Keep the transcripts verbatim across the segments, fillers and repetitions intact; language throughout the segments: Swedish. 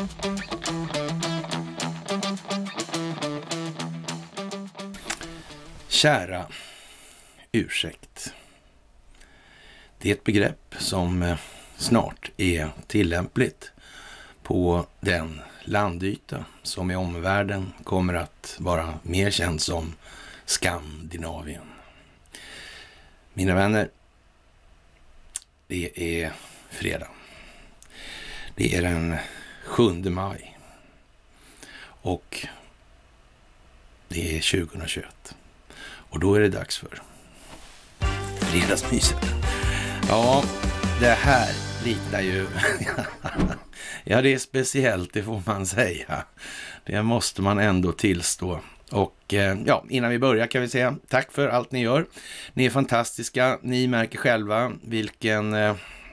Kära ursäkt. Det är ett begrepp som snart är tillämpligt på den landyta som i omvärlden kommer att vara mer känd som Skandinavien. Mina vänner, det är fredag. Det är den sjunde maj och det är tjugohundratjugoett. Och då är det dags för fredagsmyset. Ja, det här liknar ju... ja, det är speciellt, det får man säga. Det måste man ändå tillstå. Och ja, innan vi börjar kan vi säga tack för allt ni gör. Ni är fantastiska. Ni märker själva vilken eh,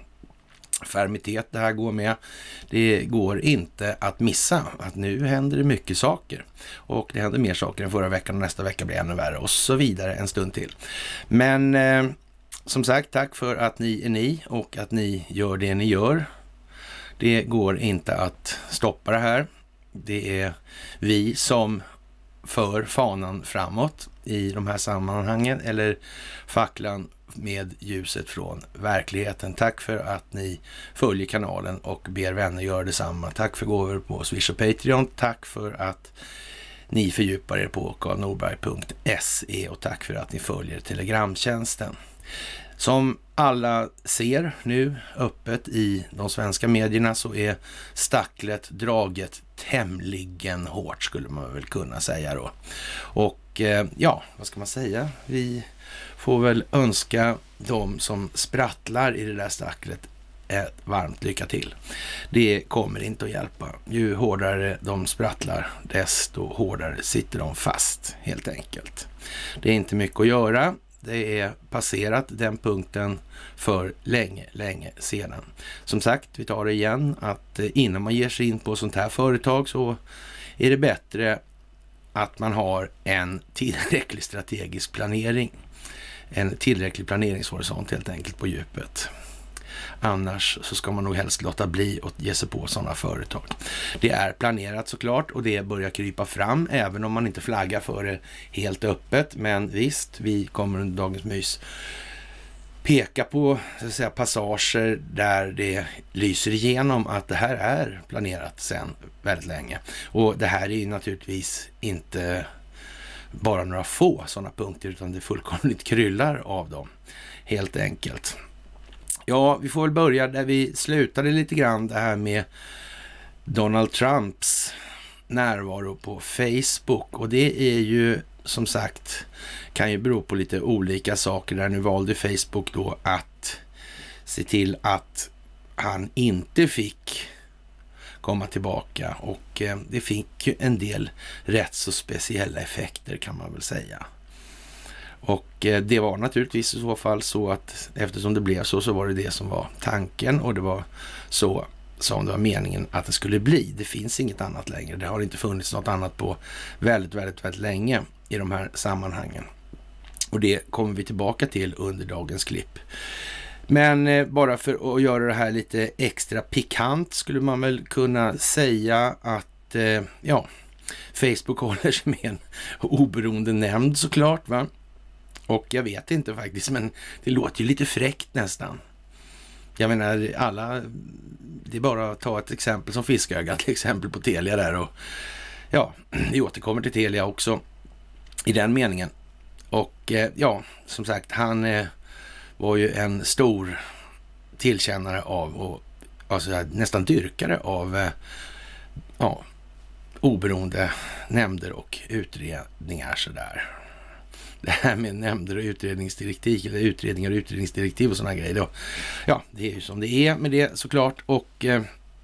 fermitet det här går med. Det går inte att missa att nu händer det mycket saker. Och det händer mer saker än förra veckan och nästa vecka blir ännu värre och så vidare en stund till. Men eh, som sagt, tack för att ni är ni och att ni gör det ni gör. Det går inte att stoppa det här. Det är vi som för fanan framåt i de här sammanhangen, eller facklan med ljuset från verkligheten. Tack för att ni följer kanalen och ber vänner göra detsamma. Tack för gåvor på Swish och Patreon. Tack för att ni fördjupar er på karl norberg punkt se och tack för att ni följer telegramtjänsten. Som alla ser nu öppet i de svenska medierna så är stacklet draget tämligen hårt, skulle man väl kunna säga då. Och eh, ja, vad ska man säga? Vi får väl önska de som sprattlar i det där stacklet ett varmt lycka till. Det kommer inte att hjälpa. Ju hårdare de sprattlar, desto hårdare sitter de fast, helt enkelt. Det är inte mycket att göra. Det är passerat den punkten för länge, länge sedan. Som sagt, vi tar det igen, att innan man ger sig in på sånt här företag så är det bättre att man har en tillräcklig strategisk planering. En tillräcklig planeringshorisont helt enkelt på djupet. Annars så ska man nog helst låta bli att ge sig på sådana företag. Det är planerat såklart och det börjar krypa fram även om man inte flaggar för det helt öppet. Men visst, vi kommer under dagens mys peka på så att säga, passager där det lyser igenom att det här är planerat sedan väldigt länge. Och det här är ju naturligtvis inte bara några få sådana punkter utan det fullkomligt kryllar av dem helt enkelt. Ja, vi får väl börja där vi slutade lite grann, det här med Donald Trumps närvaro på Facebook. Och det är ju som sagt, kan ju bero på lite olika saker. Där nu valde Facebook då att se till att han inte fick komma tillbaka. Och eh, det fick ju en del rätt så speciella effekter kan man väl säga. Och eh, det var naturligtvis i så fall så att eftersom det blev så så var det det som var tanken och det var så som det var meningen att det skulle bli. Det finns inget annat längre. Det har inte funnits något annat på väldigt, väldigt, väldigt länge i de här sammanhangen. Och det kommer vi tillbaka till under dagens klipp. Men eh, bara för att göra det här lite extra pikant skulle man väl kunna säga att eh, ja, Facebook håller sig med en oberoende nämnd såklart, va? Och jag vet inte faktiskt, men det låter ju lite fräckt nästan. Jag menar, alla, det är bara att ta ett exempel som Fisköga, till exempel på Telia där. Och ja, vi återkommer till Telia också i den meningen. Och eh, ja, som sagt, han eh, var ju en stor tillkännare av och alltså, nästan dyrkare av eh, ja, oberoende nämnder och utredningar sådär. Det här med nämnder och utredningsdirektiv eller utredningar och utredningsdirektiv och sådana grejer då. Ja, det är ju som det är med det såklart. Och eh,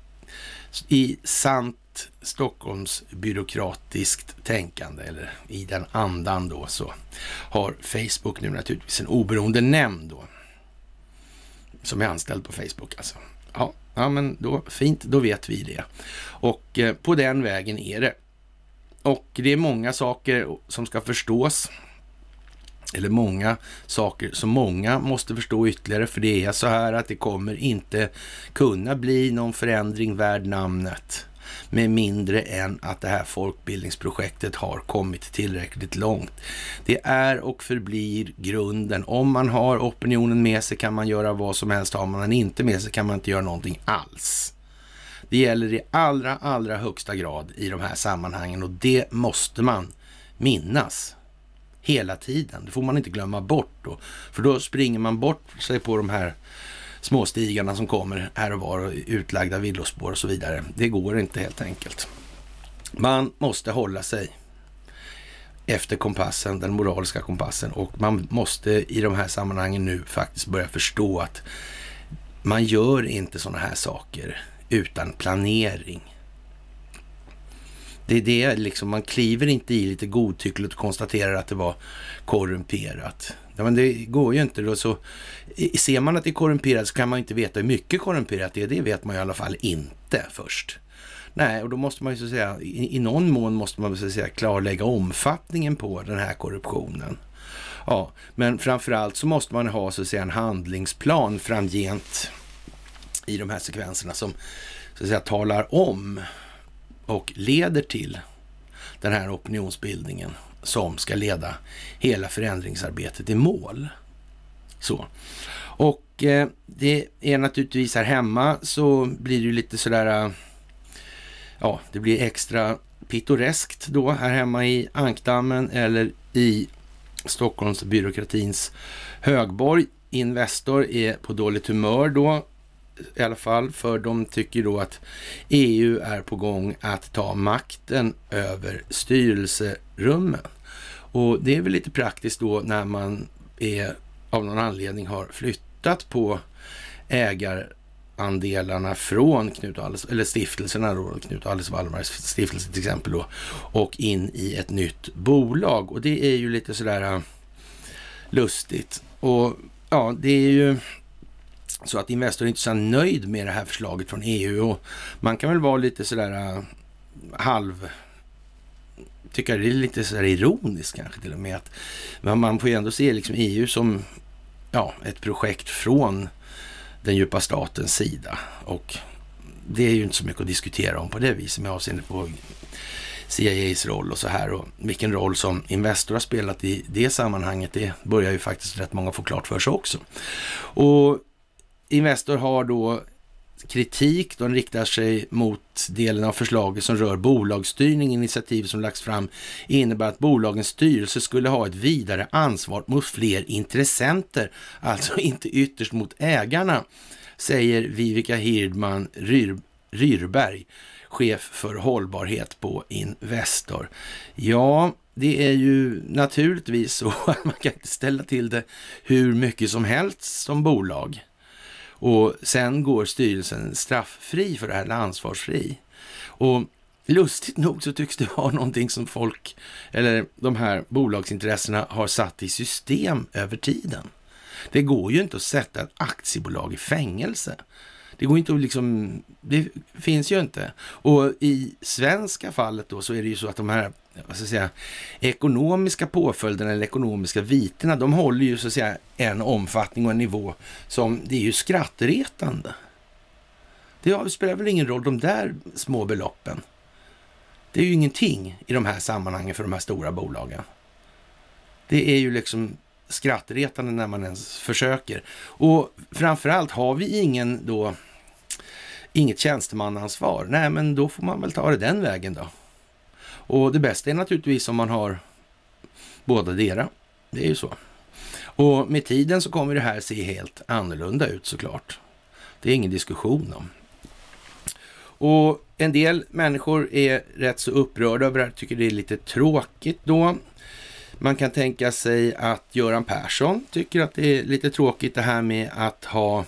i sant Stockholms byråkratiskt tänkande eller i den andan då så har Facebook nu naturligtvis en oberoende nämnd då som är anställd på Facebook alltså. Ja, ja men då fint, då vet vi det. Och eh, på den vägen är det. Och det är många saker som ska förstås. Eller många saker som många måste förstå ytterligare, för det är så här att det kommer inte kunna bli någon förändring värd namnet med mindre än att det här folkbildningsprojektet har kommit tillräckligt långt. Det är och förblir grunden. Om man har opinionen med sig kan man göra vad som helst. Har man den inte med sig kan man inte göra någonting alls. Det gäller i allra, allra högsta grad i de här sammanhangen och det måste man minnas hela tiden. Det får man inte glömma bort då. För då springer man bort sig på de här småstigarna som kommer här och var och utlagda villospår och så vidare. Det går inte helt enkelt. Man måste hålla sig efter kompassen, den moraliska kompassen, och man måste i de här sammanhangen nu faktiskt börja förstå att man gör inte sådana här saker utan planering. Det är det liksom, man kliver inte i lite godtyckligt och konstaterar att det var korrumperat. Ja, men det går ju inte då, så ser man att det är korrumperat så kan man inte veta hur mycket korrumperat det är. Det vet man i alla fall inte först. Nej, och då måste man ju så att säga, i, i någon mån måste man så att säga klarlägga omfattningen på den här korruptionen. Ja, men framförallt så måste man ha så att säga en handlingsplan framgent i de här sekvenserna som så att säga talar om och leder till den här opinionsbildningen som ska leda hela förändringsarbetet i mål. Så. Och eh, det är naturligtvis här hemma så blir det ju lite sådär, ja, det blir extra pittoreskt då här hemma i Ankdammen eller i Stockholms byråkratins högborg. Investor är på dåligt humör då i alla fall, för de tycker då att E U är på gång att ta makten över styrelserummen. Och det är väl lite praktiskt då när man är, av någon anledning har flyttat på ägarandelarna från Knut Alles, eller stiftelserna då, Knut Alles Wallmars stiftelse till exempel då, och in i ett nytt bolag. Och det är ju lite sådär lustigt. Och ja, det är ju så att Investor är inte så nöjd med det här förslaget från E U, och man kan väl vara lite sådär uh, halv, tycker det är lite sådär ironiskt kanske till och med, att men man får ju ändå se liksom E U som ja, ett projekt från den djupa statens sida, och det är ju inte så mycket att diskutera om på det viset med avseende på C I A:s roll och så här, och vilken roll som Investor har spelat i det sammanhanget, det börjar ju faktiskt rätt många få klart för sig också. Och Investor har då kritik, de riktar sig mot delen av förslaget som rör bolagsstyrning. Initiativ som lagts fram innebär att bolagens styrelse skulle ha ett vidare ansvar mot fler intressenter, alltså inte ytterst mot ägarna, säger Vivica Hirdman Ryr, Ryrberg, chef för hållbarhet på Investor. Ja, det är ju naturligtvis så att man kan inte ställa till det hur mycket som helst som bolag. Och sen går styrelsen strafffri för det här, eller ansvarsfri. Och lustigt nog så tycks det vara någonting som folk, eller de här bolagsintressena, har satt i system över tiden. Det går ju inte att sätta ett aktiebolag i fängelse. Det går inte att liksom, det finns ju inte. Och i svenska fallet då så är det ju så att de här, vad ska jag säga, ekonomiska påföljderna eller ekonomiska viterna, de håller ju så att säga en omfattning och en nivå som det är ju skrattretande. Det spelar väl ingen roll de där små beloppen. Det är ju ingenting i de här sammanhangen för de här stora bolagen. Det är ju liksom skrattretande när man ens försöker. Och framförallt har vi ingen då, inget tjänstemannaansvar. Nej, men då får man väl ta det den vägen då. Och det bästa är naturligtvis om man har båda dera. Det är ju så. Och med tiden så kommer det här se helt annorlunda ut såklart. Det är ingen diskussion om. Och en del människor är rätt så upprörda över det här, tycker det är lite tråkigt då. Man kan tänka sig att Göran Persson tycker att det är lite tråkigt det här med att ha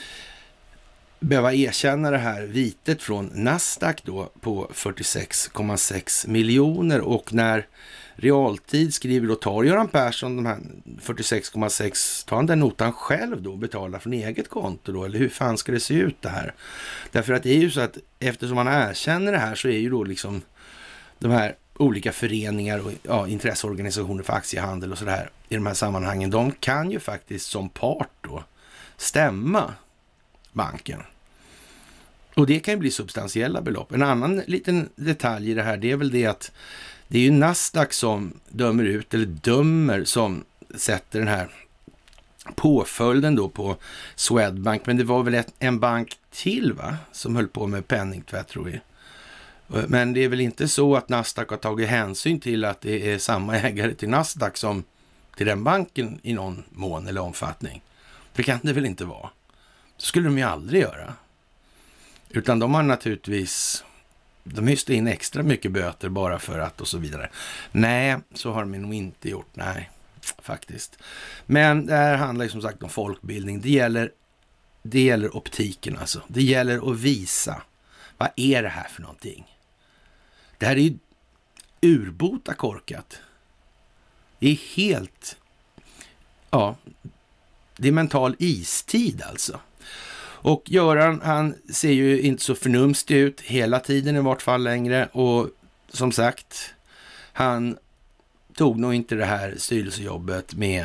behöva erkänna det här vitet från Nasdaq då på fyrtiosex komma sex miljoner, och när Realtid skriver då, tar Göran Persson de här fyrtiosex komma sex, tar han den notan själv då och betalar från eget konto då, eller hur fan ska det se ut det här? Därför att det är ju så att eftersom man erkänner det här så är ju då liksom de här olika föreningar och ja, intresseorganisationer för aktiehandel och sådär i de här sammanhangen, de kan ju faktiskt som part då stämma banken. Och det kan ju bli substantiella belopp. En annan liten detalj i det här, det är väl det att det är ju Nasdaq som dömer ut, eller dömer, som sätter den här påföljden då på Swedbank. Men det var väl ett, en bank till va, som höll på med penningtvätt tror vi. Men det är väl inte så att Nasdaq har tagit hänsyn till att det är samma ägare till Nasdaq som till den banken i någon mån eller omfattning. Det kan det väl inte vara. Det skulle de ju aldrig göra. Utan de har naturligtvis, de hyste in extra mycket böter bara för att och så vidare. Nej, så har de nog inte gjort. Nej, faktiskt. Men det här handlar ju som sagt om folkbildning. Det gäller, det gäller optiken alltså. Det gäller att visa. Vad är det här för någonting? Det här är ju urbota korkat. Det är helt, ja, det är mental istid alltså. Och Göran, han ser ju inte så förnumstig ut hela tiden i vart fall längre. Och som sagt, han tog nog inte det här styrelsejobbet med,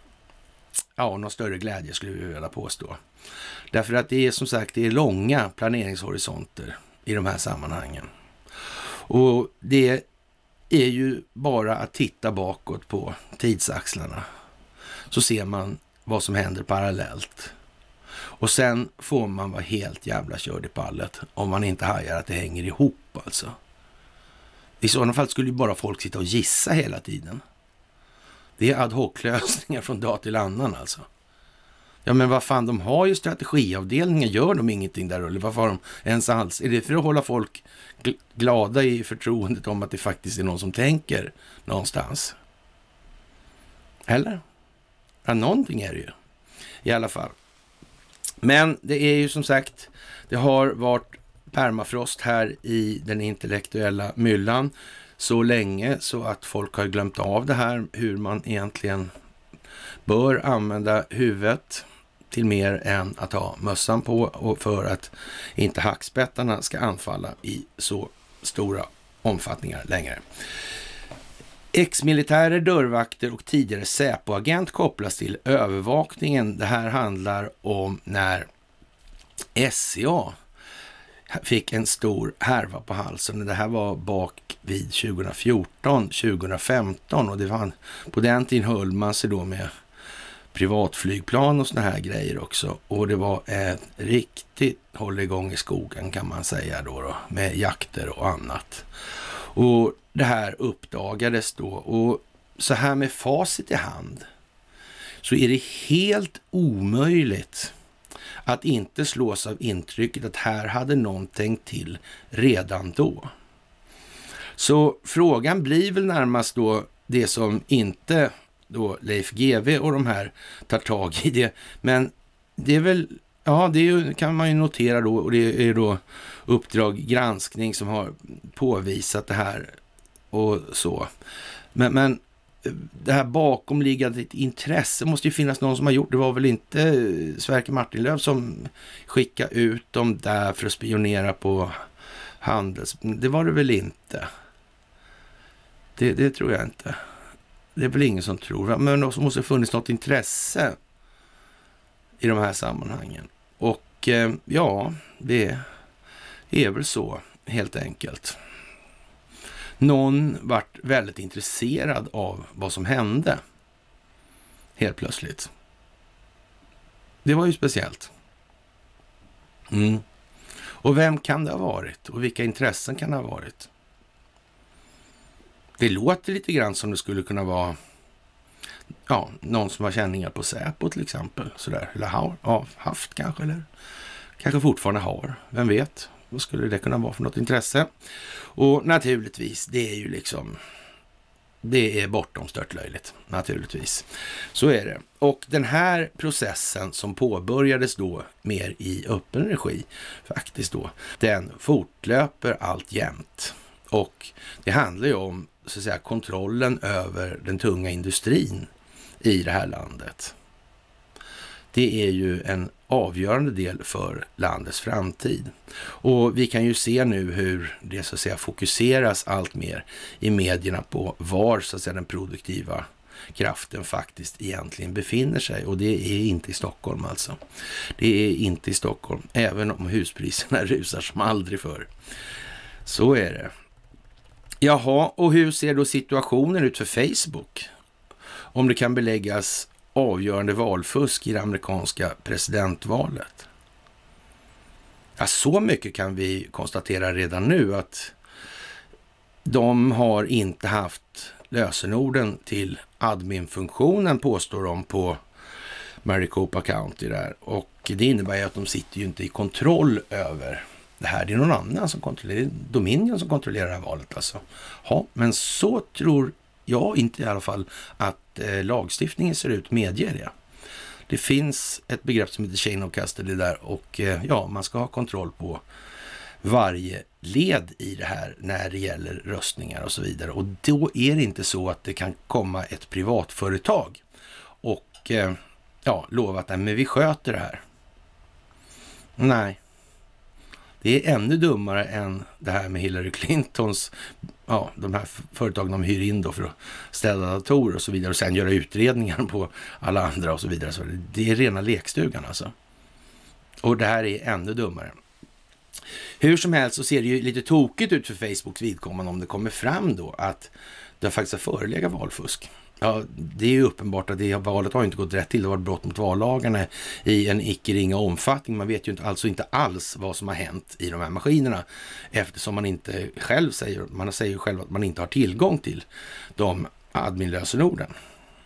ja, någon större glädje skulle vi vilja påstå. Därför att det är som sagt, det är långa planeringshorisonter i de här sammanhangen. Och det är ju bara att titta bakåt på tidsaxlarna. Så ser man vad som händer parallellt. Och sen får man vara helt jävla körd i pallet om man inte hajar att det hänger ihop alltså. I sådana fall skulle ju bara folk sitta och gissa hela tiden. Det är ad hoc-lösningar från dag till annan alltså. Ja men vad fan, de har ju strategiavdelningen, gör de ingenting där eller varför har de ens alls? Är det för att hålla folk gl- glada i förtroendet om att det faktiskt är någon som tänker någonstans? Eller? Ja, någonting är det ju. I alla fall. Men det är ju som sagt, det har varit permafrost här i den intellektuella myllan så länge så att folk har glömt av det här, hur man egentligen bör använda huvudet till mer än att ha mössan på och för att inte hackspettarna ska anfalla i så stora omfattningar längre. Ex-militärer, dörrvakter och tidigare Säpo-agent kopplas till övervakningen. Det här handlar om när S C A fick en stor härva på halsen. Det här var bak vid tjugo fjorton tjugo femton och det var, på den tiden höll man sig då med privatflygplan och såna här grejer också. Och det var ett riktigt håll igång i skogen kan man säga då, då med jakter och annat. Och det här uppdagades då, och så här med facit i hand så är det helt omöjligt att inte slås av intrycket att här hade någon tänkt till redan då. Så frågan blir väl närmast då det som inte då Leif G W och de här tar tag i det, men det är väl, ja det är ju, kan man ju notera då, och det är då Uppdrag granskning som har påvisat det här och så. Men, men det här bakomliggande intresse måste ju finnas någon som har gjort. Det var väl inte Sverker Martinlöf som skickade ut dem där för att spionera på handels... Det var det väl inte. Det, det tror jag inte. Det är väl ingen som tror. Men det måste ha funnits något intresse i de här sammanhangen. Och eh, ja, det är väl så helt enkelt. Någon vart väldigt intresserad av vad som hände helt plötsligt. Det var ju speciellt. Mm. Och vem kan det ha varit? Och vilka intressen kan det ha varit? Det låter lite grann som det skulle kunna vara, ja, någon som har känningar på Säpo till exempel. Sådär. Eller har ja, haft kanske, eller kanske fortfarande har. Vem vet? Vad skulle det kunna vara för något intresse? Och naturligtvis, det är ju liksom, det är bortom störtlöjligt, naturligtvis. Så är det. Och den här processen som påbörjades då mer i öppen regi, faktiskt då, den fortlöper allt jämt. Och det handlar ju om, så att säga, kontrollen över den tunga industrin i det här landet. Det är ju en avgörande del för landets framtid. Och vi kan ju se nu hur det så att säga fokuseras allt mer i medierna på var så att säga den produktiva kraften faktiskt egentligen befinner sig. Och det är inte i Stockholm alltså. Det är inte i Stockholm, även om huspriserna rusar som aldrig förr. Så är det. Jaha, och hur ser då situationen ut för Facebook? Om det kan beläggas avgörande valfusk i det amerikanska presidentvalet. Ja, så mycket kan vi konstatera redan nu att de har inte haft lösenorden till admin-funktionen, påstår de på Maricopa County där. Och det innebär ju att de sitter ju inte i kontroll över det här. Det är någon annan som kontrollerar, det är Dominion som kontrollerar det här valet alltså. Ja, men så tror jag inte i alla fall att eh, lagstiftningen ser ut medger det. Det finns ett begrepp som heter chain of custody där och eh, ja, man ska ha kontroll på varje led i det här när det gäller röstningar och så vidare. Och då är det inte så att det kan komma ett privatföretag och eh, ja, lova att men vi sköter det här. Nej. Det är ännu dummare än det här med Hillary Clintons, ja, de här företagen de hyr in då för att ställa datorer och så vidare och sen göra utredningar på alla andra och så vidare. Så det är rena lekstugan alltså. Och det här är ännu dummare. Hur som helst så ser det ju lite tokigt ut för Facebooks vidkommande om det kommer fram då att det faktiskt har förelegat valfusk. Ja, det är ju uppenbart att det valet har inte gått rätt till. Det var brott mot vallagarna i en icke ringa omfattning. Man vet ju inte, alltså inte alls vad som har hänt i de här maskinerna eftersom man inte själv säger, man säger ju själv att man inte har tillgång till de admin-lösenorden.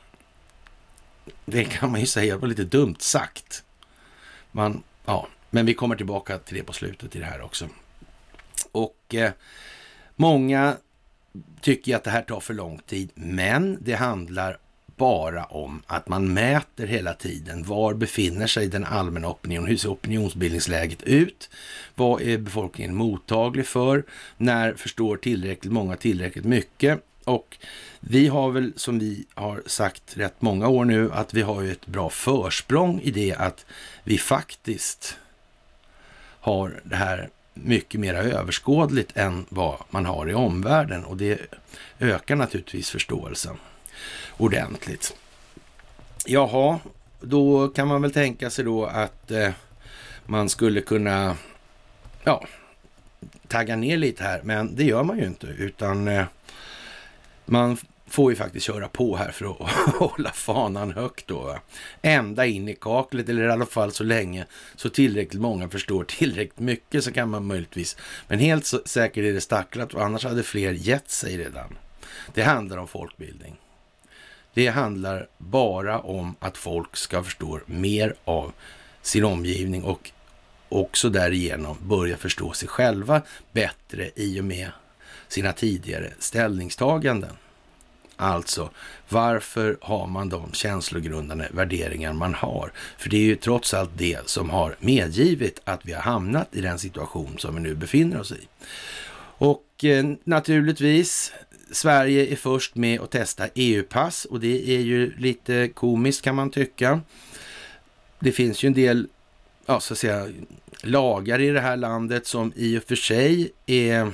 Det kan man ju säga var lite dumt sagt. Man, ja, men vi kommer tillbaka till det på slutet i det här också. Och eh, många tycker att det här tar för lång tid, men det handlar bara om att man mäter hela tiden var befinner sig den allmänna opinionen, hur ser opinionsbildningsläget ut, vad är befolkningen mottaglig för, när förstår tillräckligt många tillräckligt mycket. Och vi har väl, som vi har sagt rätt många år nu, att vi har ju ett bra försprång i det att vi faktiskt har det här mycket mer överskådligt än vad man har i omvärlden och det ökar naturligtvis förståelsen ordentligt. Jaha, då kan man väl tänka sig då att eh, man skulle kunna ja, tagga ner lite här, men det gör man ju inte utan eh, man får ju faktiskt köra på här för att hålla fanan högt då. Va? Ända in i kaklet, eller i alla fall så länge så tillräckligt många förstår tillräckligt mycket så kan man möjligtvis. Men helt så, säkert är det stacklat och annars hade fler gett sig redan. Det handlar om folkbildning. Det handlar bara om att folk ska förstå mer av sin omgivning och också därigenom börja förstå sig själva bättre i och med sina tidigare ställningstaganden. Alltså, varför har man de känslogrundande värderingar man har? För det är ju trots allt det som har medgivit att vi har hamnat i den situation som vi nu befinner oss i. Och eh, naturligtvis, Sverige är först med att testa E U-pass och det är ju lite komiskt kan man tycka. Det finns ju en del, ja så att säga, lagar i det här landet som i och för sig är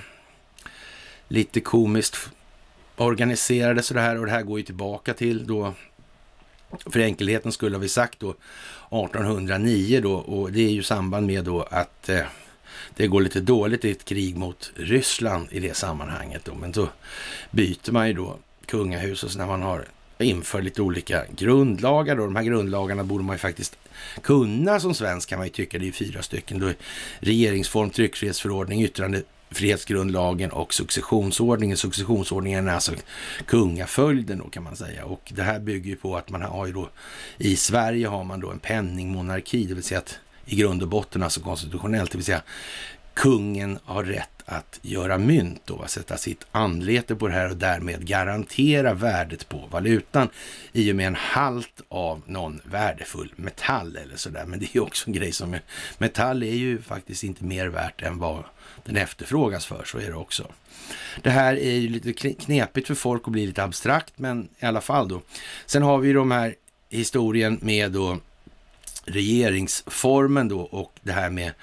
lite komiskt organiserade så det här och det här går ju tillbaka till då, för enkelheten skulle vi sagt då artonhundranio då och det är ju samband med då att eh, det går lite dåligt i ett krig mot Ryssland i det sammanhanget då, men då byter man ju då kungahus och så när man har infört lite olika grundlagar då, de här grundlagarna borde man ju faktiskt kunna som svensk kan man ju tycka, det är fyra stycken då, regeringsform, tryckfrihetsförordning, yttrande frihetsgrundlagen och successionsordningen. Successionsordningen är alltså kungaföljden då kan man säga. Och det här bygger ju på att man har ju då i Sverige har man då en penningmonarki, det vill säga att i grund och botten alltså konstitutionellt, det vill säga kungen har rätt att göra mynt då, att sätta sitt anlete på det här och därmed garantera värdet på valutan i och med en halt av någon värdefull metall eller sådär. Men det är ju också en grej som är, metall är ju faktiskt inte mer värt än vad den efterfrågas för, så är det också. Det här är ju lite knepigt för folk och blir lite abstrakt, men i alla fall då. Sen har vi ju de här historien med då regeringsformen då och det här med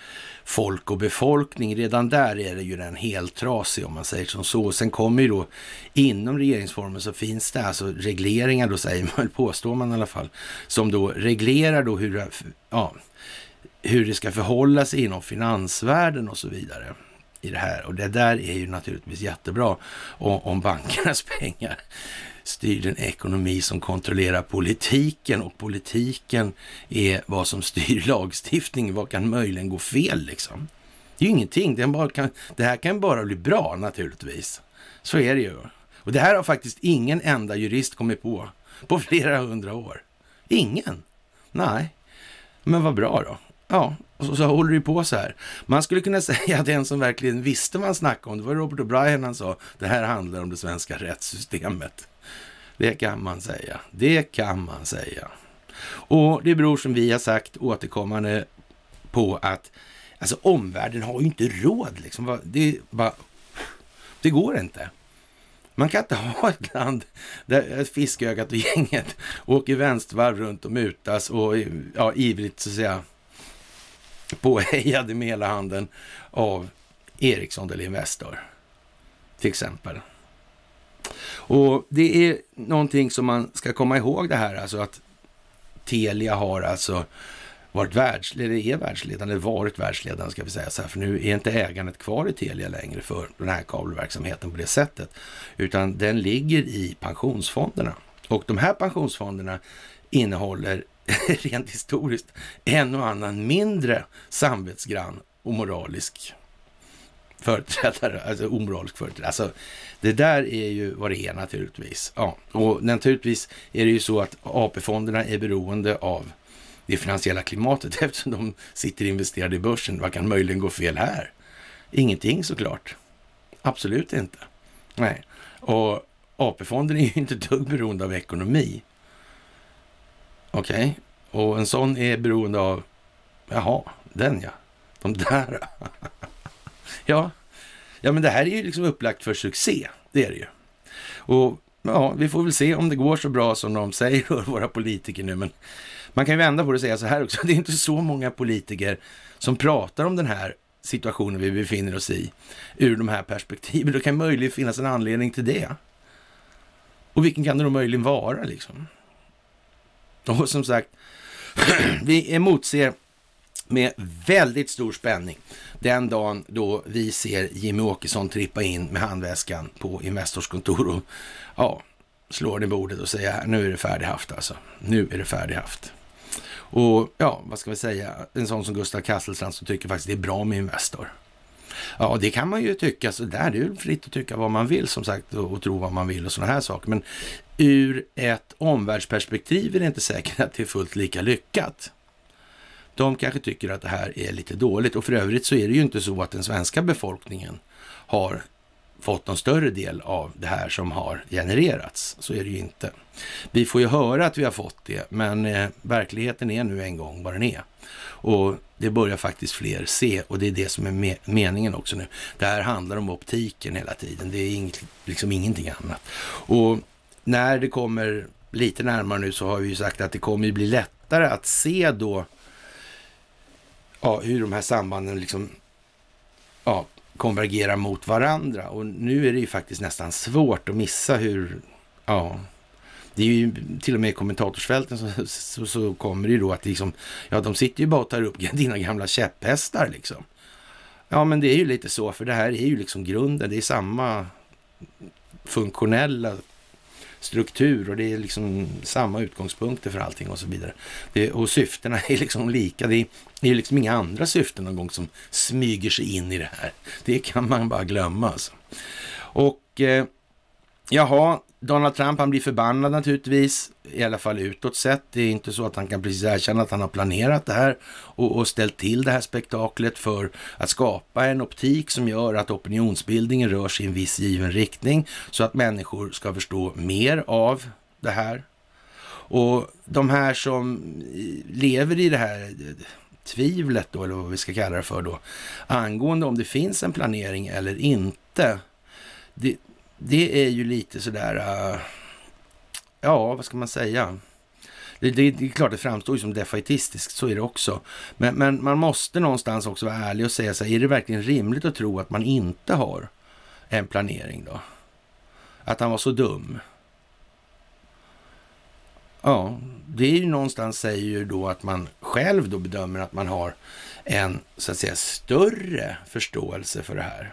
folk och befolkning. Redan där är det ju den helt trasig om man säger som så. Sen kommer ju då inom regeringsformen så finns det alltså regleringar då säger man, påstår man i alla fall, som då reglerar då hur, ja, hur det ska förhålla sig inom finansvärlden och så vidare i det här. Och det där är ju naturligtvis jättebra om, om bankernas pengar styr den ekonomi som kontrollerar politiken, och politiken är vad som styr lagstiftning. Vad kan möjligen gå fel liksom? Det är ju ingenting. Det, bara kan, det här kan bara bli bra naturligtvis. Så är det ju. Och det här har faktiskt ingen enda jurist kommit på på flera hundra år. Ingen. Nej. Men vad bra då. Ja, och så, så håller det på så här. Man skulle kunna säga att den som verkligen visste vad han snackade om, det var Robert O'Brien, han sa, det här handlar om det svenska rättssystemet. Det kan man säga. Det kan man säga. Och det beror, som vi har sagt återkommande, på att alltså omvärlden har ju inte råd liksom. Det, bara, det går inte. Man kan inte ha ett land där fiskögat och gänget åker vänstervarv runt och mutas och ja, ivrigt så att säga påhejade med hela handen av Ericsson eller Investor till exempel. Och det är någonting som man ska komma ihåg det här, alltså att Telia har alltså varit världsledande, är världsledande, varit världsledande ska vi säga så här, för nu är inte ägandet kvar i Telia längre för den här kabelverksamheten på det sättet, utan den ligger i pensionsfonderna. Och de här pensionsfonderna innehåller rent historiskt en och annan mindre samvetsgrann och moralisk företrädare, alltså omoralisk företrädare. Alltså det där är ju vad det är naturligtvis. Ja, och naturligtvis är det ju så att A P-fonderna är beroende av det finansiella klimatet eftersom de sitter investerade i börsen. Vad kan möjligen gå fel här? Ingenting såklart. Absolut inte. Nej. Och A P-fonden är ju inte dugg beroende av ekonomi. Okej. Okay. Och en sån är beroende av, jaha, den ja. De där. ja. Ja, men det här är ju liksom upplagt för succé. Det är det ju. Och ja, vi får väl se om det går så bra som de säger, våra politiker nu. Men man kan ju vända på det och säga så här också. Det är inte så många politiker som pratar om den här situationen vi befinner oss i ur de här perspektiven. Det kan möjligen finnas en anledning till det. Och vilken kan det då möjligen vara liksom? Och som sagt, vi emotser med väldigt stor spänning den dagen då vi ser Jimmy Åkesson trippa in med handväskan på Investors kontor och ja, slår det bordet och säger nu är det färdighaft alltså. Nu är det färdighaft. Och ja, vad ska vi säga? En sån som Gustav Kasselstrand som tycker faktiskt det är bra med Investor. Ja, det kan man ju tycka så där. Det är ju fritt att tycka vad man vill som sagt och, och tro vad man vill och såna här saker. Men ur ett omvärldsperspektiv är det inte säkert att det är fullt lika lyckat. De kanske tycker att det här är lite dåligt, och för övrigt så är det ju inte så att den svenska befolkningen har fått någon större del av det här som har genererats. Så är det ju inte. Vi får ju höra att vi har fått det, men eh, verkligheten är nu en gång vad den är. Och det börjar faktiskt fler se, och det är det som är me- meningen också nu. Det här handlar om optiken hela tiden. Det är ing- liksom ingenting annat. Och när det kommer lite närmare nu så har vi ju sagt att det kommer ju bli lättare att se då ja, hur de här sambanden liksom ja, konvergerar mot varandra. Och nu är det ju faktiskt nästan svårt att missa hur, ja, det är ju till och med i kommentatorsfälten så, så, så kommer det ju då att liksom, ja, de sitter ju bara och tar upp dina gamla käpphästar liksom. Ja, men det är ju lite så, för det här är ju liksom grunden, det är samma funktionella struktur och det är liksom samma utgångspunkter för allting och så vidare. Det, och syftena är liksom lika. Det är, det är liksom inga andra syften någon gång som smyger sig in i det här. Det kan man bara glömma alltså. Och eh, jaha, Donald Trump han blir förbannad naturligtvis, i alla fall utåt sett. Det är inte så att han kan precis erkänna att han har planerat det här och, och ställt till det här spektaklet för att skapa en optik som gör att opinionsbildningen rör sig i en viss given riktning så att människor ska förstå mer av det här. Och de här som lever i det här tvivlet då, eller vad vi ska kalla det för då, angående om det finns en planering eller inte, det Det är ju lite sådär, uh, ja vad ska man säga, Det, det, det är klart det framstår ju som defaitistiskt, så är det också. Men, men man måste någonstans också vara ärlig och säga så här, är det verkligen rimligt att tro att man inte har en planering då? Att han var så dum? Ja, det är ju någonstans säger ju då att man själv då bedömer att man har en så att säga större förståelse för det här.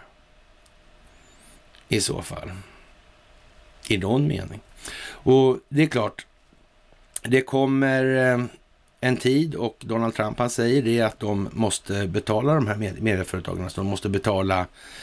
I så fall. I någon mening. Och det är klart, det kommer en tid och Donald Trump han säger det att de måste betala de här medieföretagen, alltså de måste betala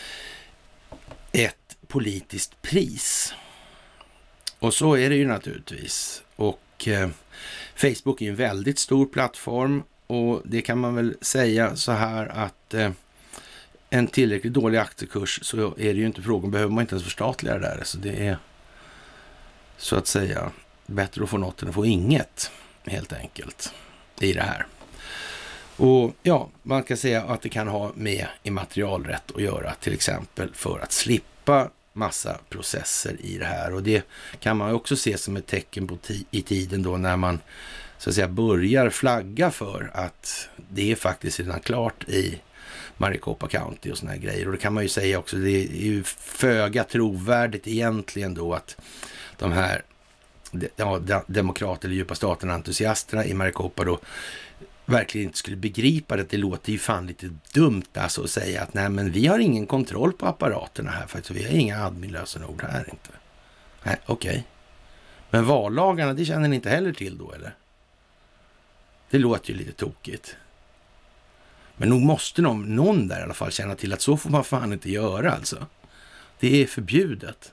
ett politiskt pris. Och så är det ju naturligtvis. Och eh, Facebook är en väldigt stor plattform och det kan man väl säga så här att eh, en tillräckligt dålig aktiekurs så är det ju inte frågan, behöver man inte ens förstatliga det där. Så det är så att säga bättre att få något än att få inget helt enkelt i det här. Och ja, man kan säga att det kan ha med immaterialrätt att göra till exempel för att slippa massa processer i det här. Och det kan man också se som ett tecken på ti- i tiden då när man så att säga börjar flagga för att det är faktiskt redan klart i Maricopa County och såna här grejer. Och det kan man ju säga också, det är ju föga trovärdigt egentligen då att de här ja, demokrater eller djupa staten-entusiasterna i Maricopa då verkligen inte skulle begripa det. Det låter ju fan lite dumt alltså att säga att nej men vi har ingen kontroll på apparaterna här för att vi har inga adminlösenord här inte. Nej, okej. Okay. Men vallagarna, det känner ni inte heller till då eller? Det låter ju lite tokigt. Men nog måste någon, någon där i alla fall känna till att så får man fan inte göra alltså. Det är förbjudet.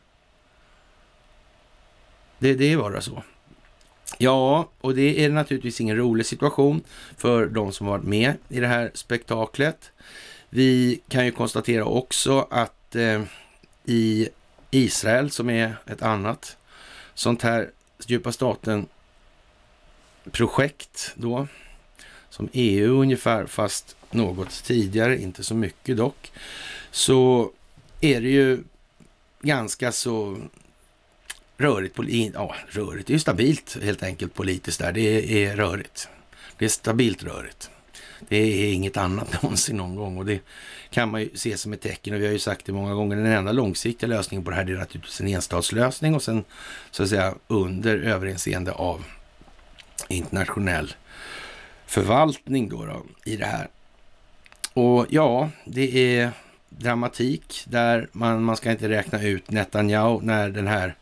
Det, det är bara så. Ja, och det är naturligtvis ingen rolig situation för de som varit med i det här spektaklet. Vi kan ju konstatera också att eh, i Israel, som är ett annat sånt här djupa staten projekt då, som E U ungefär, fast något tidigare, inte så mycket dock, så är det ju ganska så rörigt, ja rörigt, det är ju stabilt helt enkelt politiskt där, det är rörigt. Det är stabilt rörigt. Det är inget annat någonsin någon gång och det kan man ju se som ett tecken och vi har ju sagt det många gånger, den enda långsiktiga lösningen på det här är naturligtvis en enstatslösning och sen så att säga under överinseende av internationell förvaltning då, då i det här. Och ja, det är dramatik där man, man ska inte räkna ut Netanyahu när den här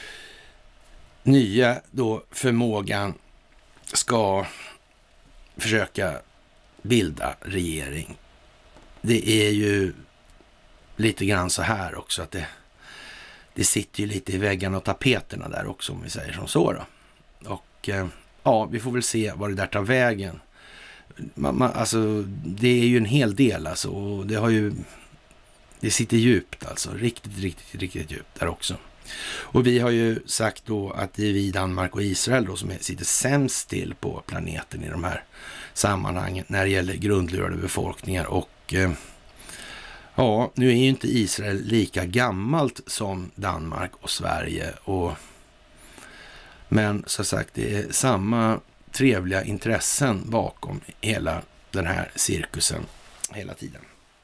nya då förmågan ska försöka bilda regering. Det är ju lite grann så här också att det, det sitter ju lite i väggarna och tapeterna där också om vi säger som så då. Och eh, ja, vi får väl se vad det där tar vägen. Man, man, alltså det är ju en hel del alltså och det har ju det sitter djupt alltså, riktigt, riktigt, riktigt djupt där också. Och vi har ju sagt då att det är vi Danmark och Israel då som sitter sämst till på planeten i de här sammanhangen när det gäller grundlurade befolkningar och eh, ja, nu är ju inte Israel lika gammalt som Danmark och Sverige och men så sagt det är samma trevliga intressen bakom hela den här cirkusen hela tiden.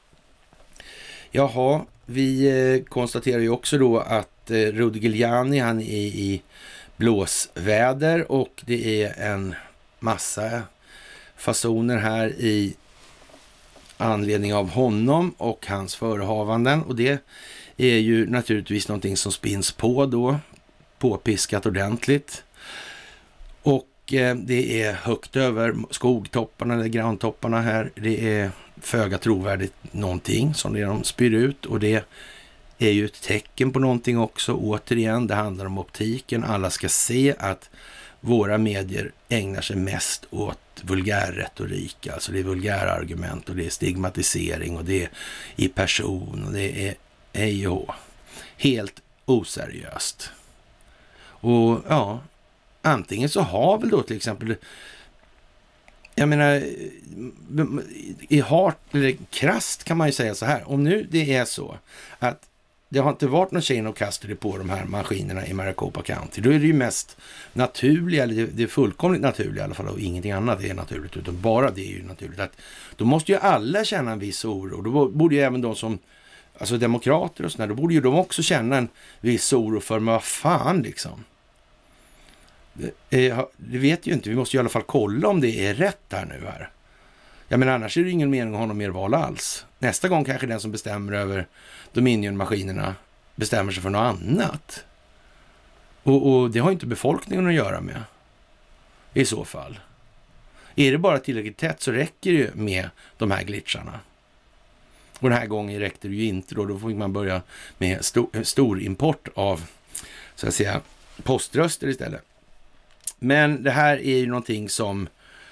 Jaha, vi konstaterar ju också då att Rudy Giuliani, han är i blåsväder och det är en massa fasoner här i anledning av honom och hans förehavanden och det är ju naturligtvis någonting som spins på då, påpiskat ordentligt och det är högt över skogtopparna eller grantopparna här, det är föga trovärdigt någonting som det de spyr ut och det är ju ett tecken på någonting också. Återigen, det handlar om optiken. Alla ska se att våra medier ägnar sig mest åt vulgärretorik. Alltså det är vulgärargument och det är stigmatisering och det är i person och det är hej och hå. Helt oseriöst. Och ja, antingen så har väl då till exempel, jag menar, i hart eller krasst kan man ju säga så här. Om nu det är så att det har inte varit någon chain of custody på de här maskinerna i Maricopa County. Då är det ju mest naturliga, eller det är fullkomligt naturligt i alla fall, och ingenting annat är naturligt, utan bara det är ju naturligt. Att då måste ju alla känna en viss oro. Då borde ju även de som, alltså demokrater och sådär, då borde ju de också känna en viss oro för, men vad fan liksom. Det, är, det vet ju inte, vi måste ju i alla fall kolla om det är rätt här nu här. Ja, men annars är det ingen mening att ha någon mer val alls. Nästa gång kanske den som bestämmer över Dominion-maskinerna bestämmer sig för något annat. Och, och det har inte befolkningen att göra med. I så fall. Är det bara tillräckligt tätt så räcker det ju med de här glitcharna. Och den här gången räckte det ju inte då. Då får man börja med stor, stor import av, så att säga, poströster istället. Men det här är ju någonting som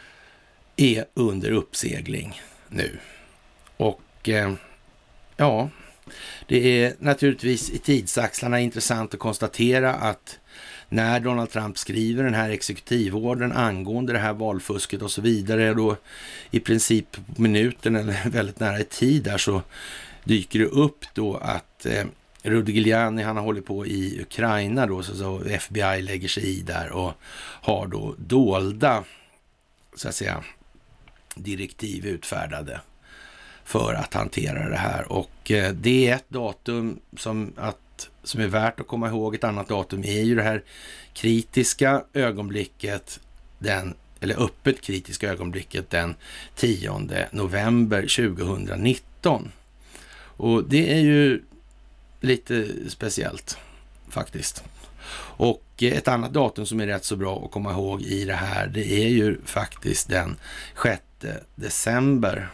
är under uppsegling nu. Och eh, ja, det är naturligtvis i tidsaxlarna intressant att konstatera att när Donald Trump skriver den här exekutivordern angående det här valfusket och så vidare, då i princip på minuten eller väldigt nära i tid där, så dyker det upp då att eh, Rudy Giuliani, han har hållit på i Ukraina då, så, så F B I lägger sig i där och har då dolda, så att säga, direktiv utfärdade för att hantera det här. Och eh, det är ett datum som, att, som är värt att komma ihåg. Ett annat datum är ju det här kritiska ögonblicket, den, eller öppet kritiska ögonblicket den tionde november tjugonitton. Och det är ju lite speciellt faktiskt. Och ett annat datum som är rätt så bra att komma ihåg i det här, det är ju faktiskt den sjätte december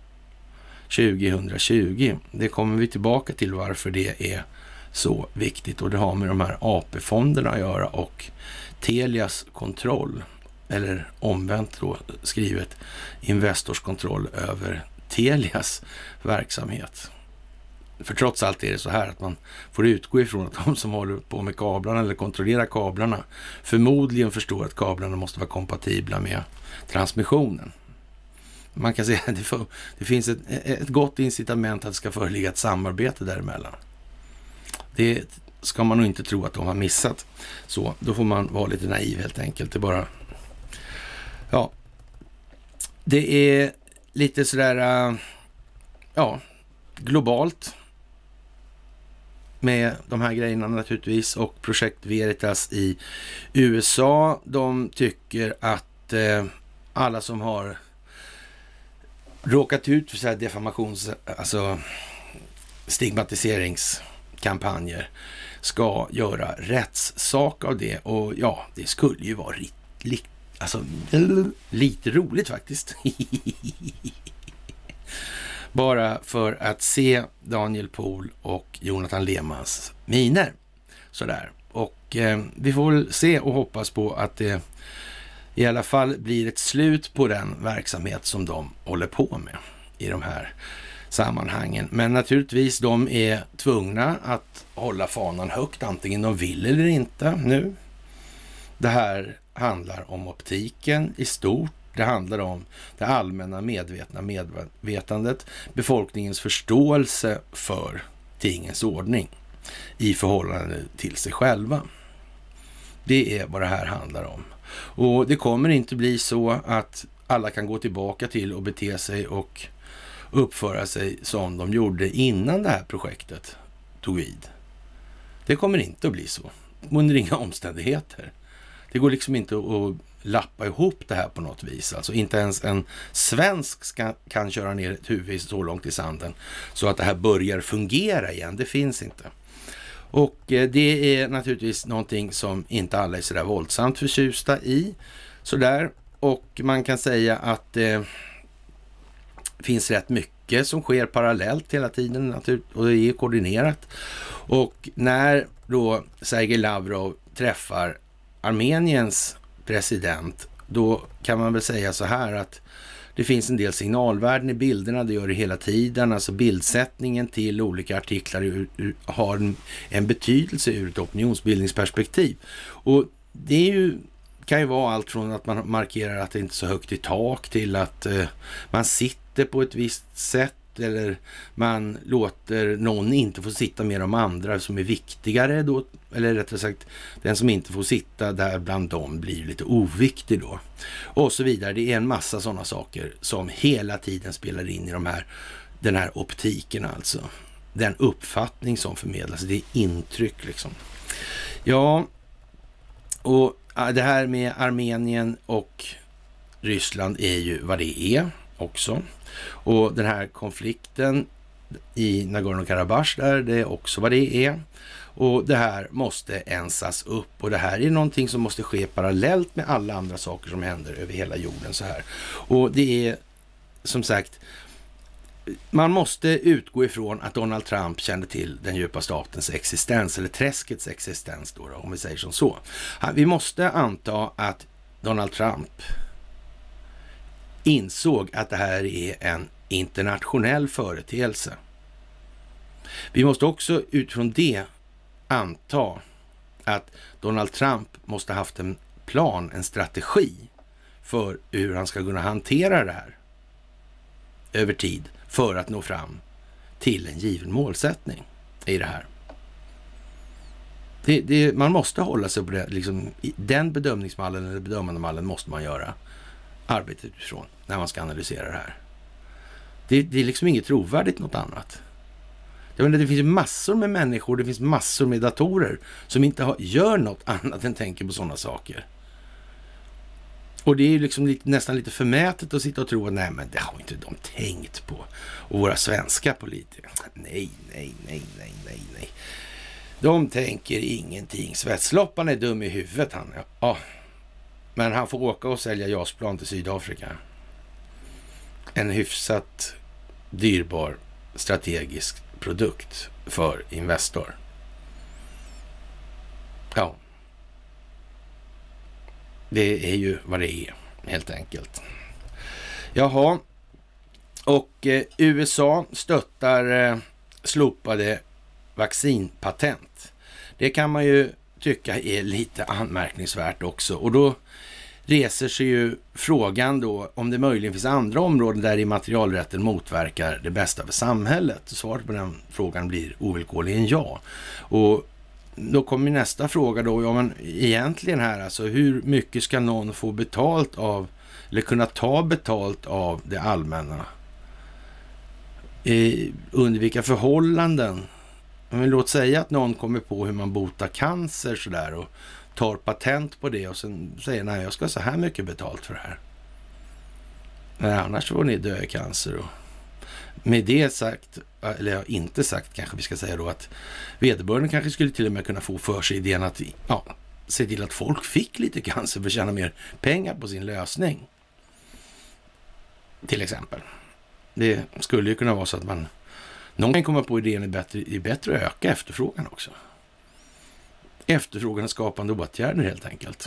tjugohundratjugo. Det kommer vi tillbaka till varför det är så viktigt, och det har med de här A P-fonderna att göra och Telias kontroll, eller omvänt då skrivet Investors kontroll över Telias verksamhet. För trots allt är det så här att man får utgå ifrån att de som håller på med kablarna eller kontrollerar kablarna förmodligen förstår att kablarna måste vara kompatibla med transmissionen. Man kan säga att det, får, det finns ett, ett gott incitament att det ska föreligga ett samarbete däremellan. Det ska man nog inte tro att de har missat. Så då får man vara lite naiv helt enkelt. Det är bara, ja, det är lite sådär, ja, globalt med de här grejerna naturligtvis. Och Projekt Veritas i U S A, de tycker att eh, alla som har råkat ut för så här defamations, alltså stigmatiseringskampanjer ska göra rättssak av det. Och ja, det skulle ju vara rit, li, alltså, lite roligt faktiskt. Bara för att se Daniel Pohl och Jonathan Lemans miner. Sådär. Och eh, vi får väl se och hoppas på att det i alla fall blir ett slut på den verksamhet som de håller på med i de här sammanhangen. Men naturligtvis, de är tvungna att hålla fanan högt, antingen de vill eller inte nu. Det här handlar om optiken i stort. Det handlar om det allmänna medvetna medvetandet, befolkningens förståelse för tingens ordning i förhållande till sig själva. Det är vad det här handlar om. Och det kommer inte bli så att alla kan gå tillbaka till och bete sig och uppföra sig som de gjorde innan det här projektet tog vid. Det kommer inte att bli så under inga omständigheter. Det går liksom inte att lappa ihop det här på något vis. Alltså inte ens en svensk ska, kan köra ner ett huvud så långt i sanden så att det här börjar fungera igen. Det finns inte. Och eh, det är naturligtvis någonting som inte alla är sådär våldsamt förtjusta i. Sådär. Och man kan säga att det eh, finns rätt mycket som sker parallellt hela tiden och det är koordinerat. Och när då Sergej Lavrov träffar Armeniens president, då kan man väl säga så här att det finns en del signalvärden i bilderna, det gör det hela tiden. Alltså bildsättningen till olika artiklar ur, ur, har en, en betydelse ur ett opinionsbildningsperspektiv. Och det är ju, kan ju vara allt från att man markerar att det inte är så högt i tak till att eh, man sitter på ett visst sätt något, eller man låter någon inte få sitta med de andra som är viktigare då, eller rättare sagt den som inte får sitta där bland dem blir lite oviktig då, och så vidare. Det är en massa sådana saker som hela tiden spelar in i de här, den här optiken, alltså den uppfattning som förmedlas, det är intryck liksom. Ja, och det här med Armenien och Ryssland är ju vad det är också. Och den här konflikten i Nagorno-Karabach där, det är också vad det är. Och det här måste ensas upp, och det här är någonting som måste ske parallellt med alla andra saker som händer över hela jorden så här. Och det är som sagt, man måste utgå ifrån att Donald Trump kände till den djupa statens existens, eller träskets existens då, då om vi säger som så. Vi måste anta att Donald Trump insåg att det här är en internationell företeelse. Vi måste också utifrån det anta att Donald Trump måste ha haft en plan, en strategi för hur han ska kunna hantera det här över tid för att nå fram till en given målsättning i det här. Det, det, man måste hålla sig på det, liksom, den bedömningsmallen eller bedömande mallen måste man göra arbetet utifrån när man ska analysera det här. Det, det är liksom inget trovärdigt något annat. Jag menar, det finns massor med människor, det finns massor med datorer som inte har, gör något annat än tänker på sådana saker. Och det är ju liksom lite, nästan lite förmätet att sitta och tro att nej, men det har inte de tänkt på. Och våra svenska politiker, nej, nej, nej, nej, nej, nej. De tänker ingenting. Svetsloppan är dum i huvudet han. Ja, men han får åka och sälja jasplan till Sydafrika. En hyfsat dyrbar strategisk produkt för Investor. Ja. Det är ju vad det är, helt enkelt. Jaha. Och eh, U S A stöttar eh, slopade vaccinpatent. Det kan man ju tycka är lite anmärkningsvärt också. Och då reser sig ju frågan då om det möjligen finns andra områden där immaterialrätten motverkar det bästa för samhället. Svaret på den frågan blir ovillkorligen ja. Och då kommer nästa fråga då, ja men egentligen här alltså, hur mycket ska någon få betalt av, eller kunna ta betalt av det allmänna? Eh, under vilka förhållanden? Men låt säga att någon kommer på hur man botar cancer sådär och tar patent på det och sen säger nej, jag ska ha så här mycket betalt för det här. Men annars får ni dö i cancer. Och med det sagt, eller jag har inte sagt kanske vi ska säga då, att vederbörande kanske skulle till och med kunna få för sig idén att ja, se till att folk fick lite cancer för att tjäna mer pengar på sin lösning. Till exempel. Det skulle ju kunna vara så att man någon kan komma på idén är bättre, är bättre att öka efterfrågan också. Efterfrågan och skapande åtgärder helt enkelt.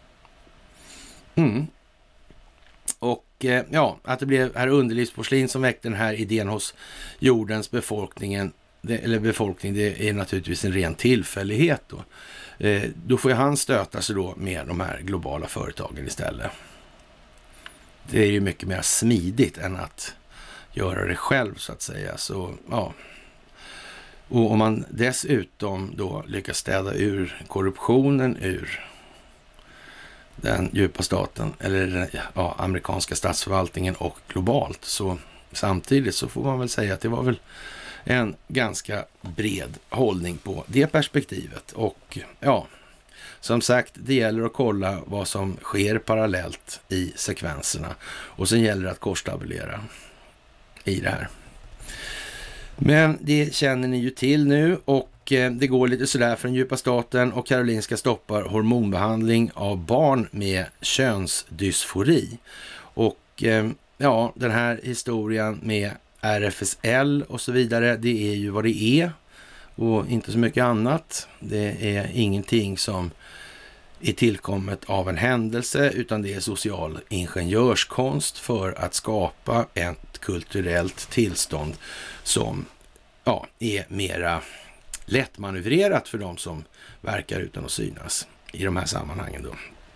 Mm. Och eh, ja, att det blev här underlivsporslin som väckte den här idén hos jordens befolkningen, det, eller befolkning, det är naturligtvis en ren tillfällighet då. Eh, då får ju han stöta sig då med de här globala företagen istället. Det är ju mycket mer smidigt än att göra det själv så att säga. Så ja. Och om man dessutom då lyckas städa ur korruptionen ur den djupa staten eller den ja, amerikanska statsförvaltningen och globalt, så samtidigt så får man väl säga att det var väl en ganska bred hållning på det perspektivet. Och ja, som sagt, det gäller att kolla vad som sker parallellt i sekvenserna och sen gäller det att korstabulera i det här. Men det känner ni ju till nu, och eh, det går lite sådär för den djupa staten, och Karolinska stoppar hormonbehandling av barn med könsdysfori. Och eh, ja, den här historien med R F S L och så vidare, det är ju vad det är och inte så mycket annat. Det är ingenting som är tillkommet av en händelse, utan det är social ingenjörskonst för att skapa ett kulturellt tillstånd som ja, är mera lättmanövrerat för de som verkar utan att synas i de här sammanhangen då.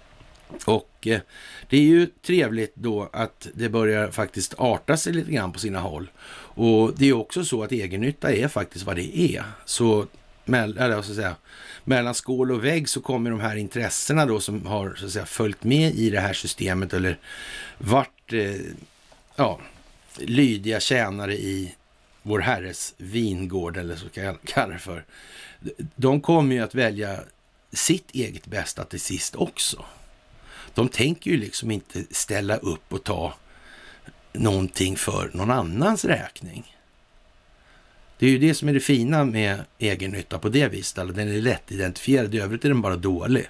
Och eh, det är ju trevligt då att det börjar faktiskt arta sig lite grann på sina håll. Och det är också så att egennytta är faktiskt vad det är. Så, mell- eller, så att säga, mellan skål och vägg så kommer de här intressena då som har så att säga, följt med i det här systemet eller varit eh, ja, lydiga tjänare i vår herres vingård eller så kan jag kalla det för. De kommer ju att välja sitt eget bästa till sist också. De tänker ju liksom inte ställa upp och ta någonting för någon annans räkning. Det är ju det som är det fina med egennytta på det viset. Alltså, den är lätt identifierad, i övrigt är den bara dålig.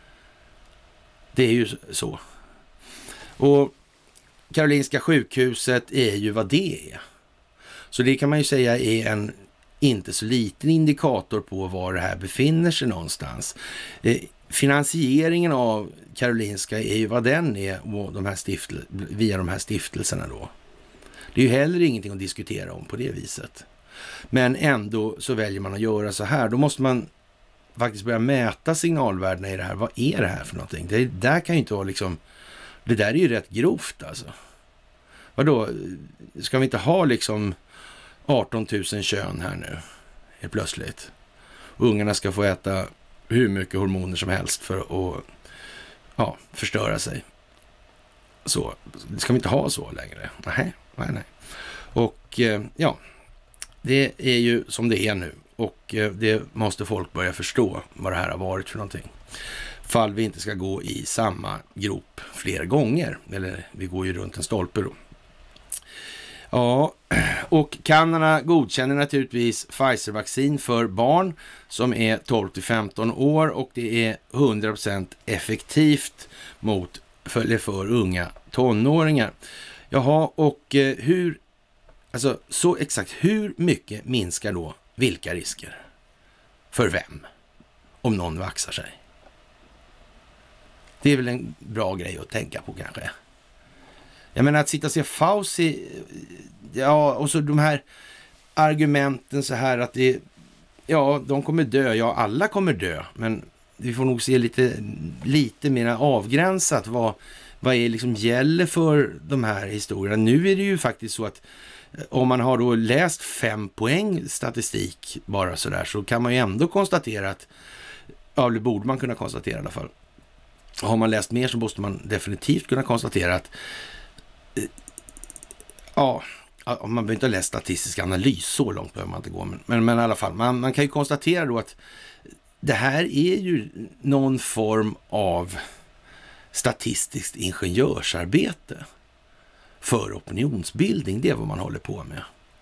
Det är ju så. Och Karolinska sjukhuset är ju vad det är. Så det kan man ju säga är en inte så liten indikator på var det här befinner sig någonstans. Eh, finansieringen av Karolinska är ju vad den är och de här stiftel- via de här stiftelserna då. Det är ju heller ingenting att diskutera om på det viset. Men ändå så väljer man att göra så här. Då måste man faktiskt börja mäta signalvärdena i det här. Vad är det här för någonting? Det där kan ju inte vara liksom... Det där är ju rätt grovt alltså. Vadå? Ska vi inte ha liksom arton tusen kön här nu? Helt plötsligt. Ungarna ska få äta hur mycket hormoner som helst för att ja, förstöra sig. Så. Ska vi inte ha så längre? Nej, nej, nej. Och eh, ja... Det är ju som det är nu och det måste folk börja förstå vad det här har varit för någonting. Fall vi inte ska gå i samma grop fler gånger. Eller vi går ju runt en stolpe då. Ja, och Kanada godkänner naturligtvis Pfizer-vaccin för barn som är tolv till femton år och det är hundra procent effektivt mot för, för unga tonåringar. Jaha, och hur Alltså så exakt hur mycket minskar då vilka risker? För vem? Om någon vaxar sig. Det är väl en bra grej att tänka på kanske. Jag menar att sitta och se Fauci, ja, och så de här argumenten så här att det, ja, de kommer dö, ja, alla kommer dö, men vi får nog se lite, lite mer avgränsat vad, vad är liksom gäller för de här historierna. Nu är det ju faktiskt så att om man har då läst fem poäng statistik bara sådär så kan man ju ändå konstatera att, ja, det borde man kunna konstatera i alla fall. Har man läst mer så måste man definitivt kunna konstatera att ja, man behöver inte ha läst statistisk analys, så långt behöver man inte gå, men, men, men i alla fall, man, man kan ju konstatera då att det här är ju någon form av statistiskt ingenjörsarbete för opinionsbildning. Det är vad man håller på med.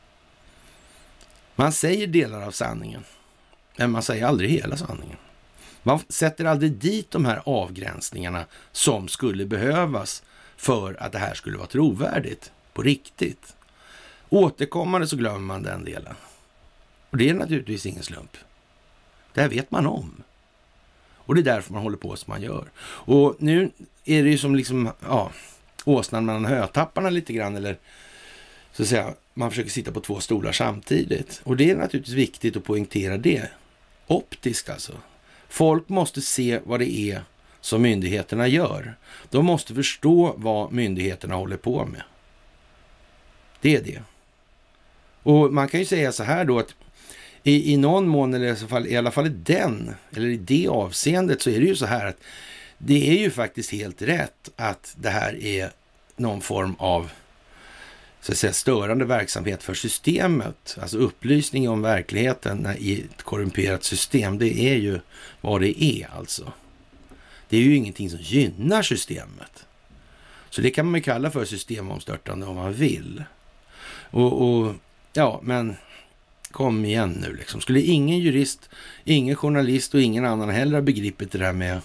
Man säger delar av sanningen, men man säger aldrig hela sanningen. Man sätter aldrig dit de här avgränsningarna som skulle behövas för att det här skulle vara trovärdigt på riktigt. Återkommande så glömmer man den delen. Och det är naturligtvis ingen slump. Det här vet man om. Och det är därför man håller på som man gör. Och nu är det ju som liksom, ja, åsnan mellan hötapparna lite grann, eller så att säga, man försöker sitta på två stolar samtidigt. Och det är naturligtvis viktigt att poängtera det. Optiskt alltså. Folk måste se vad det är som myndigheterna gör. De måste förstå vad myndigheterna håller på med. Det är det. Och man kan ju säga så här då att i, i någon mån, eller i alla, fall, i alla fall i den, eller i det avseendet, så är det ju så här att det är ju faktiskt helt rätt att det här är någon form av, så att säga, störande verksamhet för systemet. Alltså upplysning om verkligheten i ett korrumperat system, det är ju vad det är alltså. Det är ju ingenting som gynnar systemet. Så det kan man ju kalla för systemomstörtande om man vill. Och, och ja, men kom igen nu liksom. Skulle ingen jurist, ingen journalist och ingen annan heller ha begripit det där med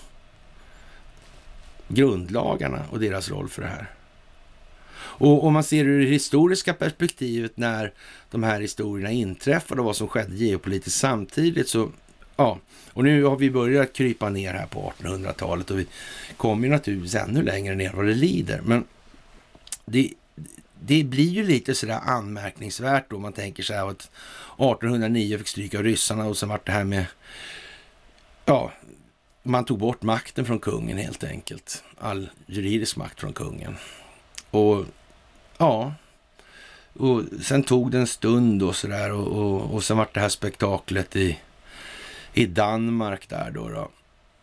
grundlagarna och deras roll för det här? Och om man ser ur det historiska perspektivet när de här historierna inträffade och vad som skedde geopolitiskt samtidigt, så ja, och nu har vi börjat krypa ner här på artonhundratalet och vi kommer ju naturligtvis ännu längre ner vad det lider. Men det, det blir ju lite sådär anmärkningsvärt då man tänker sig att artonhundranio fick stryka av ryssarna och sen vart det här med, ja, man tog bort makten från kungen helt enkelt. All juridisk makt från kungen. Och ja, och sen tog det en stund och sådär. Och, och, och sen var det här spektaklet i, i Danmark där då då.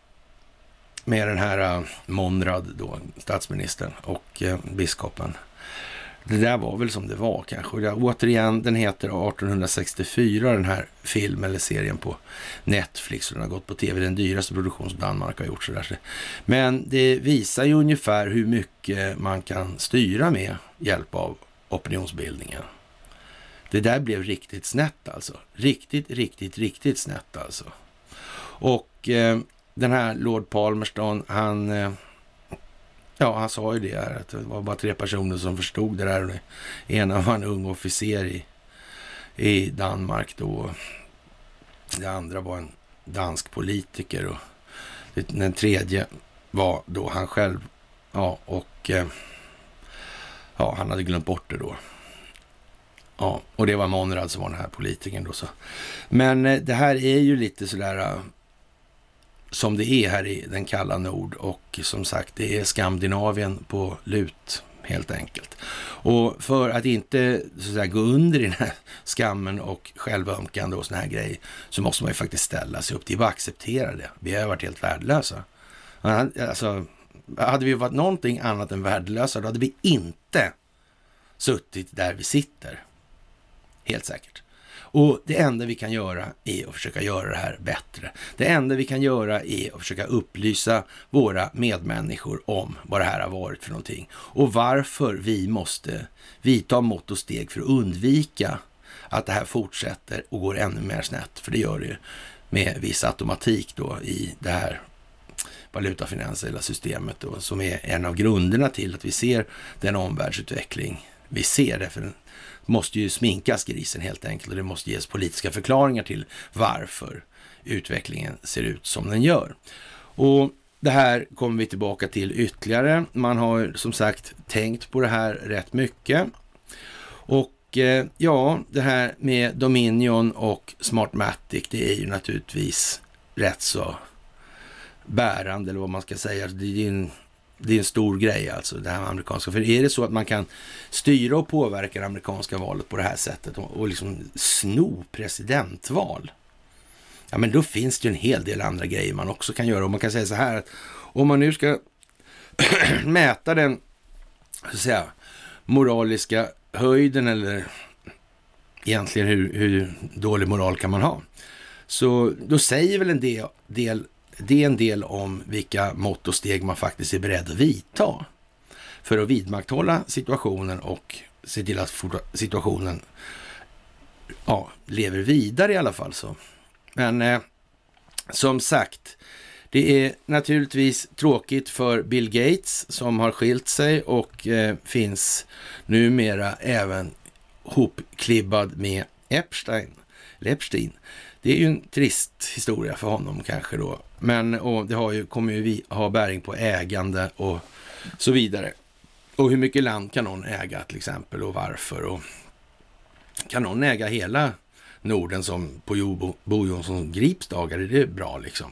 Med den här uh, Monrad då, statsministern och uh, biskopen. Det där var väl som det var kanske. Och det, återigen, den heter arton sextiofyra, den här film eller serien på Netflix. Och den har gått på tv, den dyraste produktion som Danmark har gjort. Så där. Men det visar ju ungefär hur mycket man kan styra med hjälp av opinionsbildningen. Det där blev riktigt snett alltså. Riktigt, riktigt, riktigt snett alltså. Och eh, den här Lord Palmerston, han... Eh, Ja, han sa ju det här, att det var bara tre personer som förstod det där. Ena var en ung officer i, i Danmark då. Det andra var en dansk politiker och den tredje var då han själv. Ja, och ja, han hade glömt bort det då. Ja, och det var Monrad som var den här politikern då. Så. Men det här är ju lite sådär... som det är här i den kalla nord, och som sagt, det är Skandinavien på lut helt enkelt. Och för att inte så att säga, gå under i den här skammen och självömkande och såna här grejer, så måste man ju faktiskt ställa sig upp. Det är bara att acceptera det. Vi har varit helt värdelösa. Alltså, hade vi varit någonting annat än värdelösa, då hade vi inte suttit där vi sitter. Helt säkert. Och det enda vi kan göra är att försöka göra det här bättre. Det enda vi kan göra är att försöka upplysa våra medmänniskor om vad det här har varit för någonting. Och varför vi måste vidta mått och steg för att undvika att det här fortsätter och går ännu mer snett. För det gör det ju med viss automatik då i det här valutafinansiella systemet då, som är en av grunderna till att vi ser den omvärldsutveckling vi ser. Därför den måste ju sminkas grisen helt enkelt, och det måste ges politiska förklaringar till varför utvecklingen ser ut som den gör. Och det här kommer vi tillbaka till ytterligare. Man har som sagt tänkt på det här rätt mycket. Och eh, ja, det här med Dominion och Smartmatic, det är ju naturligtvis rätt så bärande, eller vad man ska säga. Det är ju en Det är en stor grej alltså, det här med amerikanska. För är det så att man kan styra och påverka det amerikanska valet på det här sättet och, och liksom sno presidentval, ja men då finns det ju en hel del andra grejer man också kan göra. Och man kan säga så här, att om man nu ska mäta den så att säga, moraliska höjden, eller egentligen hur, hur dålig moral kan man ha, så då säger väl en del, del det är en del om vilka mått och steg man faktiskt är beredd att vidta för att vidmakthålla situationen och se till att situationen ja, lever vidare i alla fall. Så. Men eh, som sagt, det är naturligtvis tråkigt för Bill Gates som har skilt sig och eh, finns numera även hopklibbad med Epstein. Epstein. Det är ju en trist historia för honom kanske då. Men och det har ju, kommer ju vi, ha bäring på ägande och så vidare. Och hur mycket land kan någon äga till exempel, och varför. Och kan någon äga hela Norden som på Jo Bo Jonsson Grips dagar, är det bra liksom.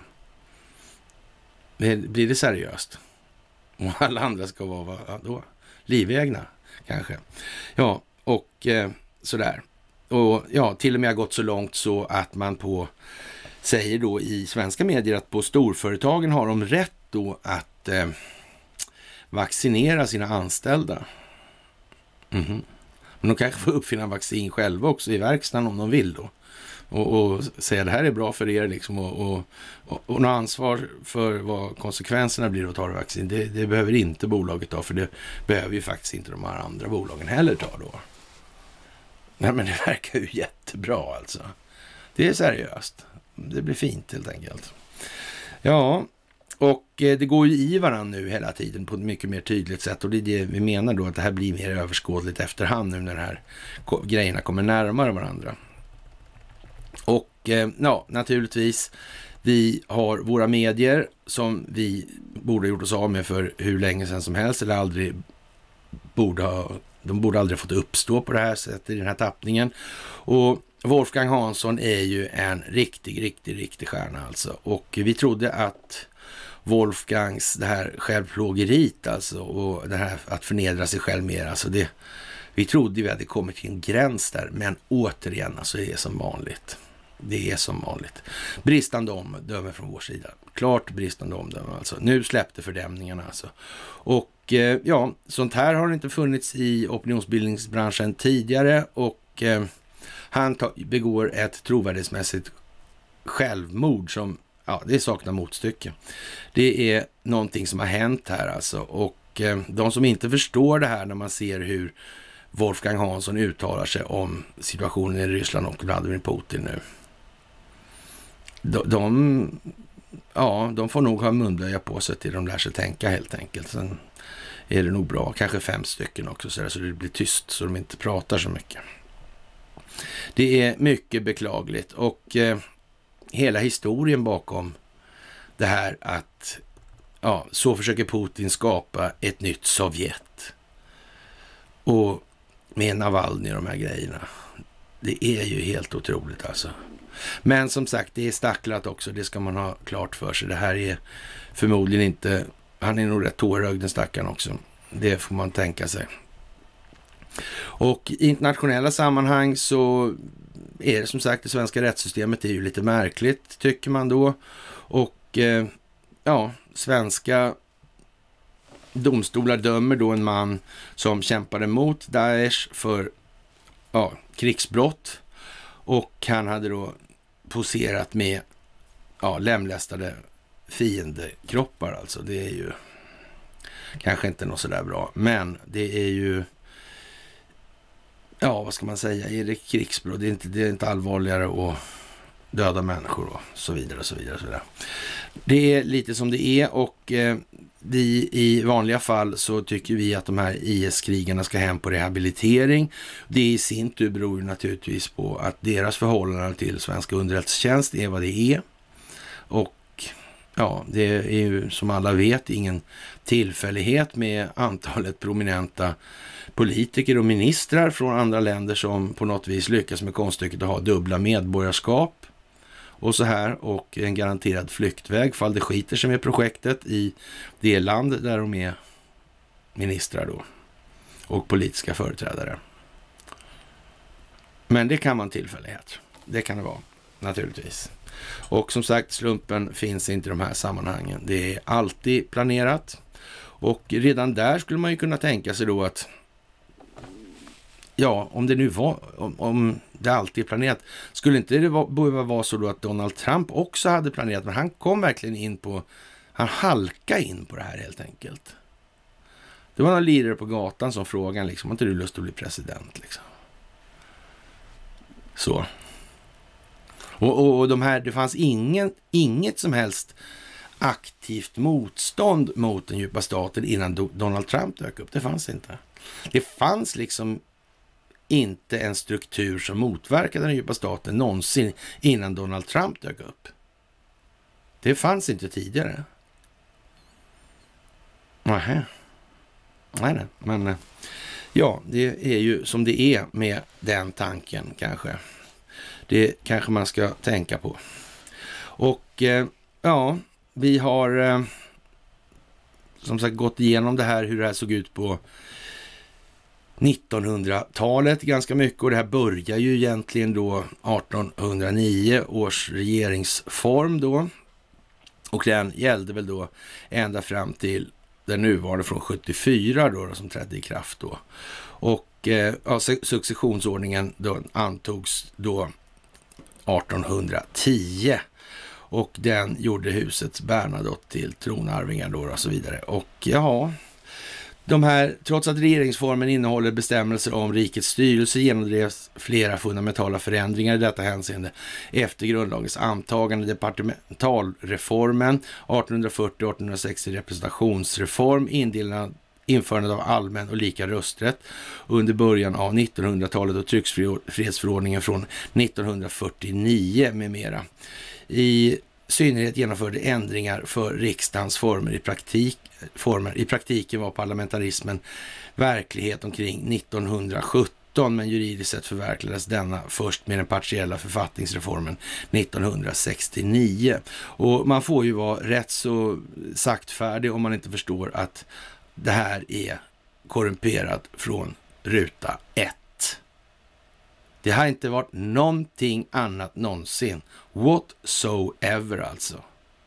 Men blir det seriöst? Och alla andra ska vara vad då? Livägna kanske. Ja, och eh, sådär. Och ja, till och med har gått så långt så att man på säger då i svenska medier att på storföretagen har de rätt då att eh, vaccinera sina anställda. Mm-hmm. Men de kanske får uppfinna vaccin själva också i verkstaden om de vill då. Och, och säga det här är bra för er liksom, och, och, och, och något ansvar för vad konsekvenserna blir att ta vaccin, det, det behöver inte bolaget ta, för det behöver ju faktiskt inte de här andra bolagen heller ta då. Nej, men det verkar ju jättebra alltså. Det är seriöst. Det blir fint helt enkelt. Ja, och eh, det går ju i varandra nu hela tiden på ett mycket mer tydligt sätt. Och det är det vi menar då, att det här blir mer överskådligt efterhand nu när de här grejerna kommer närmare varandra. Och eh, ja, naturligtvis, vi har våra medier som vi borde ha gjort oss av med för hur länge sedan som helst, eller aldrig borde ha, de borde aldrig fått uppstå på det här sättet i den här tappningen. Och Wolfgang Hansson är ju en riktig, riktig, riktig stjärna alltså. Och vi trodde att Wolfgangs det här självplågeriet alltså, och det här att förnedra sig själv mer. Alltså det, vi trodde vi hade kommit till en gräns där, men återigen alltså det är som vanligt. Det är som vanligt. Bristande omdöme från vår sida. Klart bristande omdöme alltså. Nu släppte fördämningarna alltså. Och eh, ja, sånt här har inte funnits i opinionsbildningsbranschen tidigare, och eh, han ta- begår ett trovärdighetsmässigt självmord som, ja, det saknar motstycke. Det är någonting som har hänt här alltså, och eh, de som inte förstår det här när man ser hur Wolfgang Hansson uttalar sig om situationen i Ryssland och Vladimir Putin nu. De, de, ja, de får nog ha munblöja på sig till de lär sig tänka helt enkelt. Sen är det nog bra, kanske fem stycken också, så, där, så det blir tyst så de inte pratar så mycket. Det är mycket beklagligt, och eh, hela historien bakom det här att ja, så försöker Putin skapa ett nytt Sovjet. Och med Navalny och de här grejerna. Det är ju helt otroligt alltså. Men som sagt, det är stacklat också. Det ska man ha klart för sig. Det här är förmodligen inte... Han är nog rätt tårögd den stackaren också. Det får man tänka sig. Och i internationella sammanhang så är det som sagt, det svenska rättssystemet är ju lite märkligt tycker man då. Och eh, ja, svenska domstolar dömer då en man som kämpade mot Daesh för ja, krigsbrott, och han hade då poserat med ja, lemlästade fiendekroppar alltså. Det är ju kanske inte något sådär bra, men det är ju ja, vad ska man säga, är det krigsbrott? Det är inte, det är inte allvarligare att döda människor och så vidare och så vidare och så vidare. Det är lite som det är, och eh, vi i vanliga fall så tycker vi att de här I S-krigarna ska hem på rehabilitering. Det i sin tur beror naturligtvis på att deras förhållande till svenska underrättelsetjänst är vad det är. Och ja, det är ju som alla vet ingen tillfällighet med antalet prominenta politiker och ministrar från andra länder som på något vis lyckas med konststycket att ha dubbla medborgarskap och så här, och en garanterad flyktväg fall det skiter sig med projektet i det land där de är ministrar då och politiska företrädare. Men det kan vara en tillfällighet. Det kan det vara, naturligtvis. Och som sagt, slumpen finns inte i de här sammanhangen. Det är alltid planerat. Och redan där skulle man ju kunna tänka sig då att ja, om det nu var, om, om det alltid är planerat, skulle inte det va, behöva vara så då att Donald Trump också hade planerat, men han kom verkligen in på, han halkade in på det här helt enkelt. Det var någon lirare på gatan som frågade liksom, har inte du lust att bli president liksom? Så. Och, och, och de här, det fanns ingen, inget som helst aktivt motstånd mot den djupa staten innan Do- Donald Trump dök upp. Det fanns inte. Det fanns liksom inte en struktur som motverkade den djupa staten någonsin innan Donald Trump dök upp. Det fanns inte tidigare. Nähä. Nej, nej. Men ja, det är ju som det är med den tanken kanske. Det kanske man ska tänka på. Och eh, ja, vi har eh, som sagt gått igenom det här, hur det här såg ut på nittonhundratalet ganska mycket, och det här börjar ju egentligen då artonhundranio års regeringsform då, och den gällde väl då ända fram till den nuvarande från sjuttiofyra då, då som trädde i kraft då, och eh, ja, successionsordningen då antogs då artonhundratio, och den gjorde husets Bernadotte till tronarvingar då och så vidare. Och ja, de här, trots att regeringsformen innehåller bestämmelser om rikets styrelse, genomdrevs flera fundamentala förändringar i detta hänseende efter grundlagens antagande. Departementalreformen, artonhundrafyrtio till artonhundrasextio representationsreform, indelad införandet av allmän och lika rösträtt under början av nittonhundratalet och tryckfrihetsförordningen från nittonhundrafyrtionio med mera. I synnerhet genomförde ändringar för riksdagens former i praktik, former. I praktiken var parlamentarismen verklighet omkring nittonhundrasjutton nitton, men juridiskt sett förverkligades denna först med den partiella författningsreformen nittonhundrasextionio. Och man får ju vara rätt så saktfärdig om man inte förstår att det här är korrumperat från ruta ett. Det har inte varit någonting annat någonsin. Whatsoever alltså.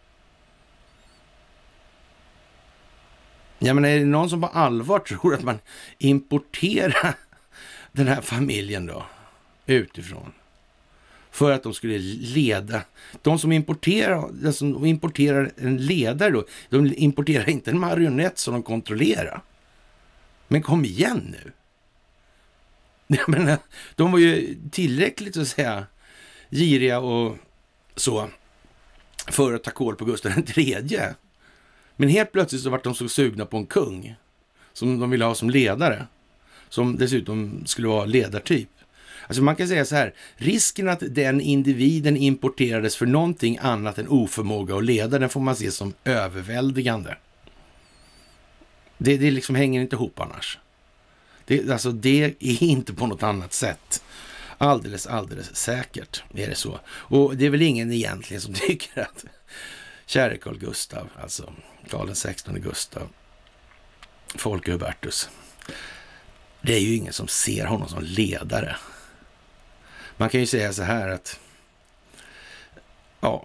Jag menar, är det någon som på allvar tror att man importerar den här familjen då utifrån för att de skulle leda? De som importerar, de som importerar en ledare då, de importerar inte en marionett som de kontrollerar. Men kom igen nu. Jag menar, de var ju tillräckligt så att säga giriga och så för att ta kål på Gustav den tredje. Men helt plötsligt så var de så sugna på en kung som de ville ha som ledare. Som dessutom skulle vara ledartyp. Alltså man kan säga så här, risken att den individen importerades för någonting annat än oförmåga att leda, den får man se som överväldigande. Det, det liksom hänger inte ihop annars. Det, alltså det är inte på något annat sätt. Alldeles, alldeles säkert är det så. Och det är väl ingen egentligen som tycker att käre Carl Gustav, alltså Karl den sextonde Gustav, Folke Hubertus, det är ju ingen som ser honom som ledare. Man kan ju säga så här att ja,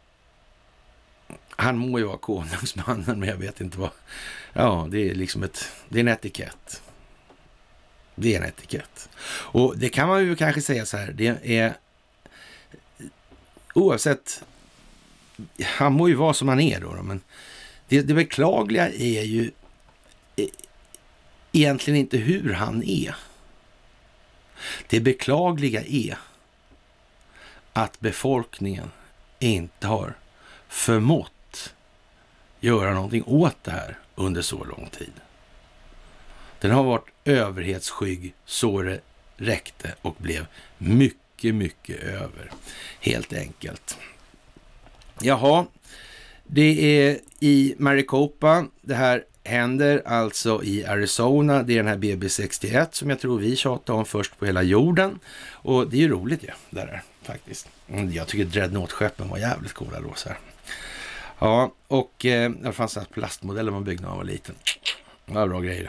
han må ju vara konungsmannen, men jag vet inte vad. Ja, det är liksom ett, det är en etikett. Det är en etikett. Och det kan man ju kanske säga så här, det är oavsett, han må ju vara som han är då, men det, det beklagliga är ju egentligen inte hur han är. Det beklagliga är att befolkningen inte har förmått göra någonting åt det här under så lång tid. Den har varit överhetsskygg så det räckte och blev mycket, mycket över. Helt enkelt. Jaha, det är i Maricopa. Det här händer alltså i Arizona. Det är den här B B sextioett som jag tror vi tjatade om först på hela jorden. Och det är ju roligt ju, ja, där faktiskt. Jag tycker Dreadnought-skeppen var jävligt coola då så här. Ja, och eh, det fanns en plastmodell man byggde när man var liten. Det var bra grejer.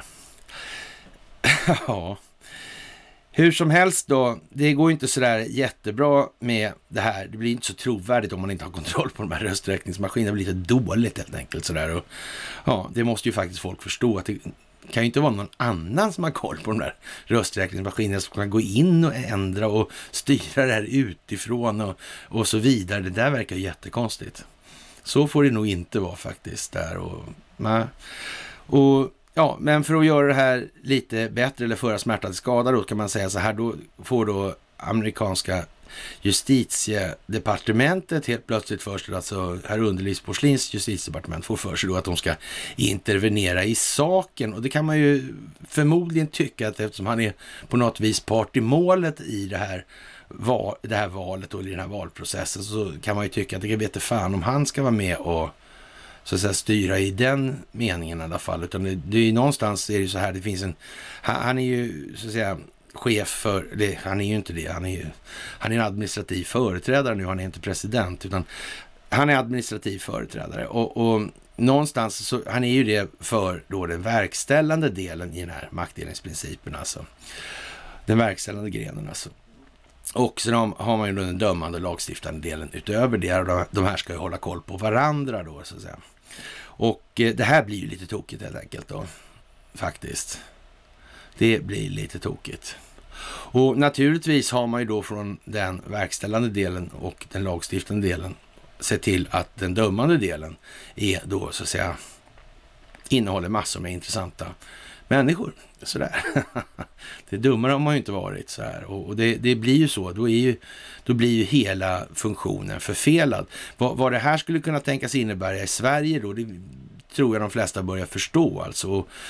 Ja, hur som helst då, det går inte så där jättebra med det här. Det blir inte så trovärdigt om man inte har kontroll på de här rösträkningsmaskinerna. Det blir lite dåligt helt enkelt sådär. Och ja, det måste ju faktiskt folk förstå att det kan ju inte vara någon annan som har koll på de där rösträkningsmaskinerna som kan gå in och ändra och styra det här utifrån och, och så vidare. Det där verkar ju jättekonstigt. Så får det nog inte vara faktiskt där. Och, och ja, men för att göra det här lite bättre eller föra smärta till skada då kan man säga så här, då får då amerikanska justitiedepartementet helt plötsligt för sig, alltså herr Underlivs Porslins justitiedepartement får för sig då att de ska intervenera i saken, och det kan man ju förmodligen tycka att eftersom han är på något vis part i målet i det här, val, det här valet och i den här valprocessen, så kan man ju tycka att det kan veta fan om han ska vara med och så att säga styra i den meningen i alla fall, utan det, det är ju någonstans är det ju så här, det finns en, han, han är ju så att säga chef för, det, han är ju inte det, han är ju han är en administrativ företrädare nu, han är inte president, utan han är administrativ företrädare och, och någonstans så, han är ju det för då den verkställande delen i den här maktdelningsprincipen, alltså den verkställande grenen alltså. Och sen har man ju den dömande lagstiftande delen utöver det, och de här ska ju hålla koll på varandra då så att säga. Och eh, det här blir ju lite tokigt helt enkelt då, faktiskt. Det blir lite tokigt. Och naturligtvis har man ju då från den verkställande delen och den lagstiftande delen sett till att den dömande delen är då så att säga innehåller massor med intressanta människor. Sådär. Det dummare har man ju inte varit så här. Och, och det, det blir ju så. Då, är ju, då blir ju hela funktionen förfelad. Vad, vad det här skulle kunna tänkas innebära i Sverige då, det tror jag de flesta börjar förstå. Alltså. Och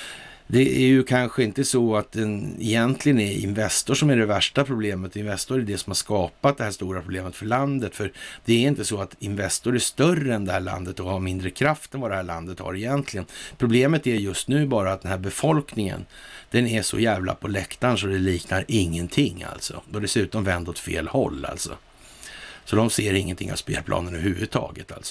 Det är ju kanske inte så att den egentligen är Investor som är det värsta problemet. Investor är det som har skapat det här stora problemet för landet. För det är inte så att Investor är större än det här landet och har mindre kraft än vad det här landet har egentligen. Problemet är just nu bara att den här befolkningen, den är så jävla på läktaren så det liknar ingenting alltså. Och dessutom vänd åt fel håll alltså. Så de ser ingenting av spelplanen överhuvudtaget alltså.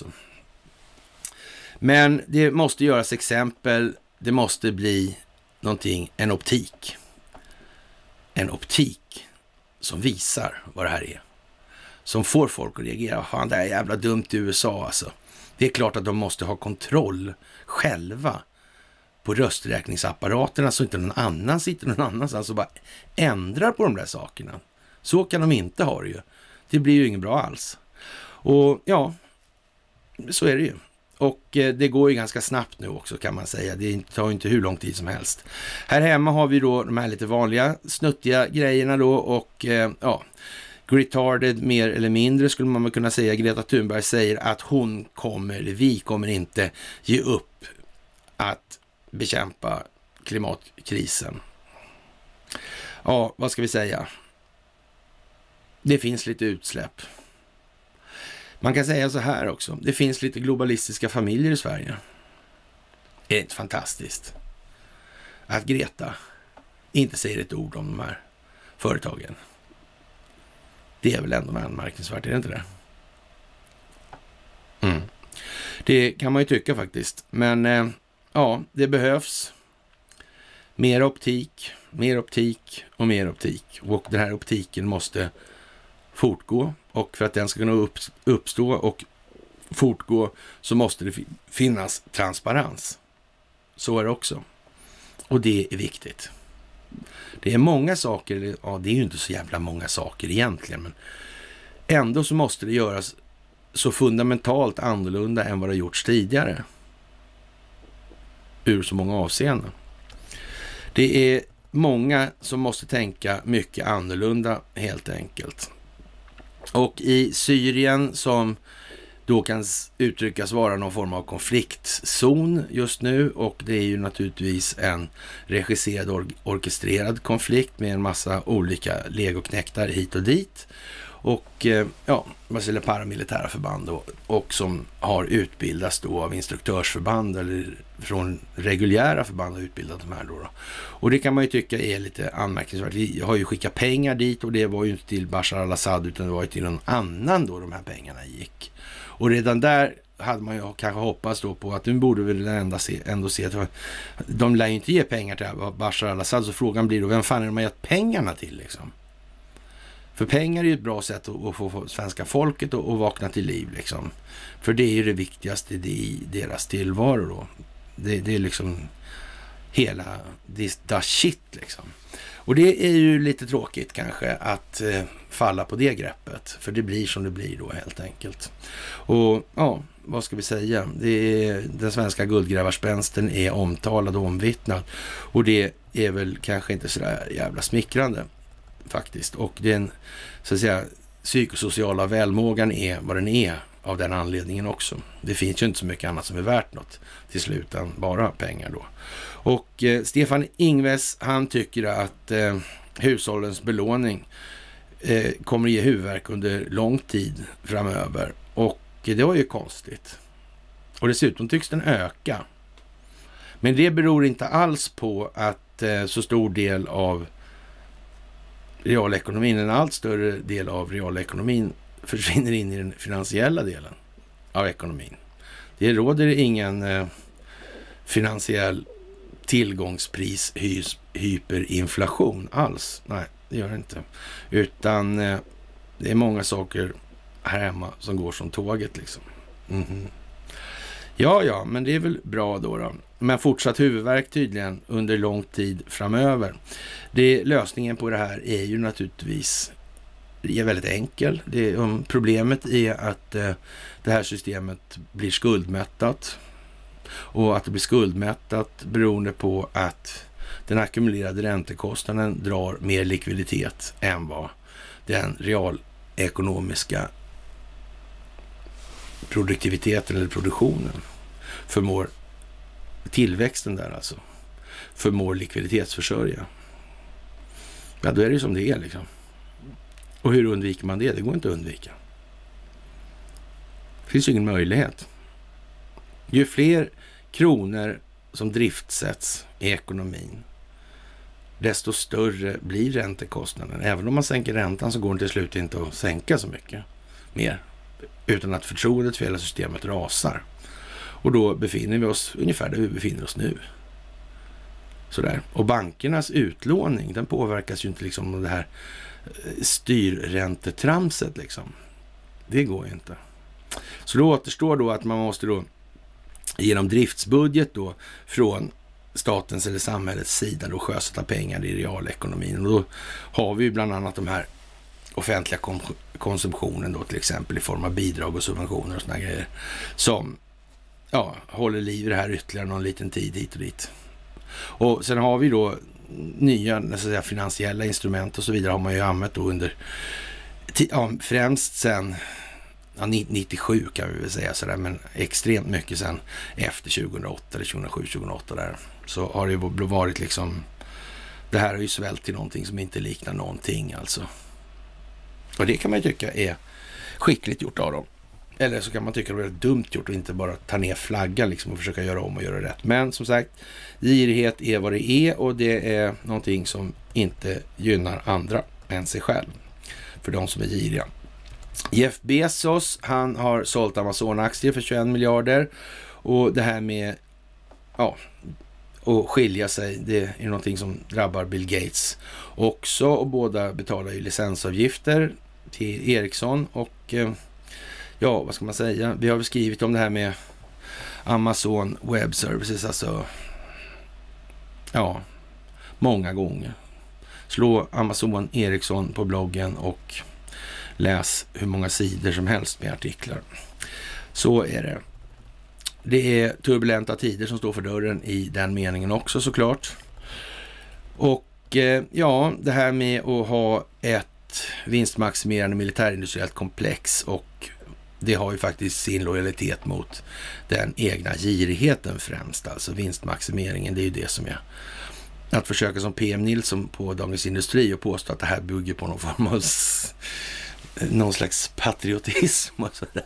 Men det måste göras exempel. Det måste bli någonting, en optik. En optik som visar vad det här är. Som får folk att reagera. Fan, det är jävla dumt i U S A alltså. Det är klart att de måste ha kontroll själva på rösträkningsapparaterna så inte någon annan sitter någon annanstans och bara ändrar på de där sakerna. Så kan de inte ha det ju. Det blir ju inget bra alls. Och ja, så är det ju. Och eh, det går ju ganska snabbt nu också kan man säga. Det tar ju inte hur lång tid som helst. Här hemma har vi då de här lite vanliga snuttiga grejerna då och eh, ja, retarded mer eller mindre skulle man kunna säga. Greta Thunberg säger att hon kommer, eller vi kommer inte ge upp att bekämpa klimatkrisen. Ja, vad ska vi säga? Det finns lite utsläpp. Man kan säga så här också. Det finns lite globalistiska familjer i Sverige. Det är inte fantastiskt att Greta inte säger ett ord om de här företagen. Det är väl ändå anmärkningsvärt, är det inte det? Mm. Det kan man ju tycka faktiskt. Men eh, ja, det behövs mer optik, mer optik och mer optik. Och den här optiken måste fortgå. Och för att den ska kunna uppstå och fortgå så måste det finnas transparens. Så är det också. Och det är viktigt. Det är många saker, ja det är ju inte så jävla många saker egentligen, men ändå så måste det göras så fundamentalt annorlunda än vad det har gjorts tidigare. Ur så många avseenden. Det är många som måste tänka mycket annorlunda helt enkelt. Och i Syrien som då kan uttryckas vara någon form av konfliktzon just nu och det är ju naturligtvis en regisserad or- orkestrerad konflikt med en massa olika legoknäktar hit och dit och eh, ja, eller paramilitära förband och, och som har utbildats då av instruktörsförband eller från reguljära förband har utbildat de här då, då. Och det kan man ju tycka är lite anmärkningsvärt. Vi har ju skickat pengar dit och det var ju inte till Bashar al-Assad utan det var ju till någon annan då de här pengarna gick. Och redan där hade man ju kanske hoppats då på att nu borde väl ändå se, ändå se att de lär ju inte ge pengar till Bashar al-Assad så frågan blir då vem fan är de har gett pengarna till liksom? För pengar är ju ett bra sätt att, att få svenska folket att, att vakna till liv liksom. För det är ju det viktigaste i deras tillvaro då. Det, det är liksom hela this, the shit liksom. Och det är ju lite tråkigt kanske att eh, falla på det greppet. För det blir som det blir då helt enkelt. Och ja, vad ska vi säga? Det är, den svenska guldgrävarspänsten är omtalad och omvittnad. Och det är väl kanske inte sådär jävla smickrande faktiskt. Och den så att säga psykosociala välmågan är vad den är av den anledningen också. Det finns ju inte så mycket annat som är värt något till slut än bara pengar då. Och eh, Stefan Ingves, han tycker att eh, hushållens belåning eh, kommer ge huvudvärk under lång tid framöver. Och eh, det var ju konstigt. Och dessutom tycks den öka. Men det beror inte alls på att eh, så stor del av realekonomin, en allt större del av realekonomin försvinner in i den finansiella delen av ekonomin. Det råder ingen eh, finansiell tillgångspris hy, hyperinflation alls. Nej, det gör det inte. Utan eh, det är många saker här hemma som går som tåget liksom. Mm-hmm. Ja, ja, men det är väl bra då då. Men fortsatt huvudvärk tydligen under lång tid framöver. Det, lösningen på det här är ju naturligtvis är väldigt enkel. Det, um, problemet är att eh, det här systemet blir skuldmättat. Och att det blir skuldmättat beroende på att den ackumulerade räntekostnaden drar mer likviditet än vad den realekonomiska produktiviteten eller produktionen förmår, tillväxten där alltså, förmår likviditetsförsörja. Ja, då är det ju som det är liksom. Och hur undviker man det? Det går inte att undvika. Det finns ju ingen möjlighet. Ju fler kronor som driftsätts i ekonomin, desto större blir räntekostnaden. Även om man sänker räntan så går det till slut inte att sänka så mycket mer. Utan att förtroendet för hela systemet rasar. Och då befinner vi oss ungefär där vi befinner oss nu. Sådär. Och bankernas utlåning, den påverkas ju inte liksom av det här styrräntetramset liksom. Det går ju inte. Så då återstår då att man måste då genom driftsbudget då från statens eller samhällets sida då sjösätta pengar i realekonomin. Och då har vi ju bland annat de här offentliga kom- konsumtionen då till exempel i form av bidrag och subventioner och såna grejer som ja, håller liv i det här ytterligare någon liten tid hit och dit. Och sen har vi då nya så att säga, finansiella instrument och så vidare har man ju använt då under ja, främst sen ja, nittiosju kan vi väl säga sådär, men extremt mycket sen efter tjugohundraåtta eller tjugohundrasju tjugohundraåtta där så har det ju varit liksom det här har ju svällt till någonting som inte liknar någonting alltså. Och det kan man ju tycka är skickligt gjort av dem. Eller så kan man tycka det är dumt gjort och inte bara ta ner flaggan liksom och försöka göra om och göra rätt. Men som sagt, girighet är vad det är och det är någonting som inte gynnar andra än sig själv. För de som är giriga. Jeff Bezos, han har sålt Amazon-aktier för tjugoen miljarder och det här med ja, att skilja sig, det är någonting som drabbar Bill Gates också och båda betalar ju licensavgifter till Ericsson och ja, vad ska man säga? Vi har skrivit om det här med Amazon Web Services, alltså ja, många gånger. Slå Amazon Ericsson på bloggen och läs hur många sidor som helst med artiklar. Så är det. Det är turbulenta tider som står för dörren i den meningen också såklart. Och eh, ja, det här med att ha ett vinstmaximerande militärindustriellt komplex och det har ju faktiskt sin lojalitet mot den egna girigheten främst, alltså vinstmaximeringen, det är ju det som är att försöka som P M Nilsson på Dagens Industri och påstå att det här bygger på någon form av någon slags patriotism och sådär.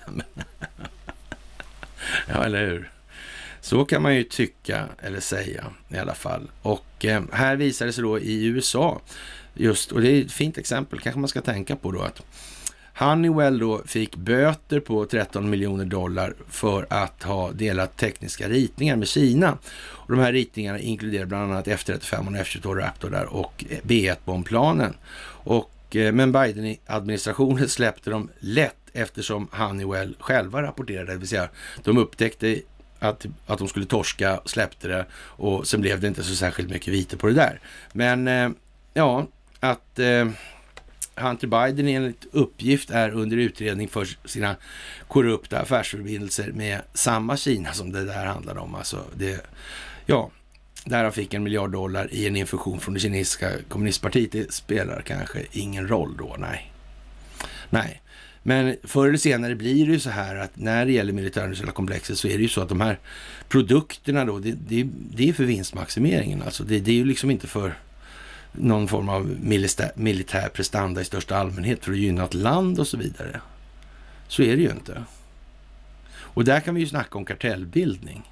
Ja, eller hur? Så kan man ju tycka eller säga i alla fall. Och eh, här visar det sig då i U S A just, och det är ett fint exempel, kanske man ska tänka på då att Honeywell då fick böter på tretton miljoner dollar för att ha delat tekniska ritningar med Kina. Och de här ritningarna inkluderar bland annat F trettiofem och F tjugotvå Raptor där och B ett-bombplanen. Och, men Biden-administrationen släppte dem lätt eftersom Honeywell själva rapporterade, det vill säga de upptäckte att, att de skulle torska, släppte det och sen blev det inte så särskilt mycket vite på det där. Men eh, ja, att eh, Hunter Biden enligt uppgift är under utredning för sina korrupta affärsförbindelser med samma Kina som det där handlade om. Alltså det, ja, där han fick en miljard dollar i en infusion från det kinesiska kommunistpartiet. Det spelar kanske ingen roll då, nej. Nej, men förr eller senare blir det ju så här att när det gäller militärindustriella komplexet så är det ju så att de här produkterna då, det, det, det är för vinstmaximeringen. Alltså det, det är ju liksom inte för någon form av militär, militär prestanda i största allmänhet för att gynna ett land och så vidare. Så är det ju inte. Och där kan vi ju snacka om kartellbildning.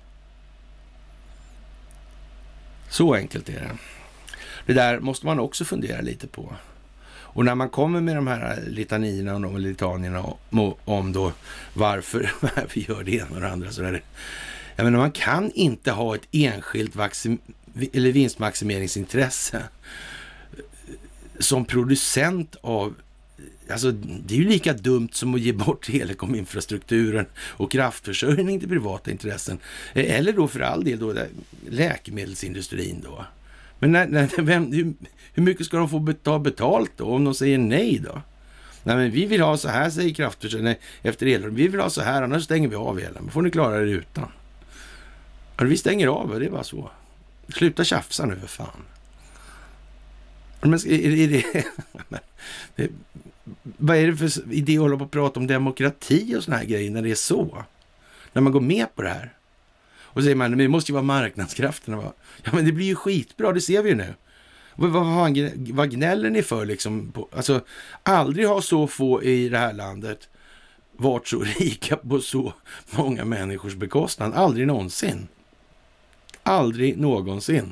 Så enkelt är det. Det där måste man också fundera lite på. Och när man kommer med de här litanierna och de litanierna om, om då varför vi gör det ena och det andra så är det. Jag menar, man kan inte ha ett enskilt vaccin, eller vinstmaximeringsintresse som producent av, alltså det är ju lika dumt som att ge bort telekominfrastrukturen och kraftförsörjning till privata intressen. Eller då för all del då läkemedelsindustrin då. Men när, när, vem, hur, hur mycket ska de få ta betalt då om de säger nej då? Nej, men vi vill ha så här, säger kraftförsörjning efter elen. Vi vill ha så här, annars stänger vi av elen. Då får ni klara det utan. Och vi stänger av, det är bara så. Sluta tjafsa nu för fan. Men är, är det, det, vad är det för idé att hålla på och prata om demokrati och såna här grejer när det är så? När man går med på det här. Och säger man, men det måste ju vara marknadskrafterna. Va? Ja, men det blir ju skitbra, det ser vi ju nu. Vad, vad, vad gnäller ni för liksom? På, alltså, aldrig har så få i det här landet varit så rika på så många människors bekostnad. Aldrig någonsin. Aldrig någonsin.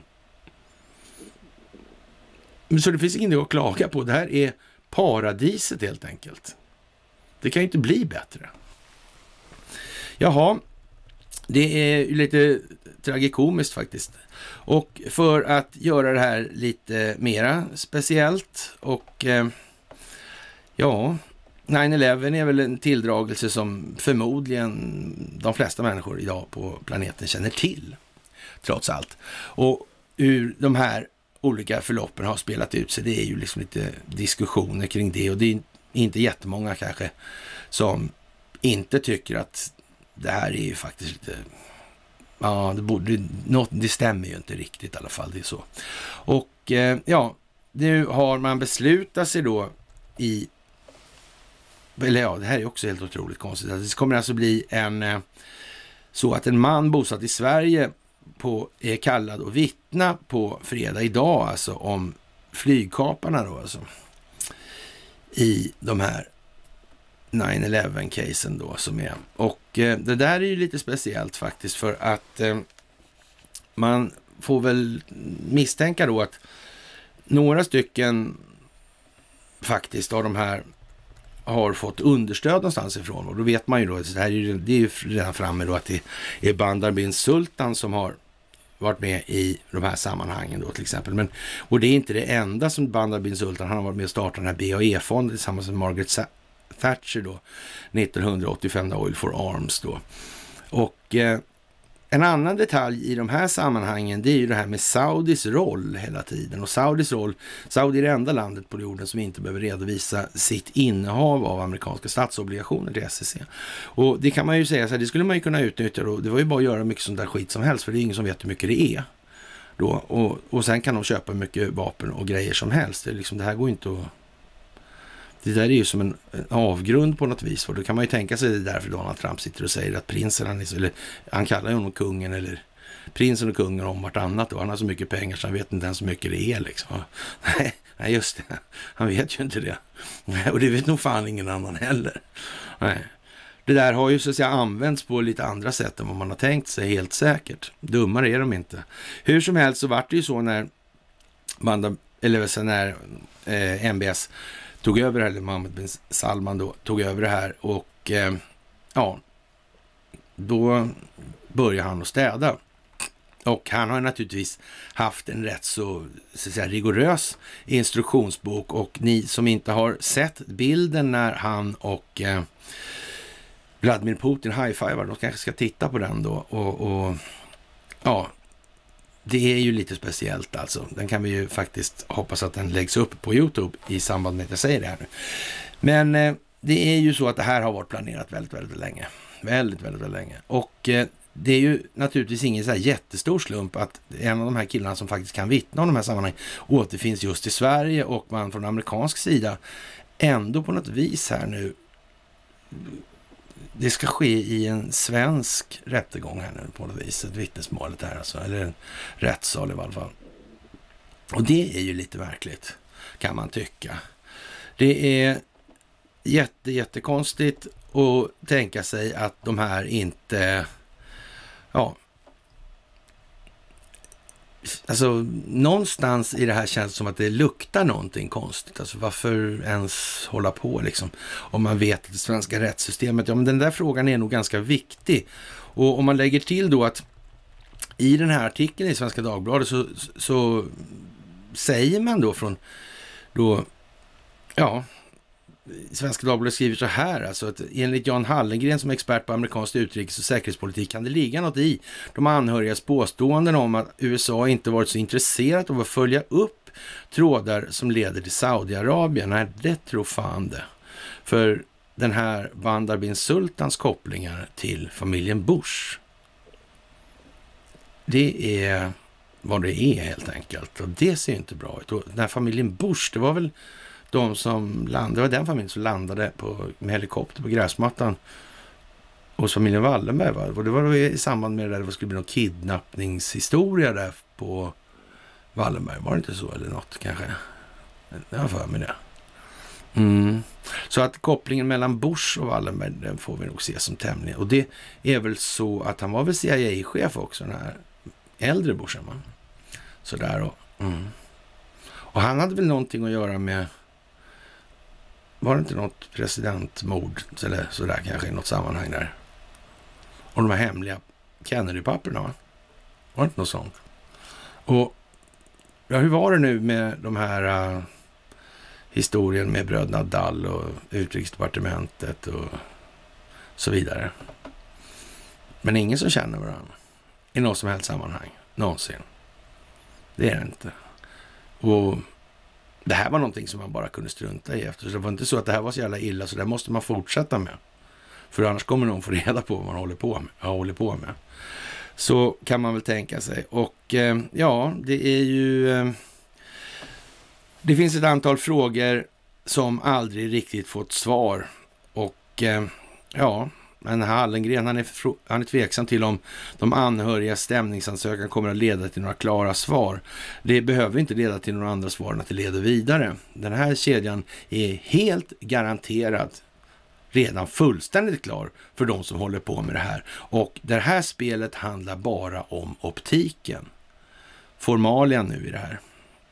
Så det finns inget att klaga på. Det här är paradiset helt enkelt. Det kan ju inte bli bättre. Jaha, det är lite tragikomiskt faktiskt. Och för att göra det här lite mera speciellt och eh, ja, nio elva är väl en tilldragelse som förmodligen de flesta människor idag på planeten känner till, trots allt. Och hur de här olika förloppen har spelat ut sig, det är ju liksom lite diskussioner kring det, och det är inte jättemånga kanske som inte tycker att det här är ju faktiskt lite, ja, det borde, något, det stämmer ju inte riktigt i alla fall, det är så. Och eh, ja, nu har man beslutat sig då i, eller ja, det här är också helt otroligt konstigt. Det kommer alltså bli en, eh, så att en man bosatt i Sverige på, är kallad och vittna på fredag idag, alltså om flygkaparna då, alltså i de här nio elva-casen då som är. Och eh, det där är ju lite speciellt faktiskt, för att eh, man får väl misstänka då att några stycken faktiskt av de här har fått understöd någonstans ifrån, och då vet man ju då, det här är ju, det är ju redan framme då, att det är Bandar bin Sultan som har varit med i de här sammanhangen då till exempel. Men, och det är inte det enda som Bandar bin Sultan, han har varit med och startat den här B A E-fonden tillsammans med Margaret Thatcher då, nittonhundraåttiofem, Oil for Arms då. Och eh, en annan detalj i de här sammanhangen, det är ju det här med Saudis roll hela tiden. Och Saudis roll, Saudi är det enda landet på jorden som inte behöver redovisa sitt innehav av amerikanska statsobligationer till S E C. Och det kan man ju säga så här, det skulle man ju kunna utnyttja då. Det var ju bara att göra mycket sånt där skit som helst, för det är ingen som vet hur mycket det är då. Och, och sen kan de köpa mycket vapen och grejer som helst. Det, är liksom, det här går inte att... Det där är ju som en, en avgrund på något vis. För då kan man ju tänka sig det därför Donald Trump sitter och säger att prinsen, han, är, eller, han kallar ju honom kungen, eller prinsen och kungen om vartannat. Och han har så mycket pengar så han vet inte ens hur mycket det är liksom. Nej, nej, just det. Han vet ju inte det. Och det vet nog fan ingen annan heller. Nej. Det där har ju så att säga använts på lite andra sätt än vad man har tänkt sig, helt säkert. Dummare är de inte. Hur som helst så var det ju så när, banda, eller när eh, M B S tog över det här, eller Mohammed bin Salman då tog över det här, och eh, ja, då började han att städa. Och han har naturligtvis haft en rätt så, så att säga, rigorös instruktionsbok, och ni som inte har sett bilden när han och eh, Vladimir Putin high-fivar, de kanske ska titta på den då, och, och ja, det är ju lite speciellt alltså. Den kan vi ju faktiskt hoppas att den läggs upp på YouTube i samband med att jag säger det här nu. Men eh, det är ju så att det här har varit planerat väldigt, väldigt länge. Väldigt, väldigt, väldigt länge. Och eh, det är ju naturligtvis ingen så här jättestor slump att en av de här killarna som faktiskt kan vittna om de här sammanhangen återfinns just i Sverige, och man från amerikansk sida ändå på något vis här nu, det ska ske i en svensk rättegång här nu på något vis, ett vittnesmålet här alltså, eller en rättssal i alla fall. Och det är ju lite märkligt, kan man tycka. Det är jätte, jättekonstigt att tänka sig att de här inte, ja, alltså någonstans i det här känns som att det luktar någonting konstigt. Alltså varför ens hålla på liksom? Om man vet att det svenska rättssystemet, ja men den där frågan är nog ganska viktig. Och om man lägger till då att i den här artikeln i Svenska Dagbladet så, så säger man då från då, ja, Svenska Dagbladet skriver så här, alltså att enligt Jan Hallengren som expert på amerikansk utrikes- och säkerhetspolitik kan det ligga något i de anhörigas påståenden om att U S A inte varit så intresserat av att följa upp trådar som leder till Saudiarabien. Nej, det tror fan det. För den här Bandar bin Sultans kopplingar till familjen Bush, det är vad det är helt enkelt. Och det ser inte bra ut. Och den här familjen Bush, det var väl de som landade, det var den familjen som landade på, med helikopter på gräsmattan hos familjen Wallenberg, va? Och det var då i samband med det där det skulle bli någon kidnappningshistoria där på Wallenberg. Var det inte så eller något kanske? Jag har för mig det. Mm. Så att kopplingen mellan Bush och Wallenberg, den får vi nog se som tämligen. Och det är väl så att han var väl C I A-chef också, den här äldre Bushen, va? Sådär och... Mm. Och han hade väl någonting att göra med... Var det inte något presidentmord eller sådär kanske i något sammanhang där? Och de här hemliga Kennedy-papperna, va? Var det inte något sånt? Och ja, hur var det nu med de här uh, historien med bröderna Dall och utrikesdepartementet och så vidare? Men ingen som känner varandra i något som helst sammanhang, någonsin. Det är det inte. Och det här var någonting som man bara kunde strunta i efter. Så det var inte så att det här var så jävla illa, så det måste man fortsätta med. För annars kommer någon få reda på vad man håller på med. Ja, håller på med. Så kan man väl tänka sig. Och eh, ja, det är ju... Eh, det finns ett antal frågor som aldrig riktigt fått svar. Och eh, ja... Men Hallengren, han är, han är tveksam till om de anhöriga stämningsansökan kommer att leda till några klara svar. Det behöver inte leda till några andra svar än att det leder vidare. Den här kedjan är helt garanterat redan fullständigt klar för de som håller på med det här. Och det här spelet handlar bara om optiken. Formalia nu i det här.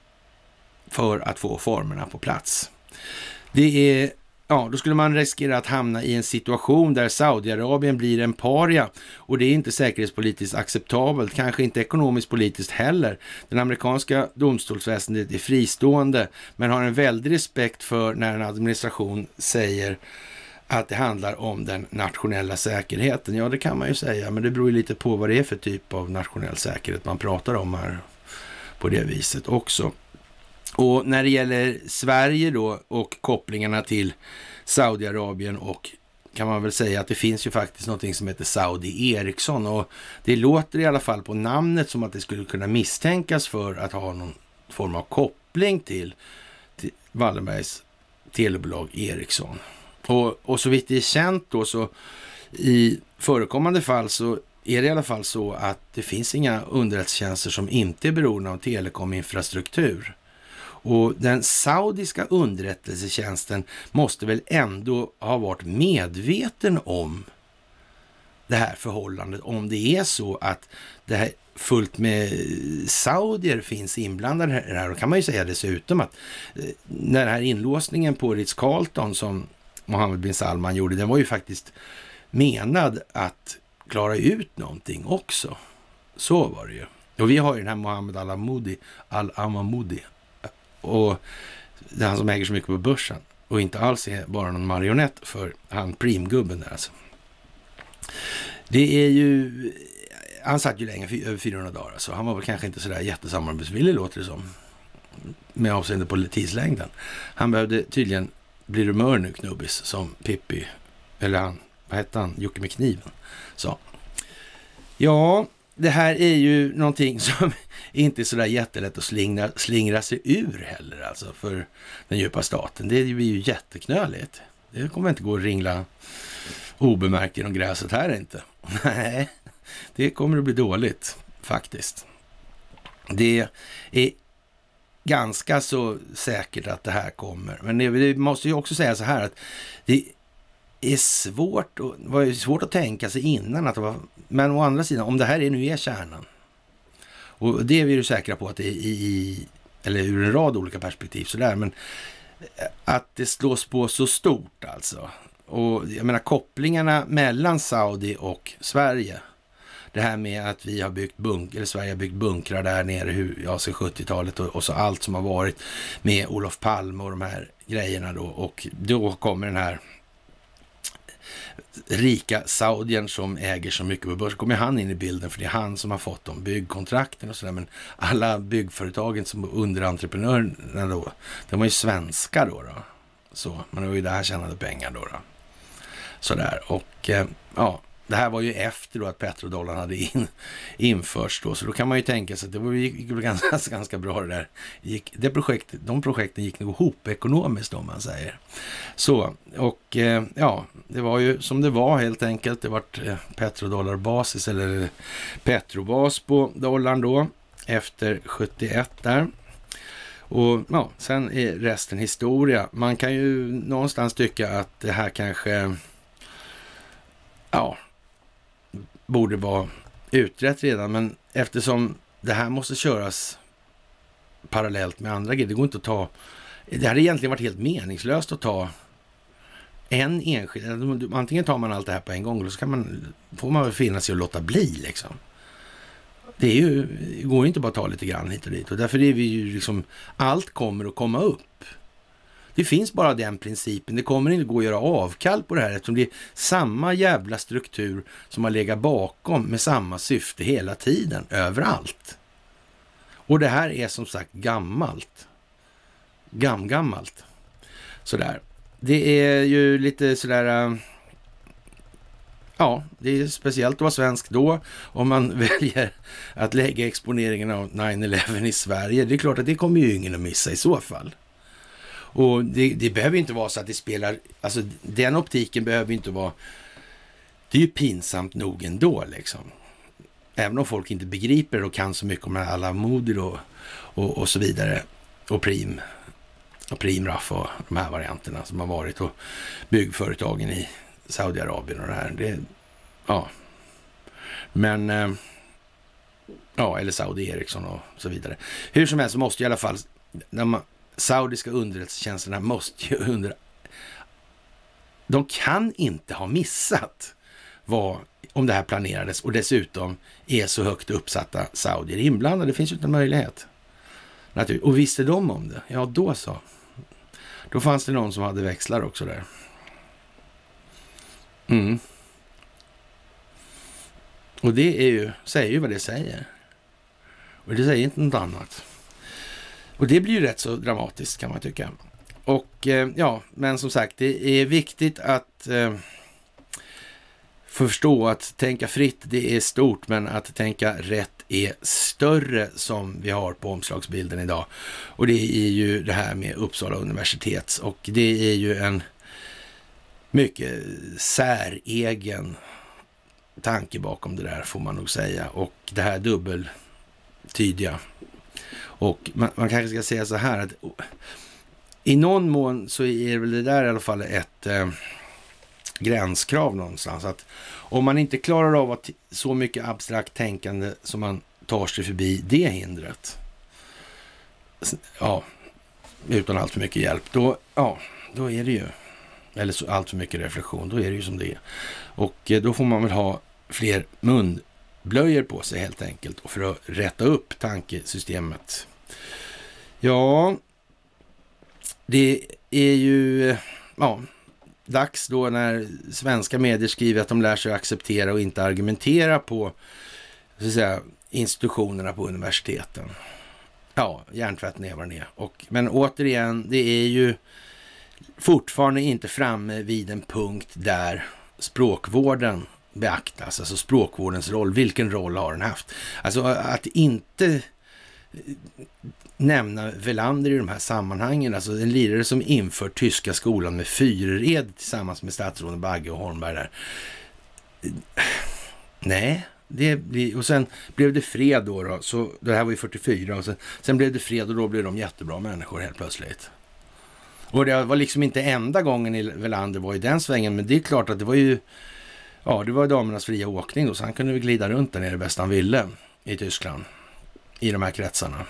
För att få formerna på plats. Det är... Ja, då skulle man riskera att hamna i en situation där Saudiarabien blir en paria och det är inte säkerhetspolitiskt acceptabelt, kanske inte ekonomiskt politiskt heller. Den amerikanska domstolsväsendet är fristående men har en väldig respekt för när en administration säger att det handlar om den nationella säkerheten. Ja, det kan man ju säga, men det beror ju lite på vad det är för typ av nationell säkerhet man pratar om här på det viset också. Och när det gäller Sverige då och kopplingarna till Saudiarabien och kan man väl säga att det finns ju faktiskt någonting som heter Saudi Ericsson och det låter i alla fall på namnet som att det skulle kunna misstänkas för att ha någon form av koppling till, till Wallenbergs telebolag Ericsson. Och, och så vitt det är känt då så i förekommande fall så är det i alla fall så att det finns inga underrättelsetjänster som inte är beroende av telekominfrastruktur. Och den saudiska underrättelsetjänsten måste väl ändå ha varit medveten om det här förhållandet. Om det är så att det här fullt med saudier finns inblandade här. Då kan man ju säga dessutom att när den här inlåsningen på Ritz-Carlton som Mohammed bin Salman gjorde, den var ju faktiskt menad att klara ut någonting också. Så var det ju. Och vi har ju den här Mohammed Al-Amoudi, Al-Amamoudi. Och det är han som äger så mycket på börsen. Och inte alls är bara någon marionett för han primgubben där alltså. Det är ju... Han satt ju länge, över fyrahundra dagar. Så han var väl kanske inte sådär jättesamarbetsvillig låter det som. Med avseende på tidslängden. Han behövde tydligen bli rumör nu knubbis som Pippi. Eller han, vad hette han? Jocke med kniven. Så. Ja... Det här är ju någonting som inte är sådär jättelätt att slingra, slingra sig ur heller alltså för den djupa staten. Det blir ju jätteknöligt. Det kommer inte gå att ringla obemärkt genom gräset här inte. Nej, det kommer att bli dåligt faktiskt. Det är ganska så säkert att det här kommer. Men det måste ju också säga så här att det är svårt, och, det var ju svårt att tänka sig innan att det var, men å andra sidan, om det här är nu är kärnan och det är vi ju säkra på att det är i, eller ur en rad olika perspektiv sådär, men att det slås på så stort alltså, och jag menar kopplingarna mellan Saudi och Sverige, det här med att vi har byggt bunk eller Sverige har byggt bunkrar där nere hur, ja, sedan sjuttiotalet och, och så allt som har varit med Olof Palme och de här grejerna då, och då kommer den här rika saudien som äger så mycket på börsen, kommer han in i bilden för det är han som har fått de byggkontrakten och sådär, men alla byggföretagen som underentreprenörerna då, de var ju svenska då, då. Så, men det var ju där han tjänade pengar då, då. Sådär, och eh, ja, det här var ju efter då att petrodollarn hade in, införts då, så då kan man ju tänka sig att det var ju ganska, ganska bra det där. Gick, det projekt, de projekten gick nog ihop ekonomiskt om man säger. Så, och eh, ja, det var ju som det var helt enkelt. Det var eh, petrodollarbasis eller petrobas på dollarn då efter sjuttioett där. Och ja, sen är resten historia. Man kan ju någonstans tycka att det här kanske ja, borde vara utrett redan, men eftersom det här måste köras parallellt med andra grejer, det går inte att ta, det hade egentligen varit helt meningslöst att ta en enskild, antingen tar man allt det här på en gång, eller så kan man, får man väl finna sig och låta bli liksom. Det är ju, det går ju inte bara att ta lite grann hit och dit, och därför är vi ju liksom, allt kommer att komma upp. Det finns bara den principen. Det kommer inte gå att göra avkall på det här eftersom det är samma jävla struktur som har legat bakom med samma syfte hela tiden, överallt. Och det här är som sagt gammalt. Gamgammalt. Sådär. Det är ju lite sådär... Ja, det är speciellt att vara svensk då om man väljer att lägga exponeringen av nio elva i Sverige. Det är klart att det kommer ju ingen att missa i så fall. Och det, det behöver inte vara så att det spelar, alltså den optiken behöver inte vara, det är ju pinsamt nog ändå liksom. Även om folk inte begriper och kan så mycket om alla moder och, och, och så vidare. Och prim, och primraff och de här varianterna som har varit och byggföretagen i Saudiarabien och det här. Det, ja. Men, eh, ja, eller Saudi Ericsson och så vidare. Hur som helst så måste i alla fall, när man saudiska underrättelsetjänsterna måste ju under... De kan inte ha missat vad, om det här planerades och dessutom är så högt uppsatta saudier inblandade. Det finns ju inte en möjlighet. Natur. Och visste de om det? Ja, då så. Då fanns det någon som hade växlar också där. Mm. Och det är ju, säger ju vad det säger. Och det säger inte något annat. Och det blir ju rätt så dramatiskt kan man tycka. Och eh, ja, men som sagt, det är viktigt att eh, förstå att tänka fritt, det är stort, men att tänka rätt är större som vi har på omslagsbilden idag. Och det är ju det här med Uppsala universitets, och det är ju en mycket säregen tanke bakom det där får man nog säga. Och det här dubbeltydiga. Och man, man kanske ska säga så här att i någon mån så är väl det där i alla fall ett eh, gränskrav någonstans. Att om man inte klarar av att så mycket abstrakt tänkande som man tar sig förbi det hindret, ja, utan allt för mycket hjälp, då, ja, då är det ju, eller så allt för mycket reflektion, då är det ju som det är. Och eh, då får man väl ha fler munblöjor på sig helt enkelt, och för att rätta upp tankesystemet. Ja, det är ju ja, dags då när svenska medier skriver att de lär sig acceptera och inte argumentera på så att säga, institutionerna på universiteten. Ja, hjärntvätten är vad den är. Och, men återigen, det är ju fortfarande inte framme vid en punkt där språkvården beaktas, alltså språkvårdens roll. Vilken roll har den haft? Alltså att inte nämna Welander i de här sammanhangen, alltså en lirare som inför tyska skolan med fyrered tillsammans med statsråden Bagge och Holmberg där. Nej, det blir, och sen blev det fred då, då så det här var ju fyrtiofyra och sen, sen blev det fred och då blev de jättebra människor helt plötsligt. Och det var liksom inte enda gången i Welander var i den svängen, men det är klart att det var ju ja, det var damernas fria åkning då, så han kunde väl glida runt där nere bäst han ville i Tyskland i de här kretsarna.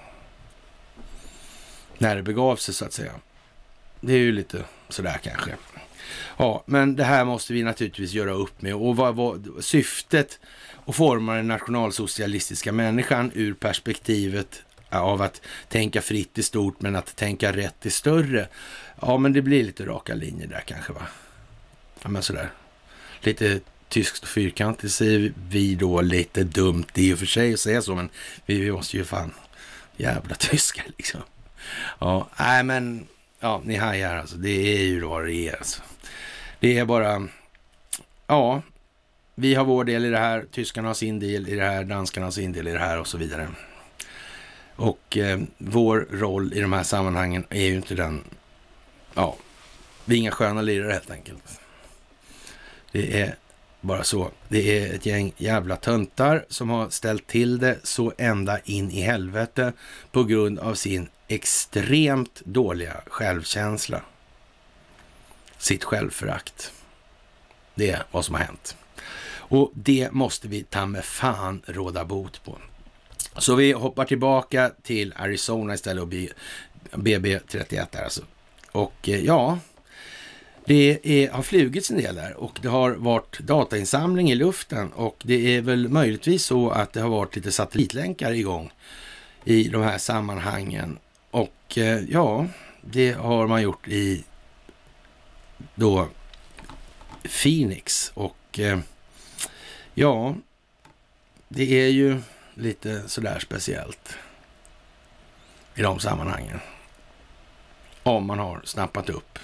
När det begav sig så att säga. Det är ju lite sådär kanske. Ja, men det här måste vi naturligtvis göra upp med. Och vad var syftet att forma den nationalsocialistiska människan ur perspektivet av att tänka fritt i stort men att tänka rätt i större? Ja, men det blir lite raka linjer där kanske, va? Ja, men sådär. Lite tyskt och fyrkantigt säger vi då, lite dumt det i och för sig att säga så, men vi måste ju fan jävla tyskar liksom. Ja, nej men ja, ni hajar alltså, det är ju vad det är alltså. Det är bara, ja, vi har vår del i det här, tyskarna har sin del i det här, danskarna har sin del i det här och så vidare. Och eh, vår roll i de här sammanhangen är ju inte den, ja, vi är inga sköna lirare helt enkelt. Det är bara så. Det är ett gäng jävla töntar som har ställt till det så ända in i helvete på grund av sin extremt dåliga självkänsla. Sitt självförakt. Det är vad som har hänt. Och det måste vi ta med fan råda bot på. Så vi hoppar tillbaka till Arizona istället och B B trettioett där alltså. Och ja, det är, har flugits en del där och det har varit datainsamling i luften och det är väl möjligtvis så att det har varit lite satellitlänkar igång i de här sammanhangen. Och ja, det har man gjort i då Phoenix och ja, det är ju lite sådär speciellt i de sammanhangen. Om man har snappat upp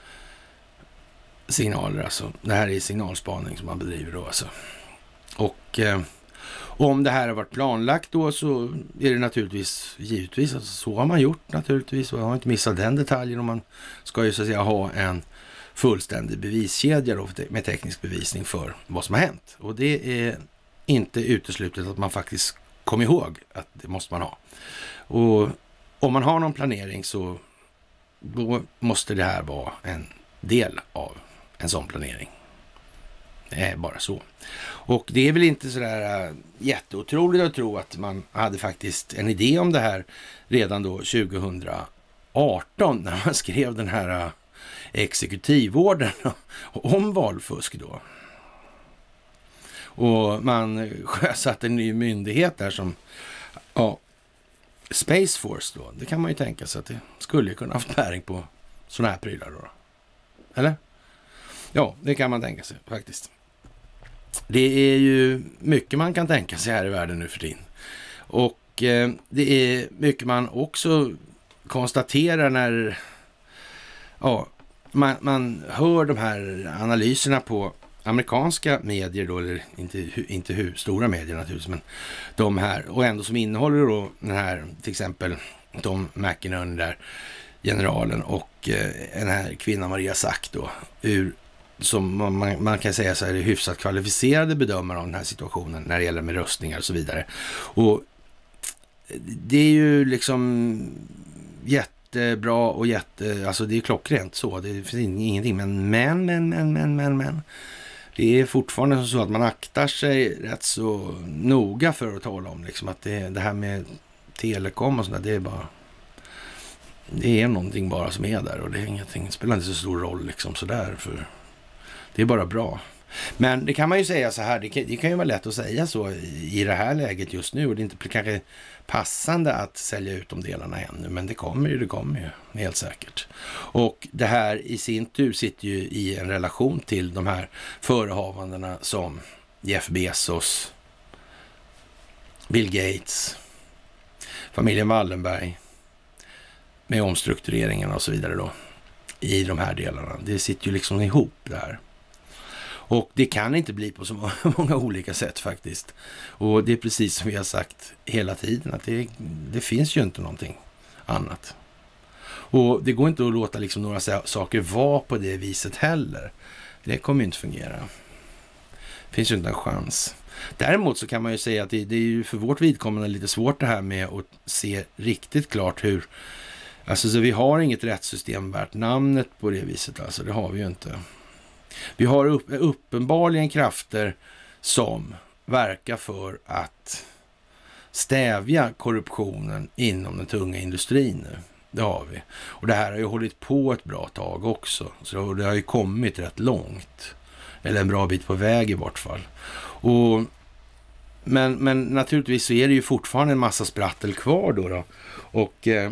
signaler alltså. Det här är signalspaning som man bedriver då alltså. Och eh, om det här har varit planlagt då så är det naturligtvis, givetvis, alltså, så har man gjort naturligtvis. Och jag har inte missat den detaljen och man ska ju så att säga ha en fullständig beviskedja då med teknisk bevisning för vad som har hänt. Och det är inte uteslutet att man faktiskt kommer ihåg att det måste man ha. Och om man har någon planering så då måste det här vara en del av en sån planering. Det är bara så. Och det är väl inte sådär jätteotroligt att tro att man hade faktiskt en idé om det här redan då tjugohundraarton när man skrev den här exekutivorden om valfusk då. Och man sjösatte en ny myndighet där som ja, Space Force då. Det kan man ju tänka sig att det skulle kunna haft bäring på sådana här prylar då. Eller? Ja, det kan man tänka sig faktiskt. Det är ju mycket man kan tänka sig här i världen nu för tiden. Och eh, det är mycket man också konstaterar när ja, man, man hör de här analyserna på amerikanska medier då, eller inte, inte hur stora medier naturligtvis, men de här, och ändå som innehåller då den här, till exempel Tom McKinnon där, generalen och eh, den här kvinnan Maria Sack då, ur, som man, man kan säga så här, är hyfsat kvalificerade bedömare av den här situationen när det gäller med röstningar och så vidare. Och det är ju liksom jättebra och jätte, alltså det är klockrent så, det finns ingenting, men men, men, men, men, men, men. Det är fortfarande så att man aktar sig rätt så noga för att tala om liksom att det, det här med telekom och sådär, det är bara, det är någonting bara som är där och det är ingenting, det spelar inte så stor roll liksom sådär, för det är bara bra. Men det kan man ju säga så här, det kan, det kan ju vara lätt att säga så i det här läget just nu och det är inte kanske passande att sälja ut de delarna ännu, men det kommer ju, det kommer ju helt säkert. Och det här i sin tur sitter ju i en relation till de här förehavandena som Jeff Bezos, Bill Gates, familjen Wallenberg med omstruktureringen och så vidare då i de här delarna. Det sitter ju liksom ihop det här. Och det kan inte bli på så många olika sätt faktiskt. Och det är precis som vi har sagt hela tiden, att det, det finns ju inte någonting annat. Och det går inte att låta liksom några saker vara på det viset heller. Det kommer ju inte fungera. Det finns ju inte en chans. Däremot så kan man ju säga att det, det är ju för vårt vidkommande lite svårt det här med att se riktigt klart hur, alltså så vi har inget rättssystem värt namnet på det viset, alltså det har vi ju inte. Vi har upp, uppenbarligen krafter som verkar för att stävja korruptionen inom den tunga industrin nu. Det har vi. Och det här har ju hållit på ett bra tag också. Så det har ju kommit rätt långt. Eller en bra bit på väg i vart fall. Och, men, men naturligtvis så är det ju fortfarande en massa sprattel kvar då. då. Och eh,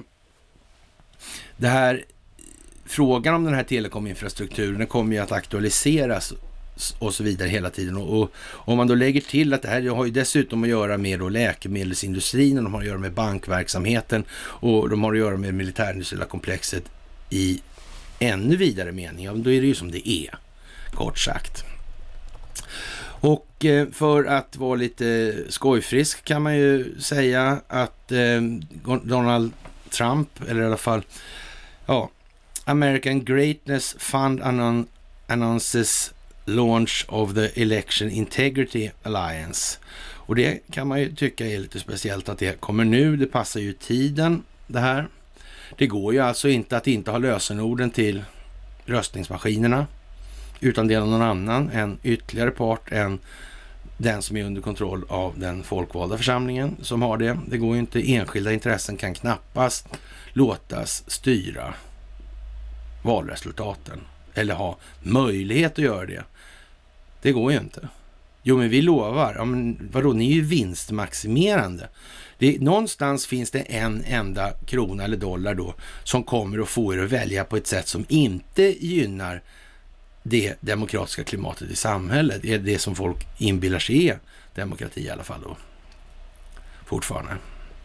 det här... Frågan om den här telekominfrastrukturen kommer ju att aktualiseras och så vidare hela tiden. Och, och om man då lägger till att det här har ju dessutom att göra med då läkemedelsindustrin, och de har att göra med bankverksamheten och de har att göra med militärindustriella komplexet i ännu vidare mening. Ja, då är det ju som det är, kort sagt. Och eh, för att vara lite skojfrisk kan man ju säga att eh, Donald Trump, eller i alla fall ja, American Greatness Fund annon- announces launch of the Election Integrity Alliance. Och det kan man ju tycka är lite speciellt att det kommer nu. Det passar ju tiden det här. Det går ju alltså inte att inte ha lösenorden till röstningsmaskinerna, utan det är någon annan, en ytterligare part än den som är under kontroll av den folkvalda församlingen som har det. Det går ju inte. Enskilda intressen kan knappast låtas styra valresultaten eller ha möjlighet att göra det. Det går ju inte. Jo, men vi lovar. Ja, men vadå, ni är ju vinstmaximerande. Det, någonstans finns det en enda krona eller dollar då som kommer att få er att välja på ett sätt som inte gynnar det demokratiska klimatet i samhället. Det är det som folk inbillar sig är demokrati i alla fall då. Fortfarande.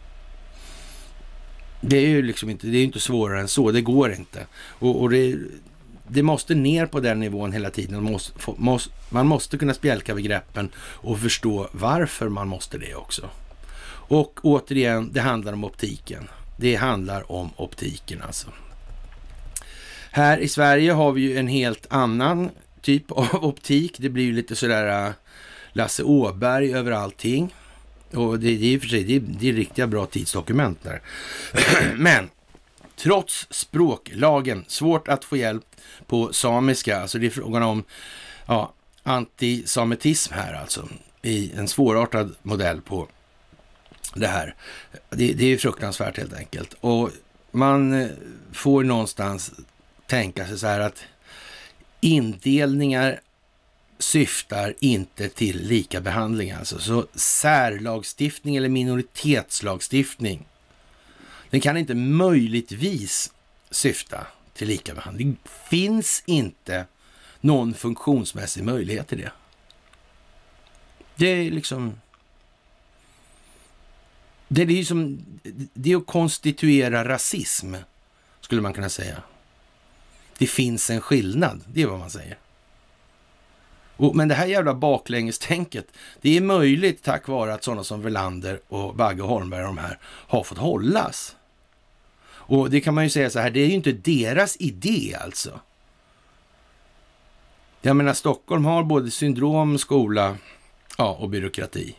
Det är ju liksom inte, det är inte svårare än så. Det går inte. Och, och det, det måste ner på den nivån hela tiden. Man måste, måste, man måste kunna spjälka begreppen och förstå varför man måste det också. Och återigen, det handlar om optiken. Det handlar om optiken alltså. Här i Sverige har vi ju en helt annan typ av optik. Det blir ju lite sådär Lasse Åberg över allting. Och det, det är ju för sig, det är, det är riktiga bra tidsdokument där. Men trots språklagen, svårt att få hjälp på samiska. Alltså det är frågan om ja, antisemitism här alltså. I en svårartad modell på det här. Det, det är fruktansvärt helt enkelt. Och man får någonstans tänka sig så här att indelningar syftar inte till lika behandling. Alltså. Så särlagstiftning eller minoritetslagstiftning, den kan inte möjligtvis syfta till lika behandling. Det finns inte någon funktionsmässig möjlighet till det. Det är liksom det är ju som det är att konstituera rasism, skulle man kunna säga. Det finns en skillnad, det är vad man säger. Och, men det här jävla baklängestänket, det är möjligt tack vare att sådana som Welander och Bagge och Holmberg och de här har fått hållas. Och det kan man ju säga så här, det är ju inte deras idé alltså. Jag menar, Stockholm har både syndrom, skola, ja, och byråkrati.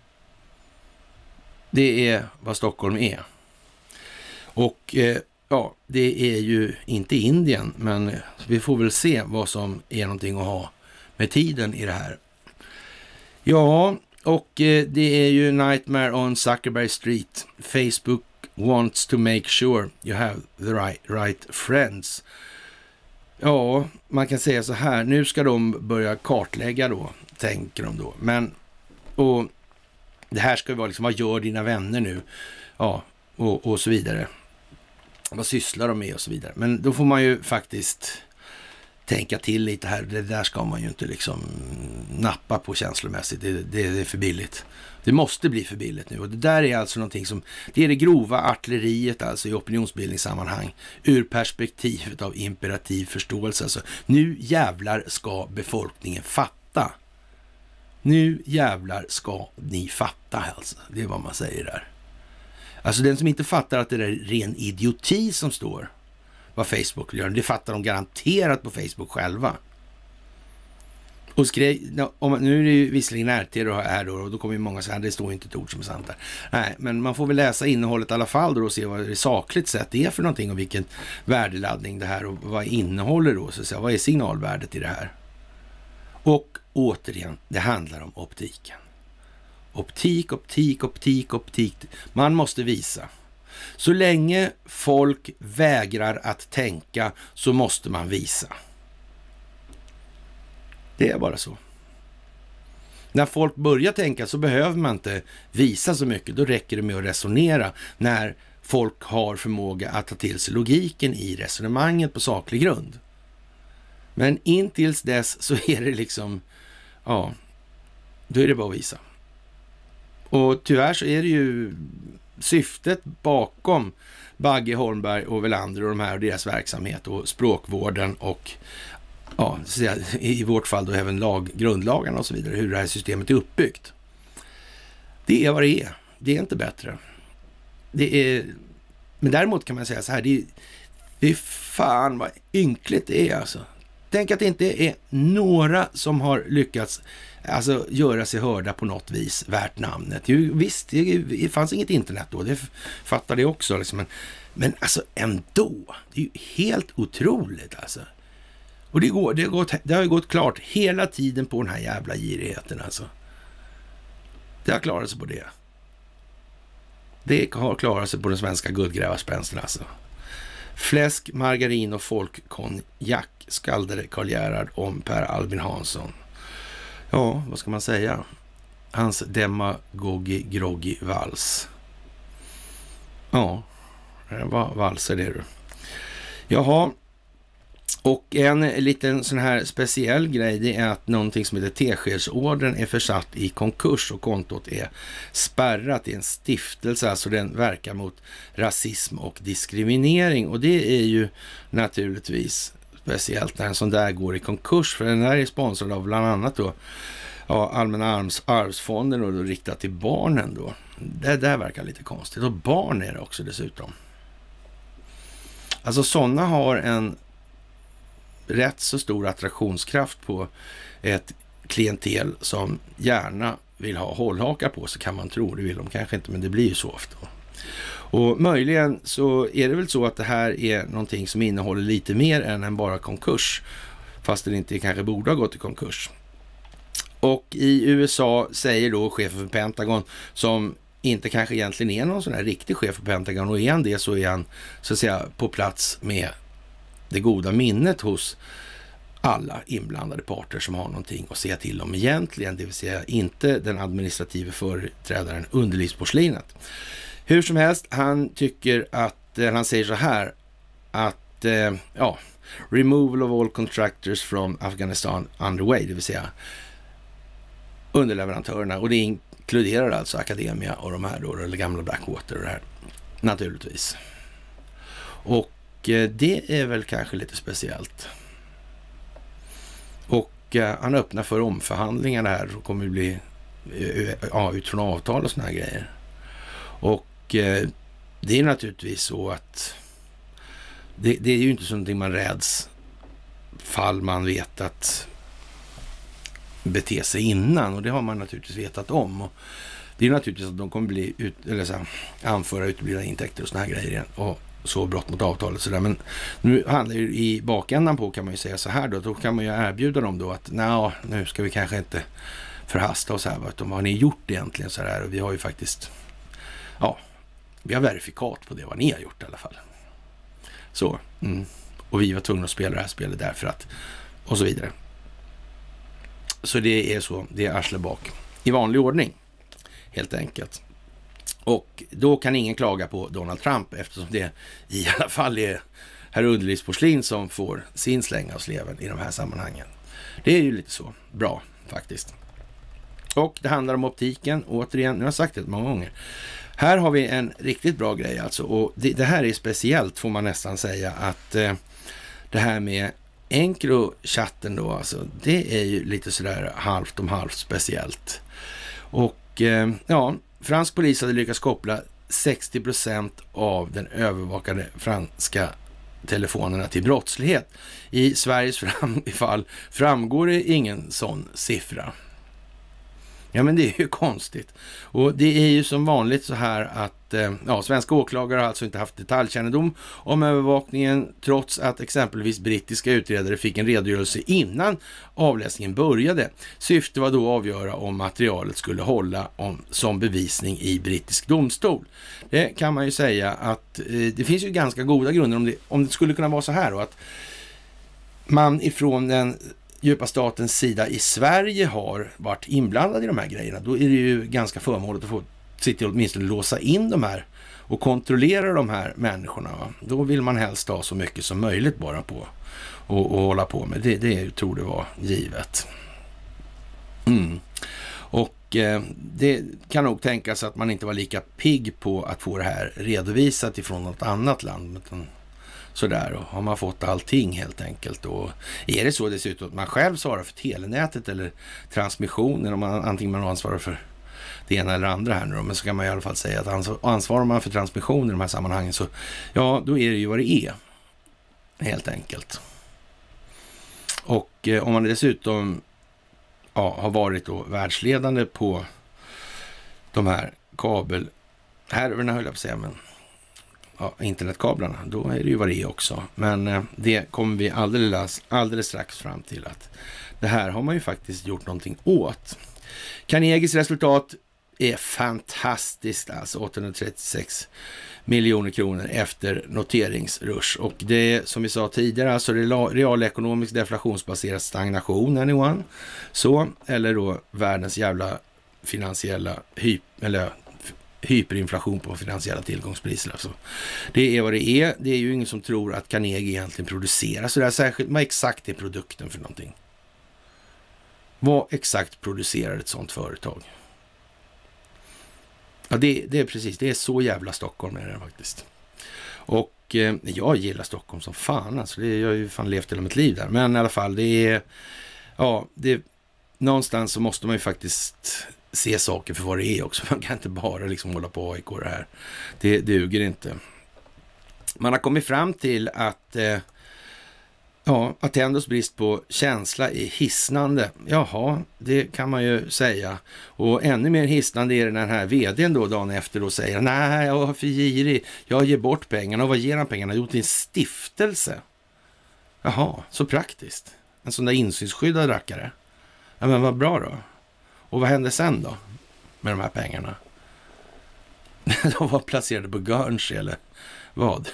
Det är vad Stockholm är. Och eh, ja, det är ju inte Indien, men vi får väl se vad som är någonting att ha med tiden i det här. Ja, och eh, det är ju Nightmare on Zuckerberg Street. Facebook wants to make sure you have the right, right friends. Ja, man kan säga så här. Nu ska de börja kartlägga då, tänker de då. Men, och det här ska ju vara liksom, vad gör dina vänner nu? Ja, och, och så vidare. Vad sysslar de med och så vidare. Men då får man ju faktiskt tänka till lite här. Det där ska man ju inte liksom nappa på känslomässigt. Det, det, det är för billigt. Det måste bli för billigt nu. Och det där är alltså någonting som, det är det grova artilleriet alltså i opinionsbildningssammanhang. Ur perspektivet av imperativ förståelse. Alltså, nu jävlar ska befolkningen fatta. Nu jävlar ska ni fatta alltså. Det är vad man säger där. Alltså den som inte fattar att det är ren idioti som står vad Facebook gör, det fattar de garanterat på Facebook själva. Och skrev, om, nu är det ju visserligen R T då här då, och då kommer ju många säga, det står inte ett ord som är sant där. Nej, men man får väl läsa innehållet i alla fall då och se vad det sakligt sett är för någonting och vilken värdeladdning det här och vad innehåller då, så att säga, vad är signalvärdet i det här? Och återigen, det handlar om optiken. Optik, optik, optik, optik. Man måste visa. Så länge folk vägrar att tänka så måste man visa. Det är bara så. När folk börjar tänka så behöver man inte visa så mycket. Då räcker det med att resonera när folk har förmåga att ta till sig logiken i resonemanget på saklig grund. Men in tills dess så är det liksom, ja, då är det bara att visa. Och tyvärr så är det ju syftet bakom Bagge, Holmberg och Welander och de här och deras verksamhet och språkvården och ja, i vårt fall då även lag, grundlagarna och så vidare, hur det här systemet är uppbyggt. Det är vad det är. Det är inte bättre. Det är, men däremot kan man säga så här, det är, det är fan vad ynkligt det är alltså. Tänk att det inte är några som har lyckats alltså göra sig hörda på något vis värt namnet. Jo, visst, det, det fanns inget internet då, det fattar det också. Liksom. Men, men alltså ändå, det är ju helt otroligt alltså. Och det, går, det, har gått, det har ju gått klart hela tiden på den här jävla girigheten alltså. Det har klarat sig på det. Det har klarat sig på den svenska guldgrävarspänsten alltså. Fläsk, margarin och folkkonjak skaldade Karl Gerhard om Per Albin Hansson. Ja, vad ska man säga? Hans demagogi groggy vals. Ja, det var valser det du. Jaha, och en liten sån här speciell grej, det är att någonting som heter Teskedsorden är försatt i konkurs och kontot är spärrat i en stiftelse, alltså den verkar mot rasism och diskriminering, och det är ju naturligtvis speciellt när en sån där går i konkurs, för den där är sponsrad av bland annat då ja, Allmänna arvs, arvsfonden och då riktat till barnen då. Det där verkar lite konstigt, och barn är det också dessutom. Alltså sådana har en rätt så stor attraktionskraft på ett klientel som gärna vill ha hållhakar på, så kan man tro. Det vill de kanske inte, men det blir ju så ofta. Och möjligen så är det väl så att det här är någonting som innehåller lite mer än en bara konkurs, fast det inte kanske borde ha gått i konkurs. Och i U S A säger då chefen för Pentagon, som inte kanske egentligen är någon sån här riktig chef för Pentagon, och är han det så är han så att säga på plats med det goda minnet hos alla inblandade parter som har någonting att säga till om egentligen, det vill säga inte den administrativa företrädaren underlivsporslinet. Hur som helst, han tycker att, han säger så här, att eh, ja, removal of all contractors from Afghanistan underway, det vill säga underleverantörerna, och det inkluderar alltså Academia och de här då, eller gamla Blackwater och det här, naturligtvis. Och det är väl kanske lite speciellt. Och eh, han öppnar för omförhandlingar här och kommer bli ja, utifrån avtal och såna här grejer. Och eh, det är naturligtvis så att det, det är ju inte sånt man räds fall man vet att bete sig innan, och det har man naturligtvis vetat om. Och det är naturligtvis att de kommer bli ut, eller så här, anföra uteblivna intäkter och såna här grejer igen, och så brott mot avtalet så där. Men nu handlar ju i bakändan på, kan man ju säga så här då, då kan man ju erbjuda dem då att nej, nu ska vi kanske inte förhasta oss här, utan vad har ni gjort egentligen så här, och vi har ju faktiskt ja, vi har verifikat på det vad ni har gjort i alla fall. Så, mm. Och vi var tvungna att spela det här spelet därför att, och så vidare. Så det är så, det är arsle bak i vanlig ordning helt enkelt. Och då kan ingen klaga på Donald Trump, eftersom det i alla fall är herr underlivsporslin som får sin slänga av sleven i de här sammanhangen. Det är ju lite så bra faktiskt. Och det handlar om optiken, återigen, nu har jag sagt det många gånger. Här har vi en riktigt bra grej alltså, och det, det här är speciellt får man nästan säga, att eh, det här med Encrochatten då, alltså, det är ju lite sådär halvt om halvt speciellt. Och eh, ja, fransk polis hade lyckats koppla sextio procent av den övervakade franska telefonerna till brottslighet. I Sveriges fram- fall framgår det ingen sån siffra. Ja, men det är ju konstigt. Och det är ju som vanligt så här att eh, ja, svenska åklagare har alltså inte haft detaljkännedom om övervakningen, trots att exempelvis brittiska utredare fick en redogörelse innan avläsningen började. Syftet var då att avgöra om materialet skulle hålla om, som bevisning i brittisk domstol. Det kan man ju säga att eh, det finns ju ganska goda grunder om det, om det skulle kunna vara så här då, att man ifrån den djupa statens sida i Sverige har varit inblandad i de här grejerna. Då är det ju ganska förmånligt att få sitta och åtminstone låsa in de här och kontrollera de här människorna. Va? Då vill man helst ha så mycket som möjligt bara på och, och hålla på med. Det, det tror det var givet. Mm. Och eh, det kan nog tänkas att man inte var lika pigg på att få det här redovisat ifrån något annat land. Utan sådär, och har man fått allting helt enkelt. Och är det så dessutom att man själv svarar för telenätet eller transmissionen, om man, antingen man ansvarar för det ena eller andra här nu då, men så kan man i alla fall säga att ansvar, ansvarar man för transmission i de här sammanhangen, så ja, då är det ju vad det är helt enkelt. Och eh, om man dessutom ja, har varit då världsledande på de här kabelhärvorna, höll jag på att säga, men ja, internetkablarna, då är det ju vad det är också. Men eh, det kommer vi alldeles, alldeles strax fram till, att det här har man ju faktiskt gjort någonting åt. Carnegies resultat är fantastiskt, alltså åttahundratrettiosex miljoner kronor efter noteringsrush. Och det är som vi sa tidigare, alltså realekonomisk deflationsbaserad stagnation, anyone. Så, eller då världens jävla finansiella hyp, eller hyperinflation på finansiella tillgångspriser. Alltså. Det är vad det är. Det är ju ingen som tror att Carnegie egentligen producerar så där särskilt. Vad exakt är produkten för någonting? Vad exakt producerar ett sånt företag? Ja, det, det är precis. Det är så jävla Stockholm är det faktiskt. Och eh, jag gillar Stockholm som fan. Alltså, det, jag har ju fan levt hela mitt liv där. Men i alla fall, det är... Ja, det, någonstans så måste man ju faktiskt se saker för vad det är också. Man kan inte bara liksom hålla på A I K det här. Det, det duger inte. Man har kommit fram till att... Eh, Ja, Attendos brist på känsla är hisnande. Jaha, det kan man ju säga. Och ännu mer hisnande är det när den här vdn då dagen efter då säger nej, jag är för girig. Jag ger bort pengarna. Och vad ger han pengarna? Jo, till en stiftelse. Jaha, så praktiskt. En sån där insynsskyddad rackare. Ja, men vad bra då. Och vad hände sen då med de här pengarna? De var placerade på Guernsey eller vad?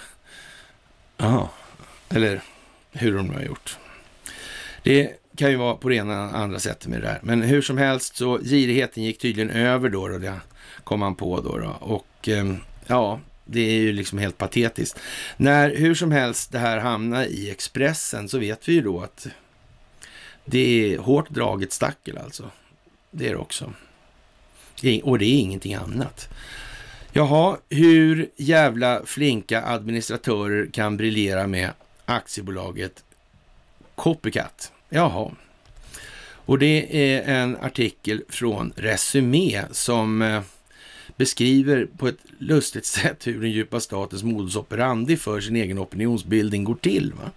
Ja, eller... hur de har gjort. Det kan ju vara på det ena andra sättet med det där. Men hur som helst så girigheten gick tydligen över då och det kom man på då. då. Och eh, ja, det är ju liksom helt patetiskt. När hur som helst det här hamnar i Expressen så vet vi ju då att det är hårt draget stackel alltså. Det är det också. Och det är ingenting annat. Jaha, hur jävla flinka administratörer kan briljera med aktiebolaget Copycat. Jaha. Och det är en artikel från Resumé som eh, beskriver på ett lustigt sätt hur den djupa statens modus operandi för sin egen opinionsbildning går till. Va?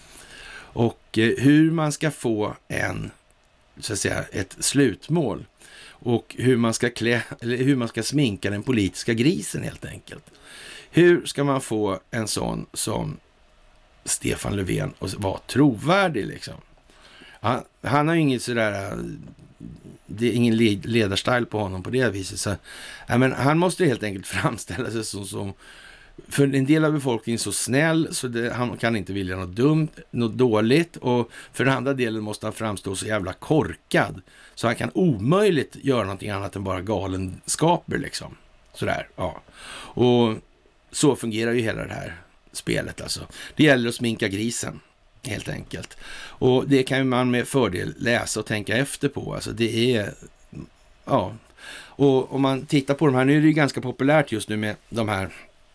Och eh, hur man ska få en, så att säga, ett slutmål. Och hur man ska klä, eller hur man ska sminka den politiska grisen helt enkelt. Hur ska man få en sån som Stefan Löfven och vara trovärdig liksom. Han, han har ju inget sådär, det är ingen ledarstil på honom på det viset. Så, ja, men han måste helt enkelt framställa sig som, som för en del av befolkningen så snäll så det, han kan inte vilja något dumt, något dåligt, och för den andra delen måste han framstå så jävla korkad så han kan omöjligt göra någonting annat än bara galenskaper liksom. Sådär, ja. Och så fungerar ju hela det här spelet alltså. Det gäller att sminka grisen helt enkelt. Och det kan man med fördel läsa och tänka efter på. Alltså det är, ja. Och om man tittar på de här, nu är det ju ganska populärt just nu med de här,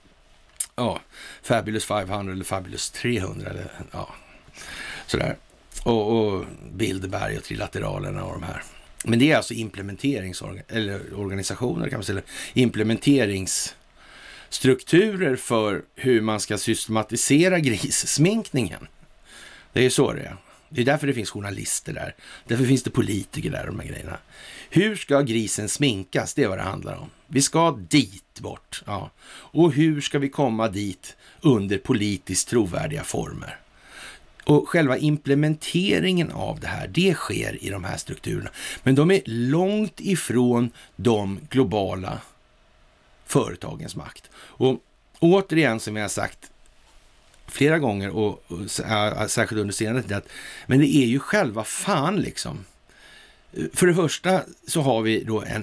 ja, Fabulous femhundra eller Fabulous trehundra eller ja, sådär. Och, och Bilderberg och Trilateralerna och de här. Men det är alltså implementeringsorganisationer eller organisationer kan man säga, implementerings strukturer för hur man ska systematisera grissminkningen. Det är ju så det är. Det är därför det finns journalister där. Därför finns det politiker där, de här grejerna. Hur ska grisen sminkas? Det är vad det handlar om. Vi ska dit bort. Ja. Och hur ska vi komma dit under politiskt trovärdiga former? Och själva implementeringen av det här, det sker i de här strukturerna. Men de är långt ifrån de globala företagens makt. Och återigen som jag har sagt flera gånger och, och äh, särskilt under senare tid, att, men det är ju själva fan liksom. För det första så har vi då en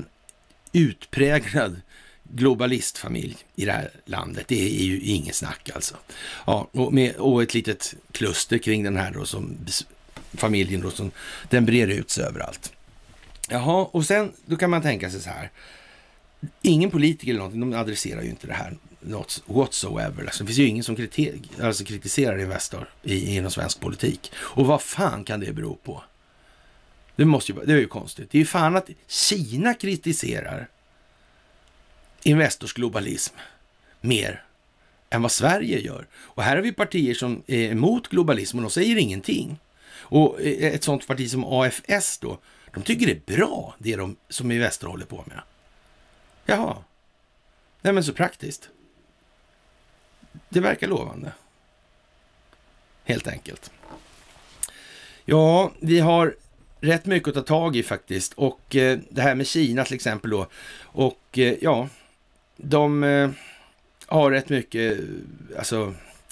utpräglad globalistfamilj i det här landet. Det är ju inget snack alltså. Ja, och, med, och ett litet kluster kring den här då som familjen då som den brer ut sig överallt. Jaha, och sen då kan man tänka sig så här. Ingen politiker eller någonting, de adresserar ju inte det här not whatsoever. Alltså, det finns ju ingen som kriti- alltså kritiserar Investor i, inom svensk politik. Och vad fan kan det bero på? Det, måste ju, det är ju konstigt. Det är ju fan att Kina kritiserar Investors globalism mer än vad Sverige gör. Och här har vi partier som är emot globalism och de säger ingenting. Och ett sånt parti som A F S då, de tycker det är bra det de som Investor håller på med. Jaha. Nej, men så praktiskt. Det verkar lovande. Helt enkelt. Ja, vi har rätt mycket att ta tag i faktiskt. Och eh, det här med Kina till exempel då. Och eh, ja, de eh, har rätt mycket alltså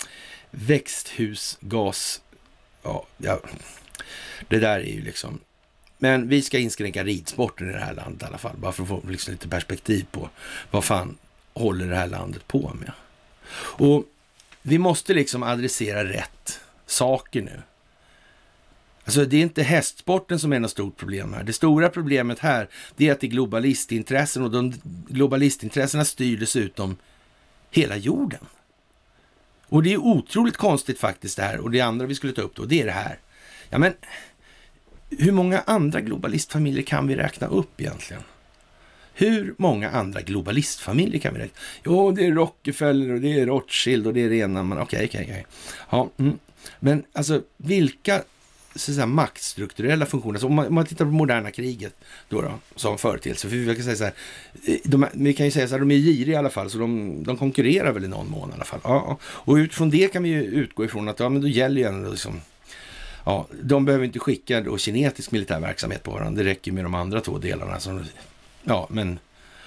växthusgas. Ja, ja, det där är ju liksom. Men vi ska inskränka ridsporten i det här landet i alla fall. Bara för att få liksom lite perspektiv på vad fan håller det här landet på med. Och vi måste liksom adressera rätt saker nu. Alltså det är inte hästsporten som är något stort problem här. Det stora problemet här det är att det är globalistintressen och de globalistintressena styr dessutom hela jorden. Och det är otroligt konstigt faktiskt det här. Och det andra vi skulle ta upp då, det är det här. Ja men, hur många andra globalistfamiljer kan vi räkna upp egentligen? Hur många andra globalistfamiljer kan vi räkna? Jo, det är Rockefeller och det är Rothschild och det är det ena. Men okej, okej, okej. Ja, mm. Men alltså, vilka så att säga, maktstrukturella funktioner, alltså, om, man, om man tittar på moderna kriget då, då som företeelse, för vi kan säga så här, de, vi kan ju säga så här, de är giriga i alla fall, så de, de konkurrerar väl i någon mån i alla fall. Ja, och utifrån det kan vi ju utgå ifrån att ja, men då gäller ju ändå liksom, ja, de behöver inte skicka då kinetisk militär verksamhet på varandra, det räcker med de andra två delarna. Så, ja, men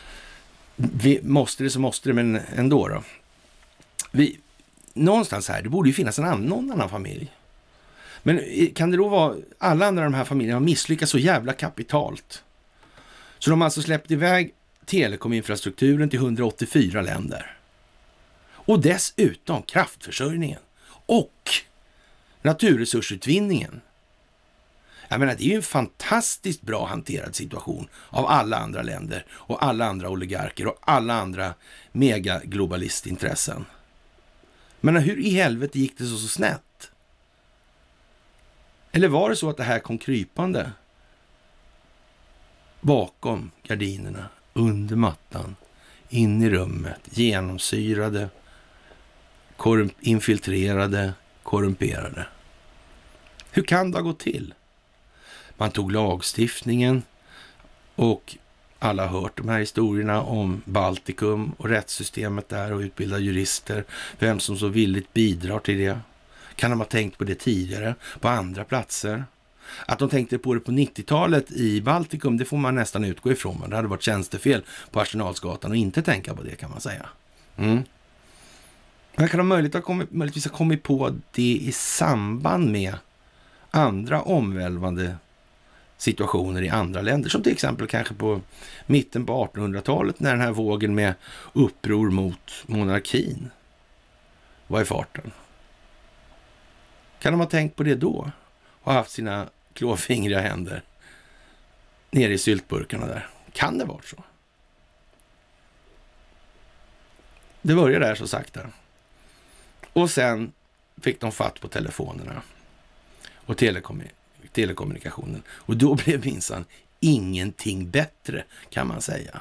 vi, måste det så måste det, men ändå då. Vi, någonstans här, det borde ju finnas en annan, någon annan familj. Men kan det då vara alla andra de här familjerna har misslyckats så jävla kapitalt? Så de har alltså släppt iväg telekominfrastrukturen till hundraåttiofyra länder. Och dessutom kraftförsörjningen och naturresursutvinningen. Jag menar, det är ju en fantastiskt bra hanterad situation av alla andra länder och alla andra oligarker och alla andra megaglobalisintressen. Men hur i helvete gick det så, så snett? Eller var det så att det här kom krypande bakom gardinerna, under mattan, in i rummet, genomsyrade, korrump- infiltrerade, korrumperade? Hur kan det ha gått till? Man tog lagstiftningen och alla har hört de här historierna om Baltikum och rättssystemet där och utbilda jurister, vem som så villigt bidrar till det. Kan de ha tänkt på det tidigare, på andra platser? Att de tänkte på det på nittiotalet i Baltikum, det får man nästan utgå ifrån. Men det hade varit tjänstefel på Arsenalsgatan och inte tänka på det, kan man säga. Mm. Men kan de möjligt ha kommit, möjligtvis ha kommit på det i samband med andra omvälvande situationer i andra länder, som till exempel kanske på mitten på artonhundratalet när den här vågen med uppror mot monarkin var i farten. Kan de ha tänkt på det då och haft sina klåfingriga händer nere i syltburkarna där? Kan det vara så? Det började där så sakta. Och sen fick de fatt på telefonerna och telekom- telekommunikationen. Och då blev minsann ingenting bättre, kan man säga.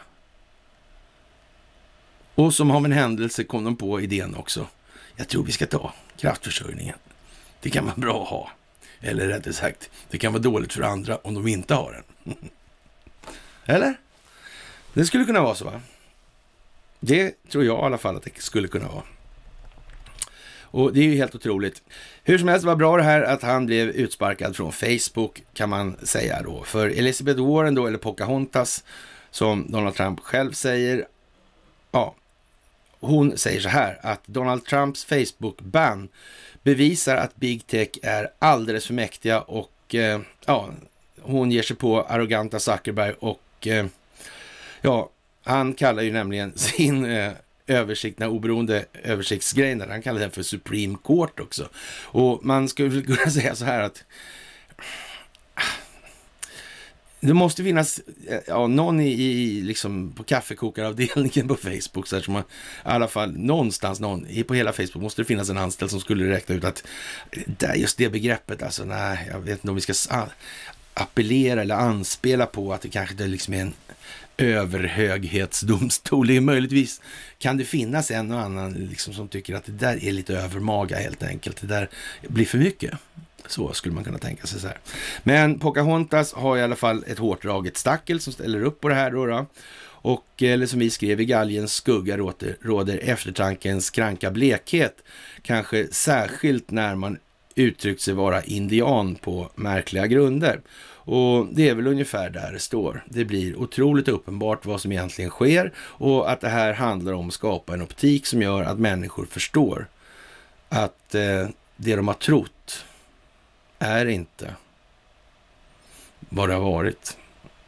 Och som av en händelse kom de på idén också. Jag tror vi ska ta kraftförsörjningen. Det kan vara bra att ha. Eller rättare sagt, det kan vara dåligt för andra om de inte har den. Eller? Det skulle kunna vara så, va? Det tror jag i alla fall att det skulle kunna vara. Och det är ju helt otroligt. Hur som helst var bra det här att han blev utsparkad från Facebook, kan man säga då. För Elizabeth Warren då, eller Pocahontas, som Donald Trump själv säger, ja, hon säger så här att Donald Trumps Facebook-ban bevisar att Big Tech är alldeles för mäktiga och eh, ja, hon ger sig på arroganta Zuckerberg och eh, ja, han kallar ju nämligen sin eh, översikt, när oberoende översiktsgrejen där, han kallar den för Supreme Court också. Och man skulle kunna säga så här att Det måste finnas ja, någon i, i liksom på kaffekokaravdelningen på Facebook, så här, som man, i alla fall någonstans, någon, på hela Facebook måste det finnas en anställd som skulle räkna ut att där, just det begreppet, alltså nej, jag vet inte om vi ska appellera eller anspela på att det kanske det liksom är en överhöghetsdomstol. Det är möjligtvis, kan det finnas en och annan liksom som tycker att det där är lite övermaga helt enkelt, det där blir för mycket. Så skulle man kunna tänka sig så här. Men Pocahontas har i alla fall ett hårt draget stackel som ställer upp på det här då. då. Och eller som vi skrev, i galgens skugga råder, råder eftertankens kranka blekhet. Kanske särskilt när man uttryckt sig vara indian på märkliga grunder. Och det är väl ungefär där det står. Det blir otroligt uppenbart vad som egentligen sker och att det här handlar om att skapa en optik som gör att människor förstår att eh, det de har trott är inte vad det har varit.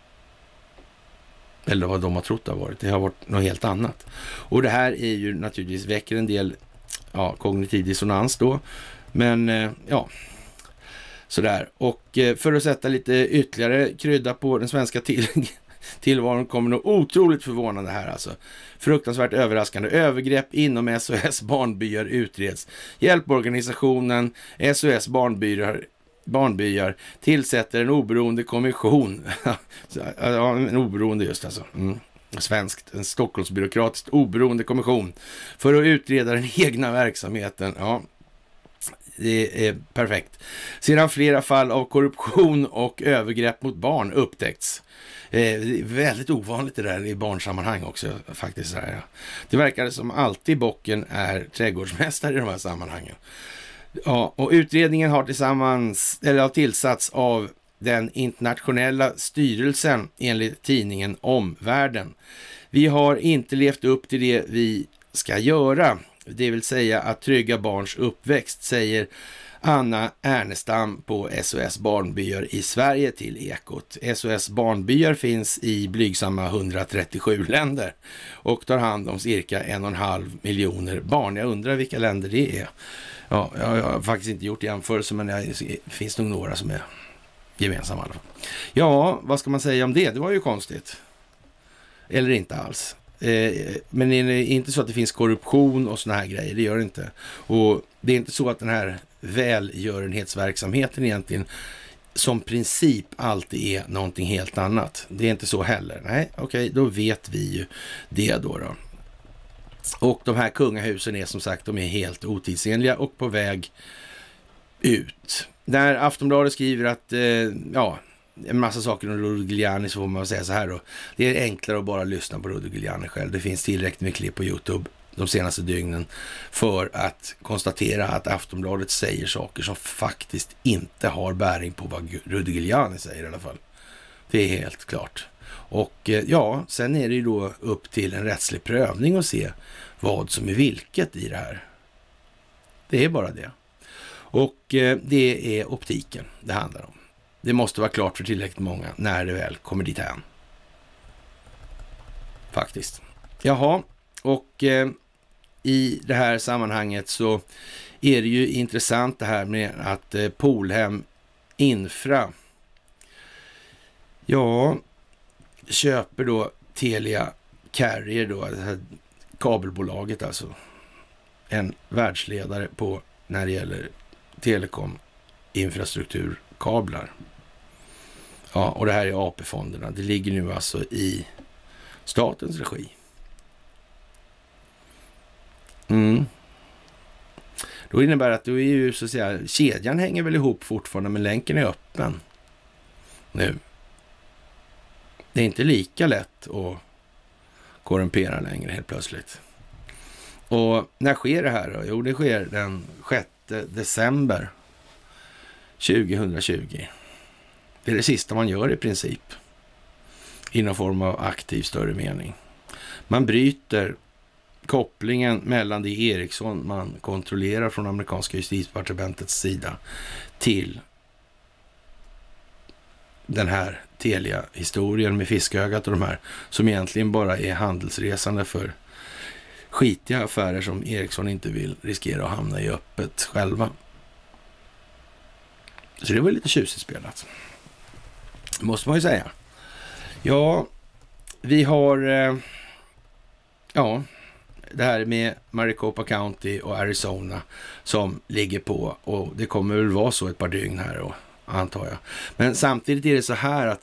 Eller vad de har trott det har varit. Det har varit något helt annat. Och det här är ju naturligtvis väcker en del ja, kognitiv dissonans då. Men eh, ja, sådär. Och eh, för att sätta lite ytterligare krydda på den svenska till tillvaron kommer nog otroligt förvånande här alltså. Fruktansvärt överraskande. Övergrepp inom S O S barnbyar utreds. Hjälporganisationen S O S barnbyar, barnbyar tillsätter en oberoende kommission. Ja, en oberoende just alltså. Mm. Svenskt, en Stockholmsbyråkratiskt oberoende kommission för att utreda den egna verksamheten. Ja, det är perfekt. Sedan flera fall av korruption och övergrepp mot barn upptäckts. Eh, det är väldigt ovanligt det där i barnsammanhang också faktiskt. Där, ja. Det verkar som alltid bocken är trädgårdsmästare i de här sammanhangen. Ja, och utredningen har tillsammans eller har tillsatts av den internationella styrelsen enligt tidningen Omvärlden. Vi har inte levt upp till det vi ska göra, det vill säga att trygga barns uppväxt, säger Anna Ernestam på S O S barnbyar i Sverige till Ekot. S O S barnbyar finns i blygsamma hundratrettiosju länder och tar hand om cirka en och en halv miljoner barn. Jag undrar vilka länder det är. Ja, jag har faktiskt inte gjort jämförelse, men det finns nog några som är gemensamma i alla fall. Ja, vad ska man säga om det? Det var ju konstigt. Eller inte alls. Eh, men det är inte så att det finns korruption och såna här grejer, det gör det inte. Och det är inte så att den här välgörenhetsverksamheten egentligen som princip alltid är någonting helt annat. Det är inte så heller. Nej, okej, okay, då vet vi ju det då då. Och de här kungahusen är som sagt, de är helt otidsenliga och på väg ut. När Aftonbladet skriver att eh, ja, en massa saker om Rudy Giuliani, så får man säga så här då. Det är enklare att bara lyssna på Rudy Giuliani själv. Det finns tillräckligt med klipp på YouTube de senaste dygnen för att konstatera att Aftonbladet säger saker som faktiskt inte har bäring på vad Rudy Giuliani säger i alla fall. Det är helt klart. Och ja, sen är det ju då upp till en rättslig prövning att se vad som är vilket i det här. Det är bara det. Och eh, det är optiken det handlar om. Det måste vara klart för tillräckligt många när det väl kommer dit här. Faktiskt. Jaha, och eh, i det här sammanhanget så är det ju intressant det här med att eh, Polhem Infra ja, köper då Telia Carrier då, det här kabelbolaget alltså. En världsledare på när det gäller telekom infrastrukturkablar. Ja, och det här är A P-fonderna. Det ligger nu alltså i statens regi. Mm. Då innebär det att då är ju så att säga, kedjan hänger väl ihop fortfarande, men länken är öppen nu. Det är inte lika lätt att korrumpera längre helt plötsligt. Och när sker det här då? Jo, det sker den sjätte december tjugohundratjugo. Det är det sista man gör i princip. I någon form av aktiv större mening. Man bryter kopplingen mellan det Ericsson man kontrollerar från amerikanska justitiedepartementets sida till den här Telia-historien med fiskögat och de här som egentligen bara är handelsresande för skitiga affärer som Ericsson inte vill riskera att hamna i öppet själva. Så det var lite tjusigt spelat. Måste man ju säga. Ja, vi har eh, ja, det här med Maricopa County och Arizona som ligger på, och det kommer väl vara så ett par dygn här då, antar jag. Men samtidigt är det så här att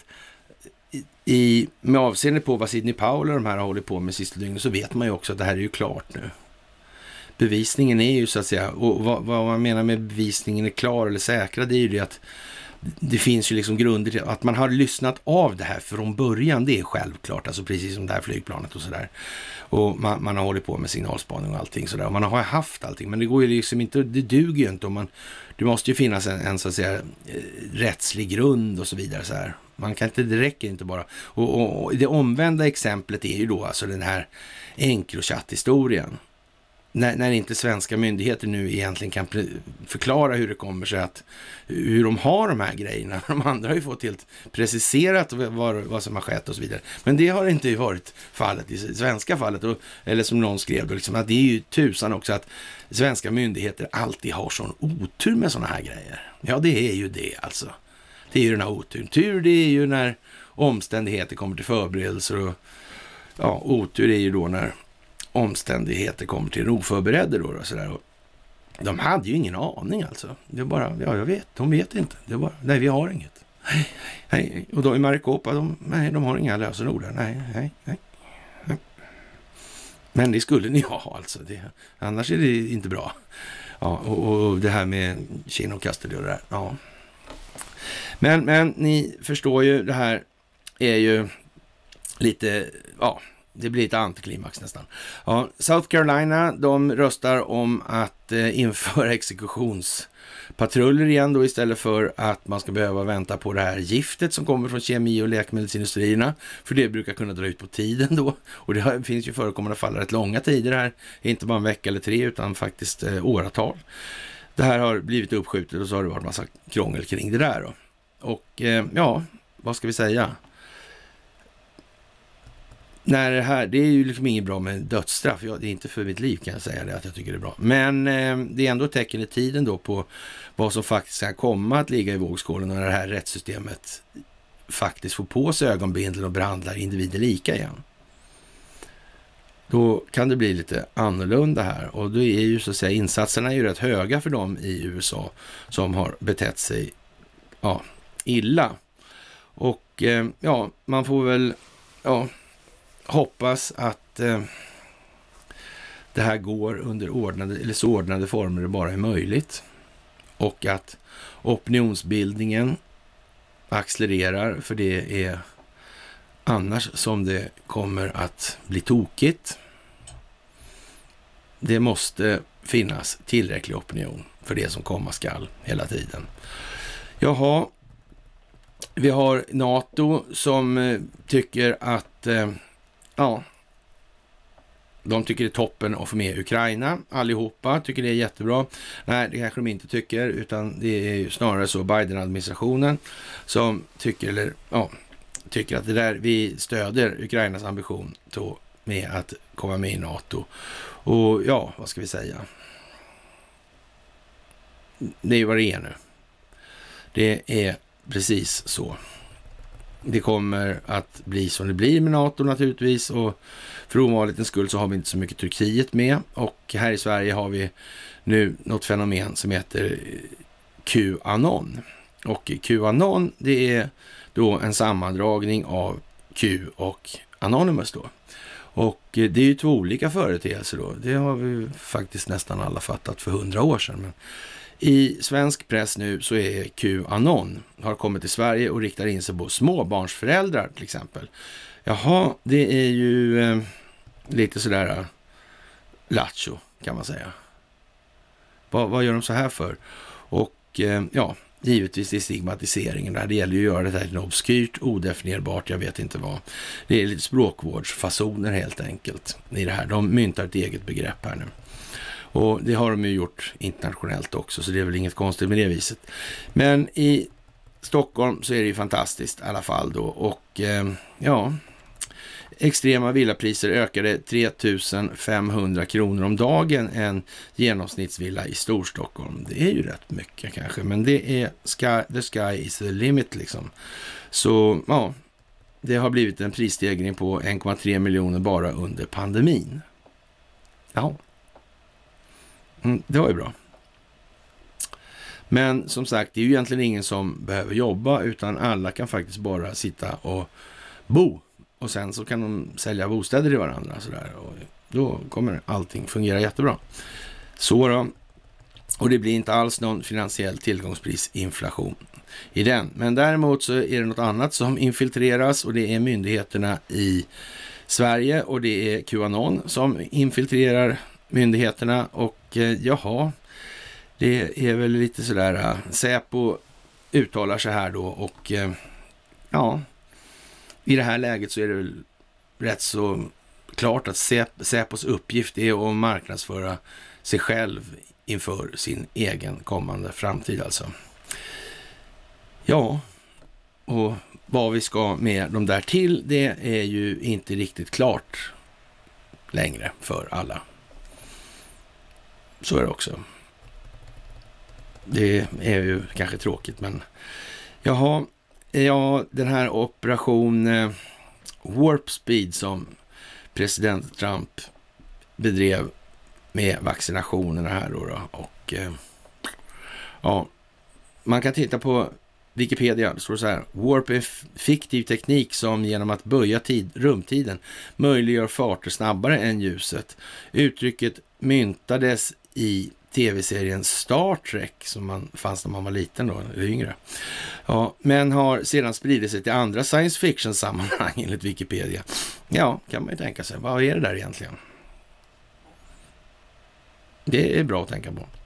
i, med avseende på vad Sidney Powell och de här har hållit på med sista dygnet, så vet man ju också att det här är ju klart nu. Bevisningen är ju så att säga, och vad, vad man menar med bevisningen är klar eller säkra, det är ju det att det finns ju liksom grunder till att man har lyssnat av det här från början, det är självklart, alltså precis som det här flygplanet och sådär. Och man, man har hållit på med signalspaning och allting sådär, och man har haft allting, men det går ju liksom inte, det duger ju inte om man, det måste ju finnas en, en så att säga rättslig grund och så vidare så här. Man kan inte, det räcker inte bara. Och, och, och det omvända exemplet är ju då alltså den här Encrochat-historien. När, när inte svenska myndigheter nu egentligen kan förklara hur det kommer sig att hur de har de här grejerna. De andra har ju fått helt preciserat vad, vad som har skett och så vidare. Men det har inte varit fallet i svenska fallet. Och, eller som någon skrev då, liksom, att det är ju tusan också att svenska myndigheter alltid har sån otur med såna här grejer. Ja, det är ju det alltså. Det är ju den här oturen. Tur det är ju när omständigheter kommer till förberedelser, och ja, otur är ju då när omständigheter kommer till oförberedda då, och sådär. Och de hade ju ingen aning alltså. Det är bara, ja jag vet, de vet inte. Det är bara, nej vi har inget. Nej, nej. Och då i Maricopa, de, nej de har inga lösenord där. Nej, nej, nej, nej. Men det skulle ni ha alltså. Det, annars är det inte bra. Ja, och, och det här med Kina och Custody och det där. Ja. Men, men ni förstår ju, det här är ju lite, ja, det blir ett antiklimax nästan. Ja, South Carolina, de röstar om att eh, införa exekutionspatruller igen då, istället för att man ska behöva vänta på det här giftet som kommer från kemi- och läkemedelsindustrierna. För det brukar kunna dra ut på tiden då. Och det har, finns ju förekommande fall rätt långa tider här. Inte bara en vecka eller tre utan faktiskt eh, åratal. Det här har blivit uppskjutet och så har det varit massa krångel kring det där då. Och eh, ja, vad ska vi säga? När det här, det är ju liksom inget bra med dödsstraff. Ja, det är inte för mitt liv kan jag säga det, att jag tycker det är bra. Men eh, det är ändå ett tecken i tiden då på vad som faktiskt kan komma att ligga i vågskålen när det här rättssystemet faktiskt får på sig ögonbindel och behandlar individer lika igen. Då kan det bli lite annorlunda här, och då är ju så att säga insatserna är ju rätt höga för dem i U S A som har betett sig ja, illa. Och eh, ja, man får väl ja, hoppas att eh, det här går under ordnade, eller så ordnade former det bara är möjligt, och att opinionsbildningen accelererar, för det är annars som det kommer att bli tokigt. Det måste finnas tillräcklig opinion för det som komma skall hela tiden. Jaha, vi har NATO som eh, tycker att eh, ja, de tycker det är toppen att få med Ukraina. Allihopa tycker det är jättebra. Nej, det kanske de inte tycker, utan det är ju snarare så Biden-administrationen som tycker, eller ja, tycker att det där, vi stöder Ukrainas ambition då med att komma med i NATO. Och ja, vad ska vi säga? Det är ju vad det är nu. Det är precis så. Det kommer att bli som det blir med NATO naturligtvis, och för ovanlighetens skull så har vi inte så mycket Turkiet med, och här i Sverige har vi nu något fenomen som heter QAnon. Och QAnon, det är då en sammandragning av Q och Anonymous då. Och det är ju två olika företeelser då. Det har vi faktiskt nästan alla fattat för hundra år sedan. Men i svensk press nu så är QAnon har kommit till Sverige och riktar in sig på småbarnsföräldrar till exempel. Jaha, det är ju eh, lite sådär uh, lattjo kan man säga. Va, vad gör de så här för? Och eh, ja, givetvis är stigmatiseringen där. Det gäller ju att göra det här till obskyrt, odefinierbart, jag vet inte vad. Det är lite språkvårdsfasoner helt enkelt i det här. De myntar ett eget begrepp här nu. Och det har de ju gjort internationellt också, så det är väl inget konstigt med det viset. Men i Stockholm så är det ju fantastiskt i alla fall då. Och eh, ja, Extrema villapriser ökade tre tusen femhundra kronor om dagen en genomsnittsvilla i Storstockholm. Det är ju rätt mycket kanske, men det är sky, the sky is the limit liksom. Så ja, det har blivit en prisstegring på en komma tre miljoner bara under pandemin. Ja, mm, det var ju bra. Men som sagt, det är ju egentligen ingen som behöver jobba, utan alla kan faktiskt bara sitta och bo. Och sen så kan de sälja bostäder till varandra. Sådär, och då kommer allting fungera jättebra. Så då. Och det blir inte alls någon finansiell tillgångsprisinflation i den. Men däremot så är det något annat som infiltreras, och det är myndigheterna i Sverige, och det är Qanon som infiltrerar myndigheterna. Och eh, jaha, det är väl lite sådär, äh, Säpo uttalar sig här då, och eh, ja, i det här läget så är det väl rätt så klart att Säpos uppgift är att marknadsföra sig själv inför sin egen kommande framtid alltså. Ja, och vad vi ska med de där till, det är ju inte riktigt klart längre för alla. Så är det också. Det är ju kanske tråkigt, men jaha, ja, den här operation eh, Warp Speed som president Trump bedrev med vaccinationerna här då, då och eh, ja, man kan titta på Wikipedia, det står så här: Warp är fiktiv teknik som genom att böja tid, rumtiden möjliggör farter snabbare än ljuset. Uttrycket myntades i tv-serien Star Trek som man fanns när man var liten då, eller yngre. Ja, men har sedan spridit sig till andra science fiction-sammanhang enligt Wikipedia. Ja, kan man ju tänka sig. Vad är det där egentligen? Det är bra att tänka på.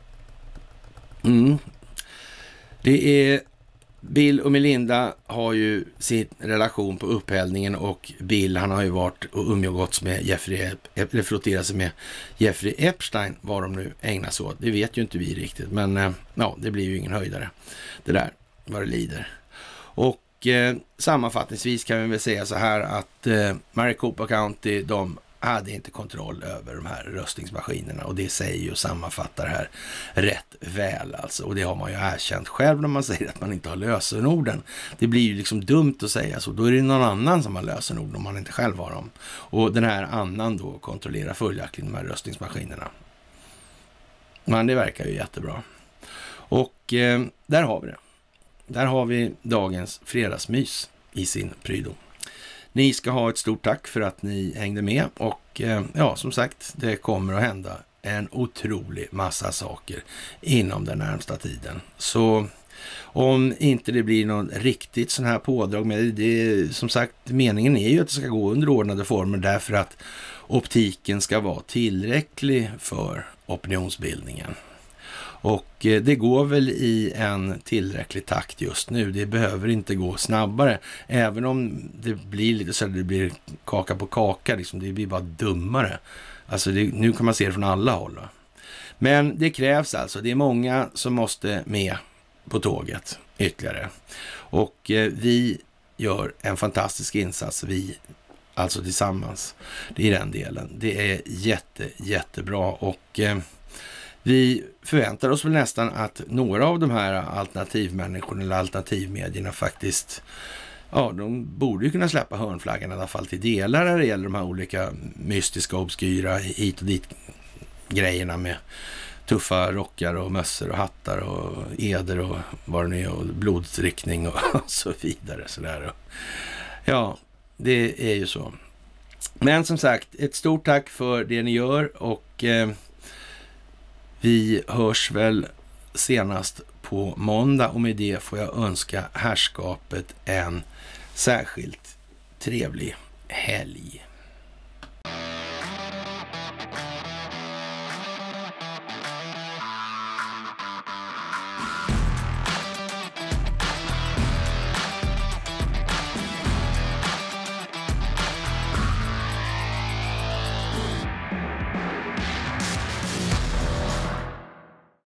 Mm. Det är Bill och Melinda har ju sin relation på upphällningen, och Bill, han har ju varit och umgåtts med Jeffrey, eller frotterat sig med Jeffrey Epstein, vad de nu ägnar sig åt. Det vet ju inte vi riktigt, men ja, det blir ju ingen höjdare. Det där, vad det lider. Och eh, sammanfattningsvis kan vi väl säga så här att eh, Maricopa County, de hade inte kontroll över de här röstningsmaskinerna, och det säger ju och sammanfattar här rätt väl alltså, och det har man ju erkänt själv när man säger att man inte har lösenorden. Det blir ju liksom dumt att säga så, då är det någon annan som har lösenord om man inte själv har dem, och den här annan då kontrollerar följaktligen de här röstningsmaskinerna. Men det verkar ju jättebra. Och eh, där har vi det. Där har vi dagens fredagsmys i sin prydom. Ni ska ha ett stort tack för att ni hängde med, och eh, ja, som sagt, det kommer att hända en otrolig massa saker inom den närmsta tiden. Så om inte det blir någon riktigt sån här pådrag med det, som sagt, meningen är ju att det ska gå under ordnade former, därför att optiken ska vara tillräcklig för opinionsbildningen. Och eh, det går väl i en tillräcklig takt just nu. Det behöver inte gå snabbare. Även om det blir lite så att det blir kaka på kaka. Liksom, det blir bara dummare. Alltså det, nu kan man se det från alla håll. Då. Men det krävs alltså. Det är många som måste med på tåget ytterligare. Och eh, vi gör en fantastisk insats. Vi alltså tillsammans. Det är den delen. Det är jätte, jättebra. Och... Eh, vi förväntar oss väl nästan att några av de här alternativmänniskorna eller alternativmedierna faktiskt, ja, de borde ju kunna släppa hörnflaggan i alla fall till delar när det gäller de här olika mystiska, obskyra, hit och dit grejerna med tuffa rockar och mössor och hattar och eder och vad det nu är, och blodsriktning och så vidare. Sådär. Ja, det är ju så. Men som sagt, ett stort tack för det ni gör, och eh, vi hörs väl senast på måndag, och med det får jag önska herrskapet en särskilt trevlig helg.